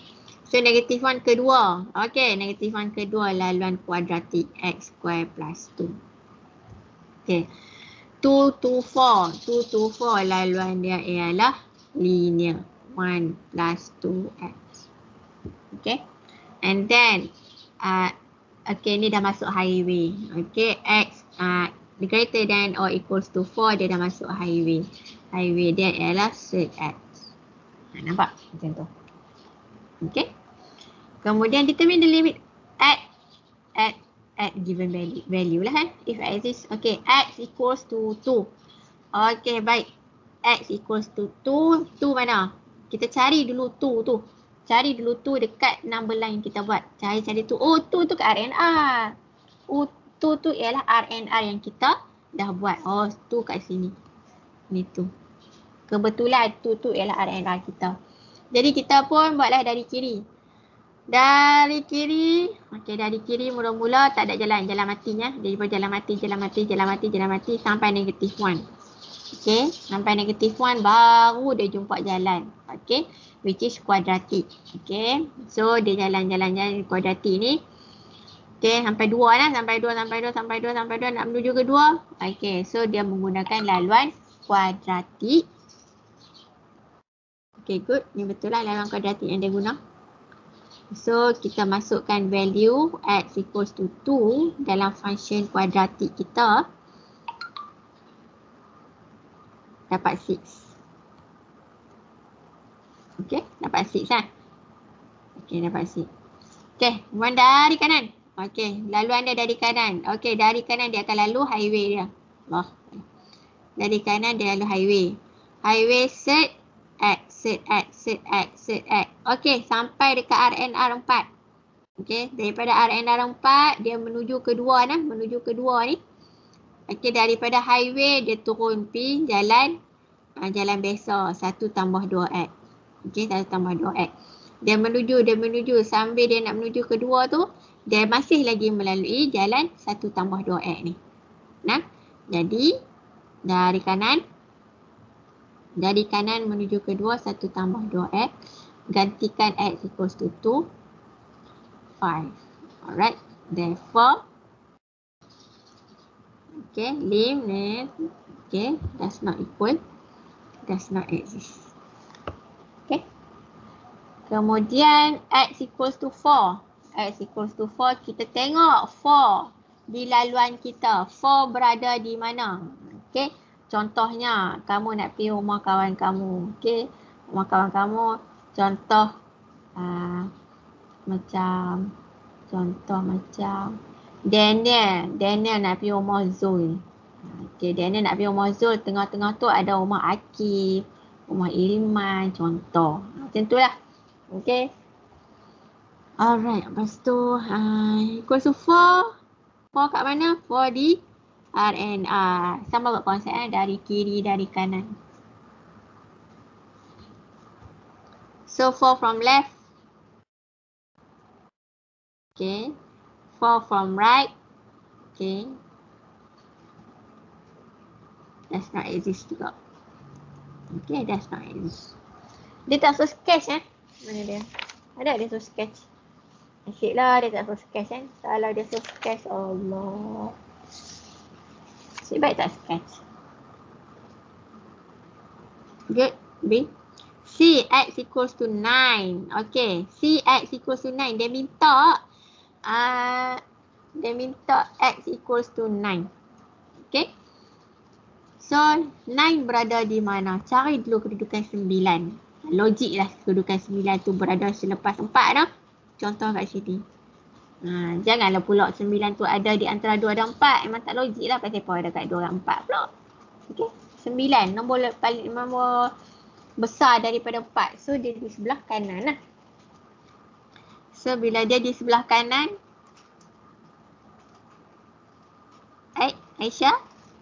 So negatif 1 kedua. Okay, negatif 1 kedua laluan kuadratik x square plus 2. Okay. 2 to 4. 2 to 4 laluan dia ialah linear. 1 plus 2x. Okay. And then, okay, ni dah masuk highway. Okay, x greater than or equals to 4, dia dah masuk highway. Highway dia ialah straight x. Nampak? Macam tu. Okay. Kemudian determine the limit at given value lah kan. If x is, okay, x equals to 2. Okay, baik. X equals to 2. 2 mana? Kita cari dulu 2 tu. Cari dulu 2 dekat number line kita buat. Cari tu. Oh, 2 tu kat RNR. Oh, 2 tu ialah RNR yang kita dah buat. Oh, 2 kat sini. Ni tu. Kebetulan 2 tu ialah RNR kita. Jadi kita pun buatlah dari kiri. Dari kiri, okey, dari kiri mula-mula tak ada jalan matinya. Daripada jalan mati sampai negatif 1. Okey, sampai negatif 1 baru dia jumpa jalan. Okey, which is kuadratik. Okey, so dia jalan kuadratik ni. Okey, sampai 2 lah, sampai 2 nak menuju ke 2. Okey, so dia menggunakan laluan kuadratik. Okey, good. Ni betul lah laluan kuadratik yang dia guna. So, kita masukkan value x equals to 2 dalam function kuadratik kita. Dapat 6. Okay, dapat 6 lah. Okay, dapat 6. Okay, one dari kanan. Okay, laluan dia dari kanan. Okay, dari kanan dia akan lalu highway dia. Allah. Dari kanan dia lalu highway. Highway set X. Okey, sampai dekat RNR 4. Okey, daripada RNR 4 dia menuju kedua ni. Okey, daripada highway dia turun pi jalan biasa 1 tambah 2x. Okey, 1 tambah 2x. Dia menuju sambil dia nak menuju kedua tu, dia masih lagi melalui jalan 1 tambah 2x ni. Nah, jadi dari kanan menuju kedua 1 tambah 2x. Gantikan x equals to 2, 5. Alright. Therefore, okay, lim, okay, does not equal, does not exist. Okay. Kemudian x equals to 4. X equals to 4, kita tengok 4 di laluan kita. 4 berada di mana? Okay. Contohnya, kamu nak pergi rumah kawan kamu. Okay. Rumah kawan kamu, contoh macam Daniel nak pergi rumah Zul. Okay, Daniel nak pergi rumah Zul. Tengah-tengah tu ada rumah Akif, rumah Ilman, contoh. Macam tu lah. Okay. Alright, lepas tu equals to 4. 4 kat mana? 4 di RNR. Sama buat konsep dari kiri, dari kanan. So 4 from left. Okay. 4 from right. Okay. Does not exist juga. Okay, does not exist. Dia tak so sketch Mana dia? Ada dia so sketch. Asyik lah dia tak so sketch Salah dia so sketch. Allah. Asyik baik tak sketch. Good. B. C x equals to 9. Okay. C x equals to 9. Dia minta x equals to 9. Okay. So 9 berada di mana? Cari dulu kedudukan 9. Logik lah kedudukan 9 tu berada selepas 4 dah. Contoh kat sini. Janganlah pula 9 tu ada di antara 2 dan 4. Memang tak logik lah. Pasal apa ada kat 2 dan 4 pula. Okay. 9. Nombor besar daripada 4. So dia di sebelah kanan lah. So bila dia di sebelah kanan. Aisyah.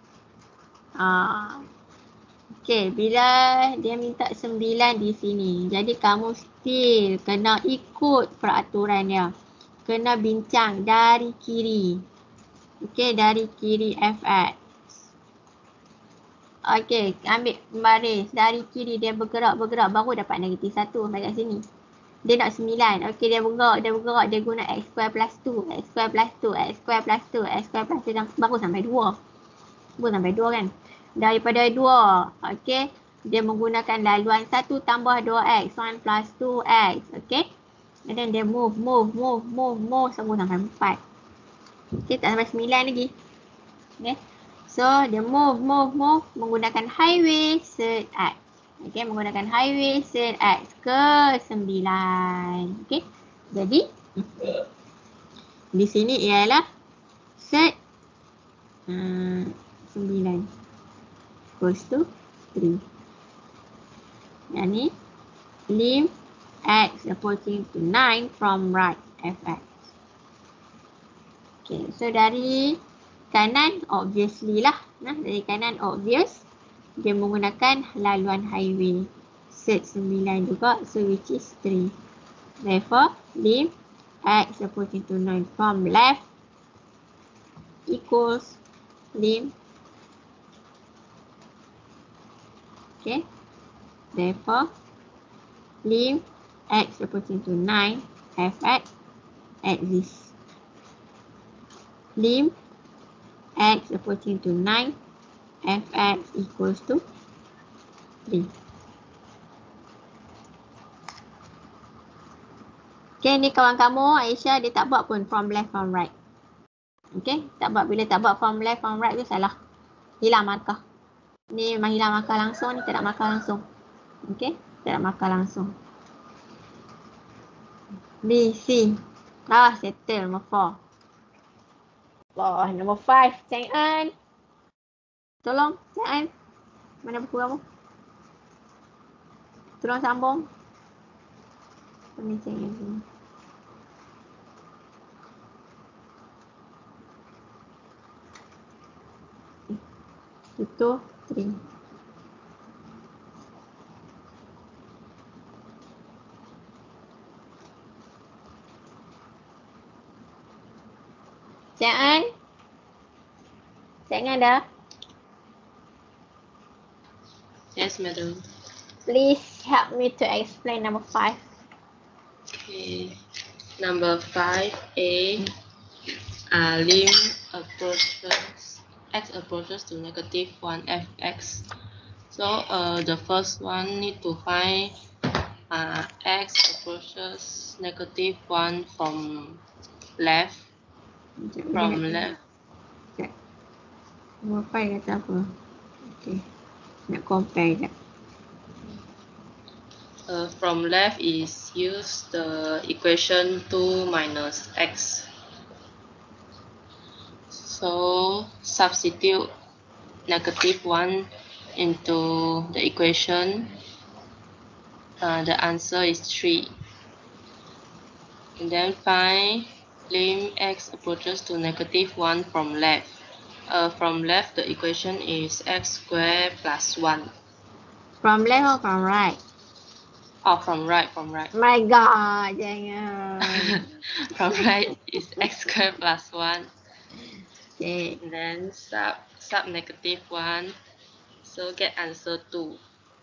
Okay. Bila dia minta 9 di sini. Jadi kamu still kena ikut peraturan dia. Kena bincang dari kiri. Okay, dari kiri fx. Okay, ambil baris. Dari kiri dia bergerak baru dapat negatif 1 sampai kat sini. Dia nak 9. Okey, dia bergerak. Dia guna x square plus 2. X square plus 2. X square plus 2. X square plus 2. Baru sampai 2. Baru sampai 2 kan. Daripada 2. Okey. Dia menggunakan laluan 1 tambah 2x. 1 plus 2x. Okey. And then dia move. Sampai sampai 4. Okey, tak sampai 9 lagi. Okay. So, dia move. Menggunakan highway search X. Okay, menggunakan highway search X ke 9. Okay. Jadi, di sini ialah set 9 equals to 3. Yang ni, lim X approaching to 9 from right Fx. Okay, so dari kanan obviously lah. Dari kanan obvious. Dia menggunakan laluan highway. Set 9 juga. So which is 3. Therefore, lim X approaching to 9 from left equals lim. Okay. Therefore, lim X approaching to 9 Fx exists. Lim X approaching to 9 Fx equals to 3. Okay, ni kawan kamu Aisyah, dia tak buat pun from left from right. Okay, tak buat. Bila tak buat from left from right tu salah. Hilang markah. Ni memang hilang markah langsung, ni tak ada markah langsung. Okay, tak ada markah langsung. B, C. Settle nombor 4. Nombor 5. Cheng An. Tolong, Cheng An. Mana buku kamu? Tolong sambung. Ini Cheng An sini. Itu 3. Cheng An? Cheng An dah? Yes, madam. Please help me to explain number 5. Okay. Number 5A. Lim approaches x approaches to negative 1 fx. So the first one need to find x approaches negative 1 from left. From left. Nombor 5 kata apa? Okay. Nak compare je. From left is use the equation 2 minus x. So substitute negative 1 into the equation. The answer is 3. And then find lim x approaches to negative 1 from left. From left, the equation is x squared plus 1. From left or from right? Oh, from right. My God, jangan. From right is x squared plus 1. Okay. And then sub negative 1. So get answer 2.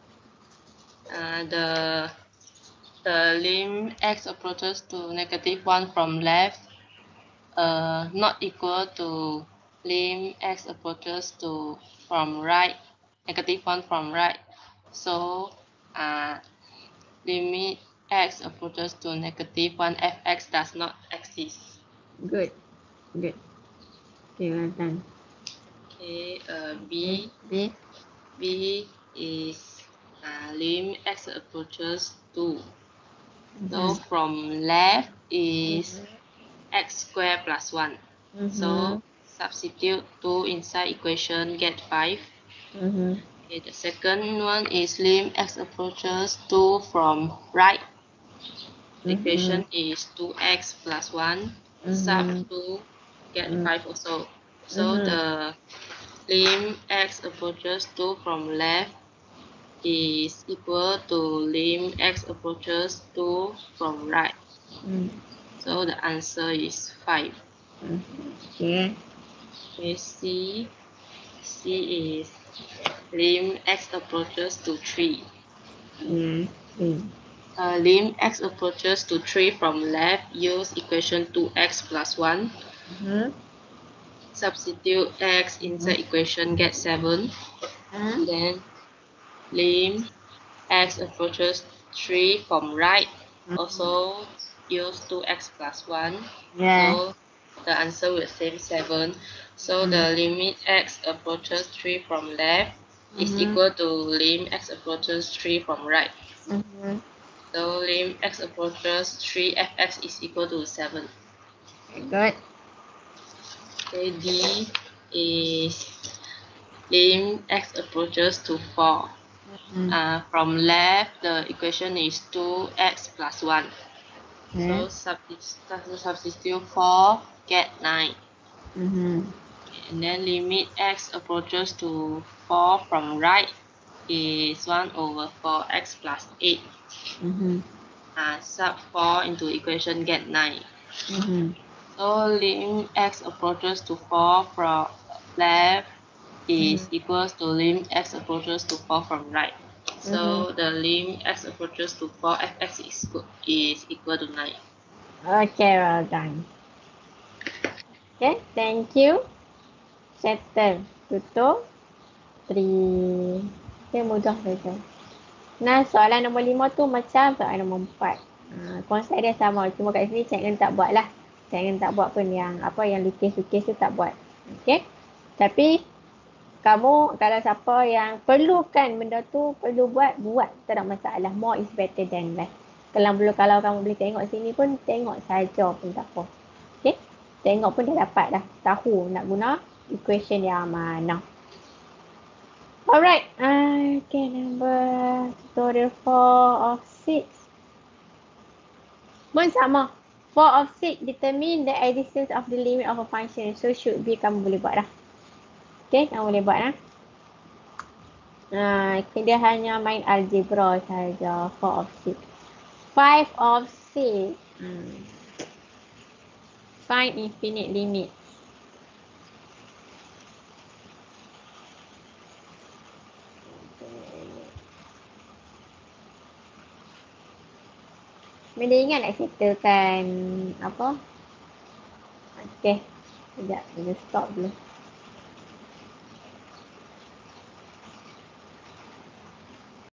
The lim x approaches to negative 1 from left not equal to lim x approaches to from right, negative 1 from right. So limit x approaches to negative 1 fx does not exist. Good. Okay, well done. Okay, B is lim x approaches to. So from left is x squared plus 1. So substitute 2 inside equation, get 5. Okay, the second one is lim x approaches 2 from right. The equation is 2x plus 1. Sub 2, get 5 also. So the lim x approaches 2 from left is equal to lim x approaches 2 from right. So the answer is 5. Okay. Okay, C is lim x approaches to 3. Yeah, 3. lim x approaches to 3 from left, use equation 2x plus 1. Substitute x inside equation, get 7. Then lim x approaches 3 from right, also use 2x plus 1. So the answer will same 7. So the limit x approaches 3 from left is equal to lim x approaches 3 from right. So lim x approaches 3 fx is equal to 7. Good. Okay, D is lim x approaches to 4. From left, the equation is 2x plus 1. So substitute 4, get 9. And then limit x approaches to 4 from right is 1 over 4x plus 8. Sub 4 into equation, get 9. So lim x approaches to 4 from left is equals to lim x approaches to 4 from right. So the lim x approaches to 4 fx is equal to 9. Okay, well done. Okay, thank you. Settle. Tutup. 3. Okay, mudah saja. Nah, soalan nombor 5 tu macam soalan nombor 4. Konsep dia sama. Cuma kat sini cikgu tak buat lah. Cikgu tak buat pun yang lukis-lukis tu tak buat. Okay. Tapi kamu kalau siapa yang perlukan benda tu perlu buat, tak ada masalah. More is better than less. Kalau kamu boleh tengok sini pun tengok saja pun tak apa. Okay. Tengok pun dah dapat dah tahu nak guna equation yang mana. Alright. Okay, number tutorial 4 of 6. Pun sama. 4 of 6 determine the existence of the limit of a function. So should be kamu boleh buat dah. Okay, kamu boleh buat dah. Dia hanya main algebra saja. 4 of 6. 5 of 6. Find infinite limit. Benda ingat nak ceritakan apa? Okay. Sekejap, kita stop dulu.